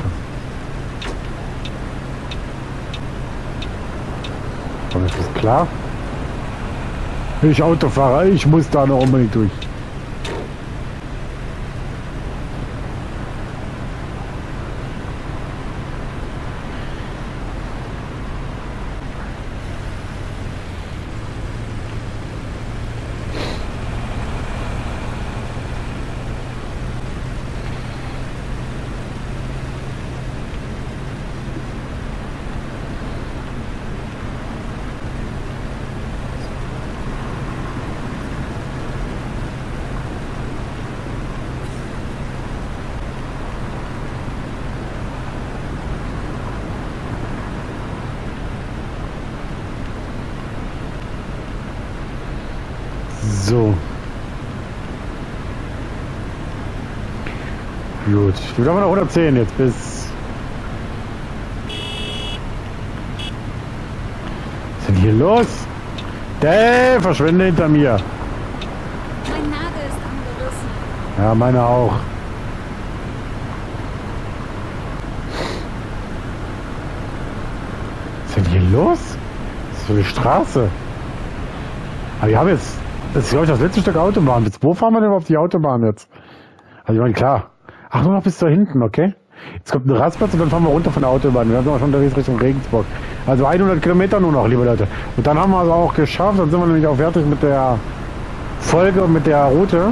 Aber ist das klar? Ich Autofahrer, ich muss da noch unbedingt durch. So. Gut. Wir haben noch hundertzehn jetzt bis... Was ist denn hier los? Der verschwinde hinter mir. Mein Nagel ist angerissen. Ja, meine auch. Was ist denn hier los? Das ist so die Straße. Aber wir haben jetzt, das ist glaube ich das letzte Stück Autobahn. Jetzt, wo fahren wir denn auf die Autobahn jetzt? Also ich meine, klar. Ach, nur noch bis da hinten, okay? Jetzt kommt ein Rastplatz und dann fahren wir runter von der Autobahn. Wir sind auch schon unterwegs Richtung Regensburg. Also hundert Kilometer nur noch, liebe Leute. Und dann haben wir es auch geschafft. Dann sind wir nämlich auch fertig mit der Folge und mit der Route.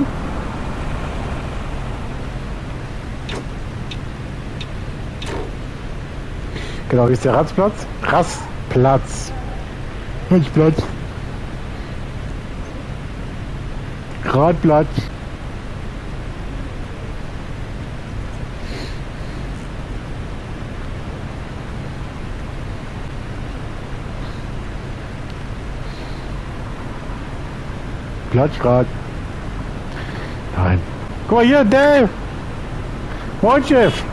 Genau, hier ist der Rastplatz. Rastplatz. Rastplatz. Radplatz. Platzrad. Nein. Guck mal hier, Dave! Moin, Chef!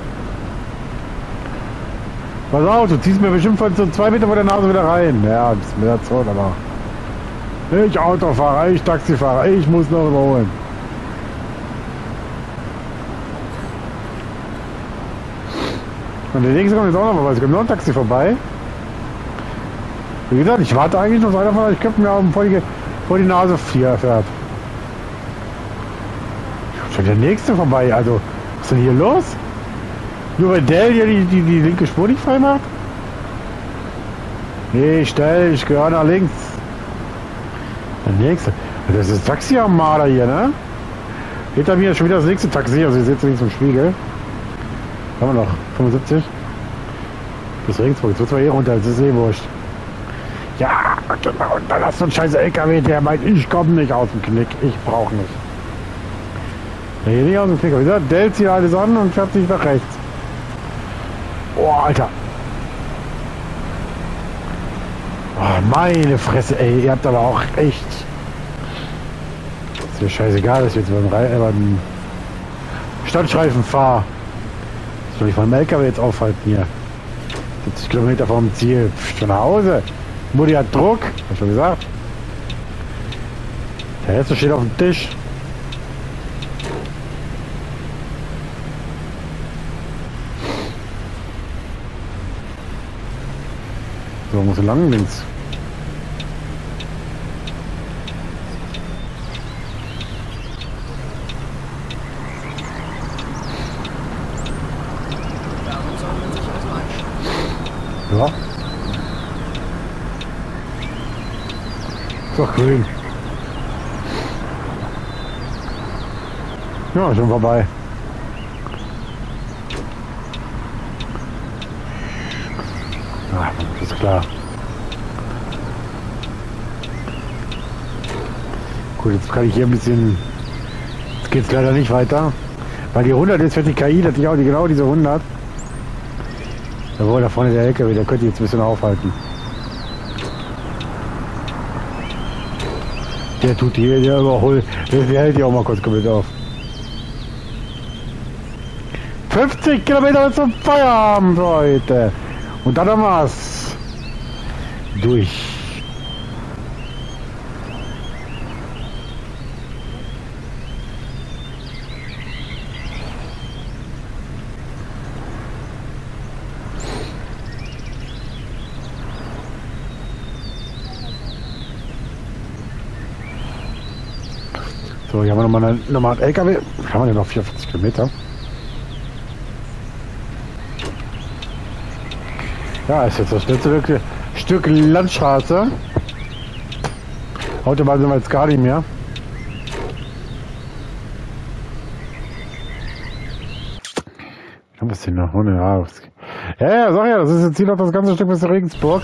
Pass auf, du ziehst mir bestimmt von so zwei Meter vor der Nase wieder rein. Ja, das ist mir das so, aber... Ich Autofahrer, ich Taxifahrer, ich muss noch überholen. Und der nächste kommt jetzt auch noch mal, es kommt noch ein Taxi vorbei. Wie gesagt, ich warte eigentlich noch, dass einer von euch Köpfen mir vor die, vor die Nase fährt. Schon der nächste vorbei, also was ist denn hier los? Nur weil der hier die, die, die linke Spur nicht frei macht? Nee, stell, ich gehöre nach links. Der nächste. Das ist das Taxi-Armada hier, ne? Hinter mir ist schon wieder das nächste Taxi, also ihr seht es links im Spiegel. Haben wir noch fünfundsiebzig. Bis Regensburg, jetzt wird zwar eh runter, das ist eh wurscht. Ja, genau, und dann hast du einen scheiß L K W, der meint, ich komme nicht aus dem Knick, ich brauche nicht. Der hier nicht aus dem Knick, wie gesagt, Del zieht alles an und fährt sich nach rechts. Oh, Alter. Oh, meine Fresse, ey, ihr habt aber auch echt... Ist mir scheißegal, dass ich jetzt beim, Re äh, beim Standstreifen fahre. Soll ich beim L K W jetzt aufhalten hier? siebzig Kilometer vom Ziel. Pff, schon nach Hause. Mutti hat Druck, hab ich schon gesagt. Der erste steht auf dem Tisch. So, muss lang links. Ja. Ist doch grün. Ja, schon vorbei. Ah, das ist klar. Gut, jetzt kann ich hier ein bisschen... Jetzt geht es leider nicht weiter. Weil die hundert ist für die K I, dass ich auch die, genau diese hundert. Jawohl, da vorne der L K W, der könnte jetzt ein bisschen aufhalten. Der tut hier, der überholt. Der, der hält hier auch mal kurz komplett auf. fünfzig Kilometer zum Feierabend, Leute. Und dann haben wir's. Durch. So, hier haben wir nochmal einen, nochmal einen L K W. Haben wir denn noch vierundvierzig Kilometer? Ja, ist jetzt das letzte Stück Landstraße. Autobahn sind wir jetzt gar nicht mehr. Was ist denn noch? Ja, ja, ja, sag ja, das ist jetzt hier noch das ganze Stück bis Regensburg.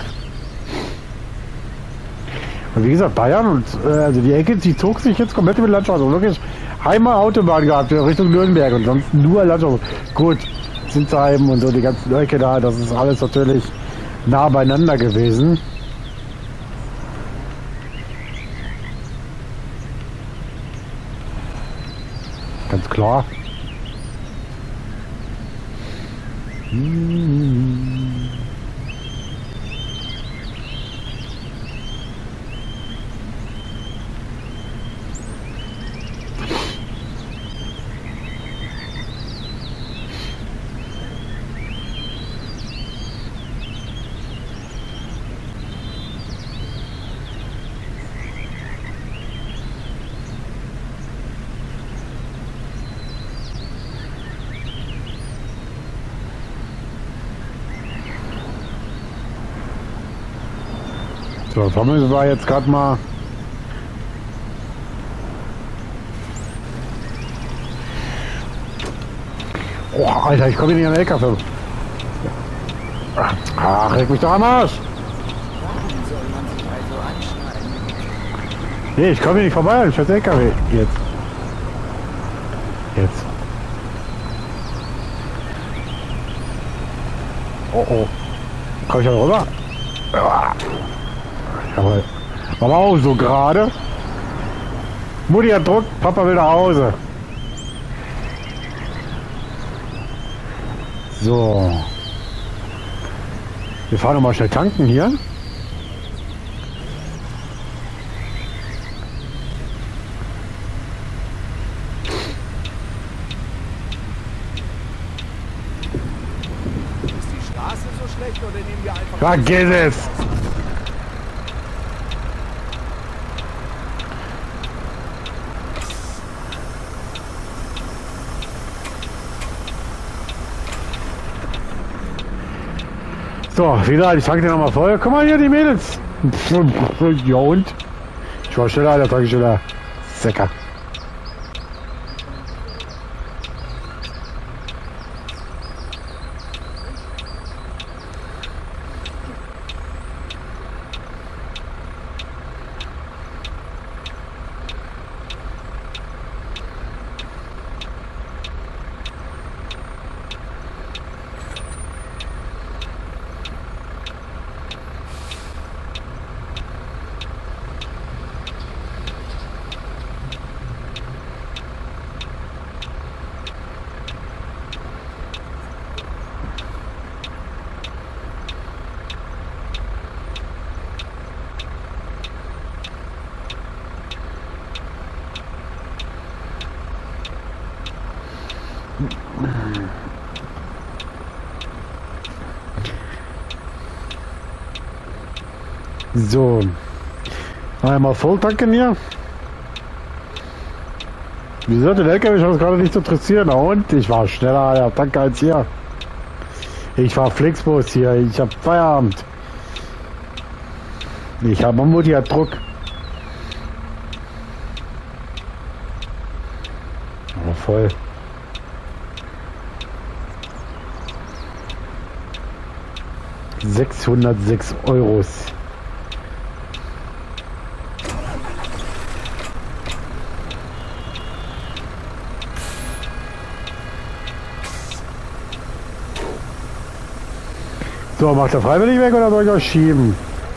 Und wie gesagt, Bayern und äh, also die Ecke, die zog sich jetzt komplett über die Landschaft. Also wirklich einmal Autobahn gehabt Richtung Nürnberg und sonst nur Landschaft. Gut, Zinsheim und so die ganzen Ecke da, das ist alles natürlich nah beieinander gewesen. Ganz klar. Hm. So, da müssen wir jetzt gerade mal. Oh, Alter, ich komme hier nicht an den L K W. Ach, leg mich doch am Arsch. Warum soll man sich also anschneiden? Nee, ich komme hier nicht vorbei, ich scheiß L K W. Jetzt. Jetzt. Oh oh. Komm ich da rüber? Jawohl. Aber auch so gerade. Mutti hat Druck, Papa will nach Hause. So. Wir fahren noch mal schnell tanken hier. Ist die Straße so schlecht oder nehmen wir einfach... Vergiss es! So, wieder, ich tanke den nochmal voll. Guck mal hier, die Mädels. Ja und? Ich war schneller, der tanke ich schneller. Säcker. So, einmal voll tanken hier. Wie sollte der L K W schon gerade nicht interessieren? Na und? Ich war schneller der Tanker als ihr. Ich war Flixbus hier. Ich hab Feierabend. Ich habe Mutti hat Druck. Oh, voll. sechshundertsechs Euros. So, macht er freiwillig weg oder soll ich euch schieben?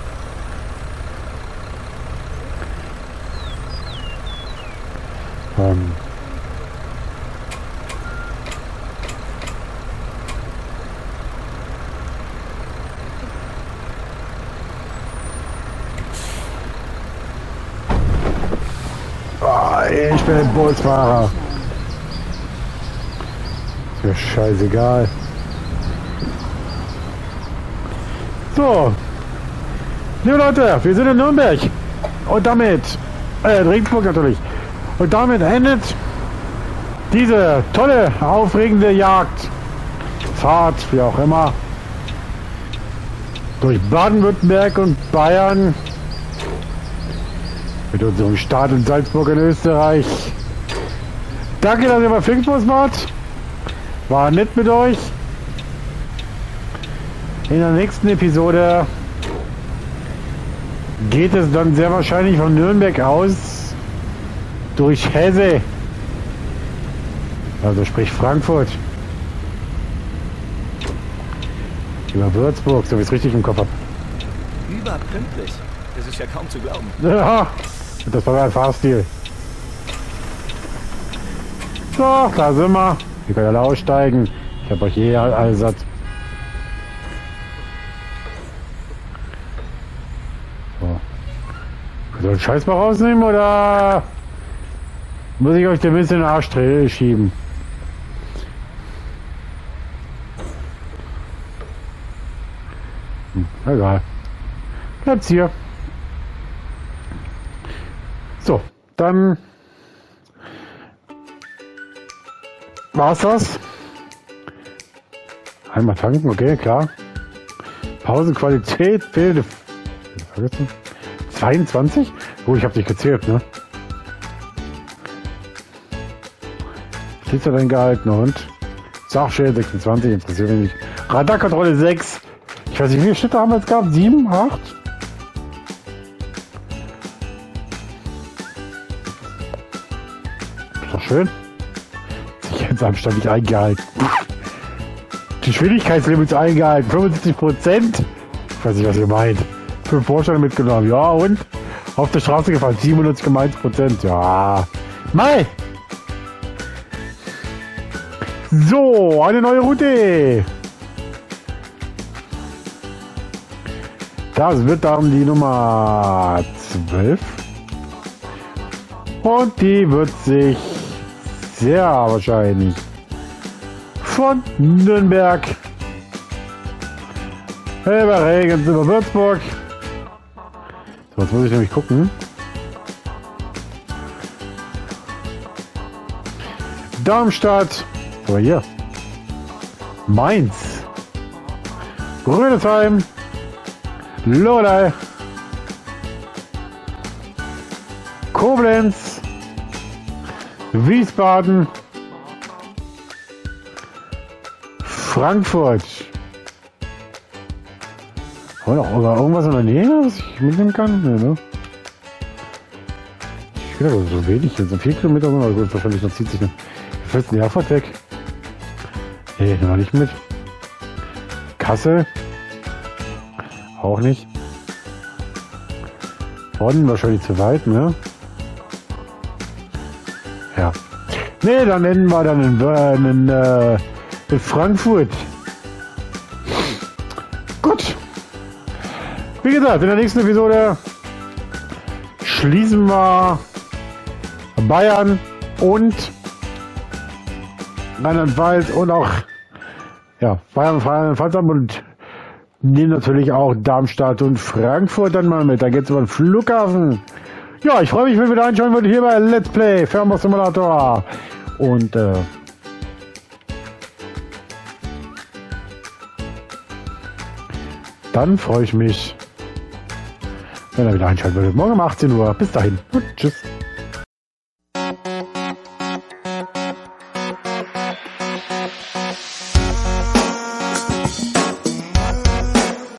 Ähm. Ah, ich bin ein Busfahrer. Ist mir scheißegal. So, liebe Leute, wir sind in Nürnberg und damit, äh, Regensburg natürlich, und damit endet diese tolle, aufregende Jagd, Fahrt, wie auch immer, durch Baden-Württemberg und Bayern mit unserem Start in Salzburg in Österreich. Danke, dass ihr bei Flixbus wart, war nett mit euch. In der nächsten Episode geht es dann sehr wahrscheinlich von Nürnberg aus durch Hesse, also sprich Frankfurt, über Würzburg, so wie ich es richtig im Kopf habe. Überpünktlich. Das ist ja kaum zu glauben. Ja, das war ein Fahrstil. So, da sind wir. Wir können alle aussteigen. Ich habe euch eh alles satt. Soll ich Scheiß mal rausnehmen oder muss ich euch den bisschen in den Arsch schieben? Hm, egal. Bleibt's hier. So, dann war's das. Einmal tanken, okay, klar. Pausenqualität, fehlende vergessen. zweiundzwanzig? Oh, ich habe dich gezählt, ne? Steht ja dann gehalten und Sachschäden sechsundzwanzig, interessiert mich nicht. Radarkontrolle sechs. Ich weiß nicht, wie viele Schritte haben wir jetzt gehabt? sieben, acht? Ist doch schön. Ich hätte es am Stand nicht eingehalten. Die Geschwindigkeitslimits eingehalten. fünfundsiebzig Prozent. Ich weiß nicht, was ihr meint. Fünf Vorstellungen mitgenommen. Ja, und? Auf der Straße gefahren. siebenundneunzig Komma eins Prozent. Ja. Mai! So, eine neue Route. Das wird dann die Nummer zwölf. Und die wird sich sehr wahrscheinlich von Nürnberg über Regens über Würzburg. So, jetzt muss ich nämlich gucken. Darmstadt. So, hier. Mainz. Rüdesheim. Lodai. Koblenz. Wiesbaden. Frankfurt. Oder auch irgendwas in der Nähe, was ich mitnehmen kann? Ja, ne? Ich will aber so wenig, so vier Kilometer, aber gut, wahrscheinlich noch zieht sich noch. Fürsten die Erfurt weg. Nee, noch nicht mit. Kassel. Auch nicht. Bonn wahrscheinlich zu weit, ne? Ja. Nee, dann enden wir dann in, in, in, in Frankfurt. Gut. Wie gesagt, in der nächsten Episode schließen wir Bayern und Rheinland-Pfalz und auch ja, Bayern, Rheinland-Pfalz und nehmen natürlich auch Darmstadt und Frankfurt dann mal mit. Da geht es über den Flughafen. Ja, ich freue mich, wenn ihr wieder einschauen würdet hier bei Let's Play Fernbus Simulator. Und äh, dann freue ich mich, wenn ihr wieder einschalten würdet. Morgen um achtzehn Uhr. Bis dahin und tschüss.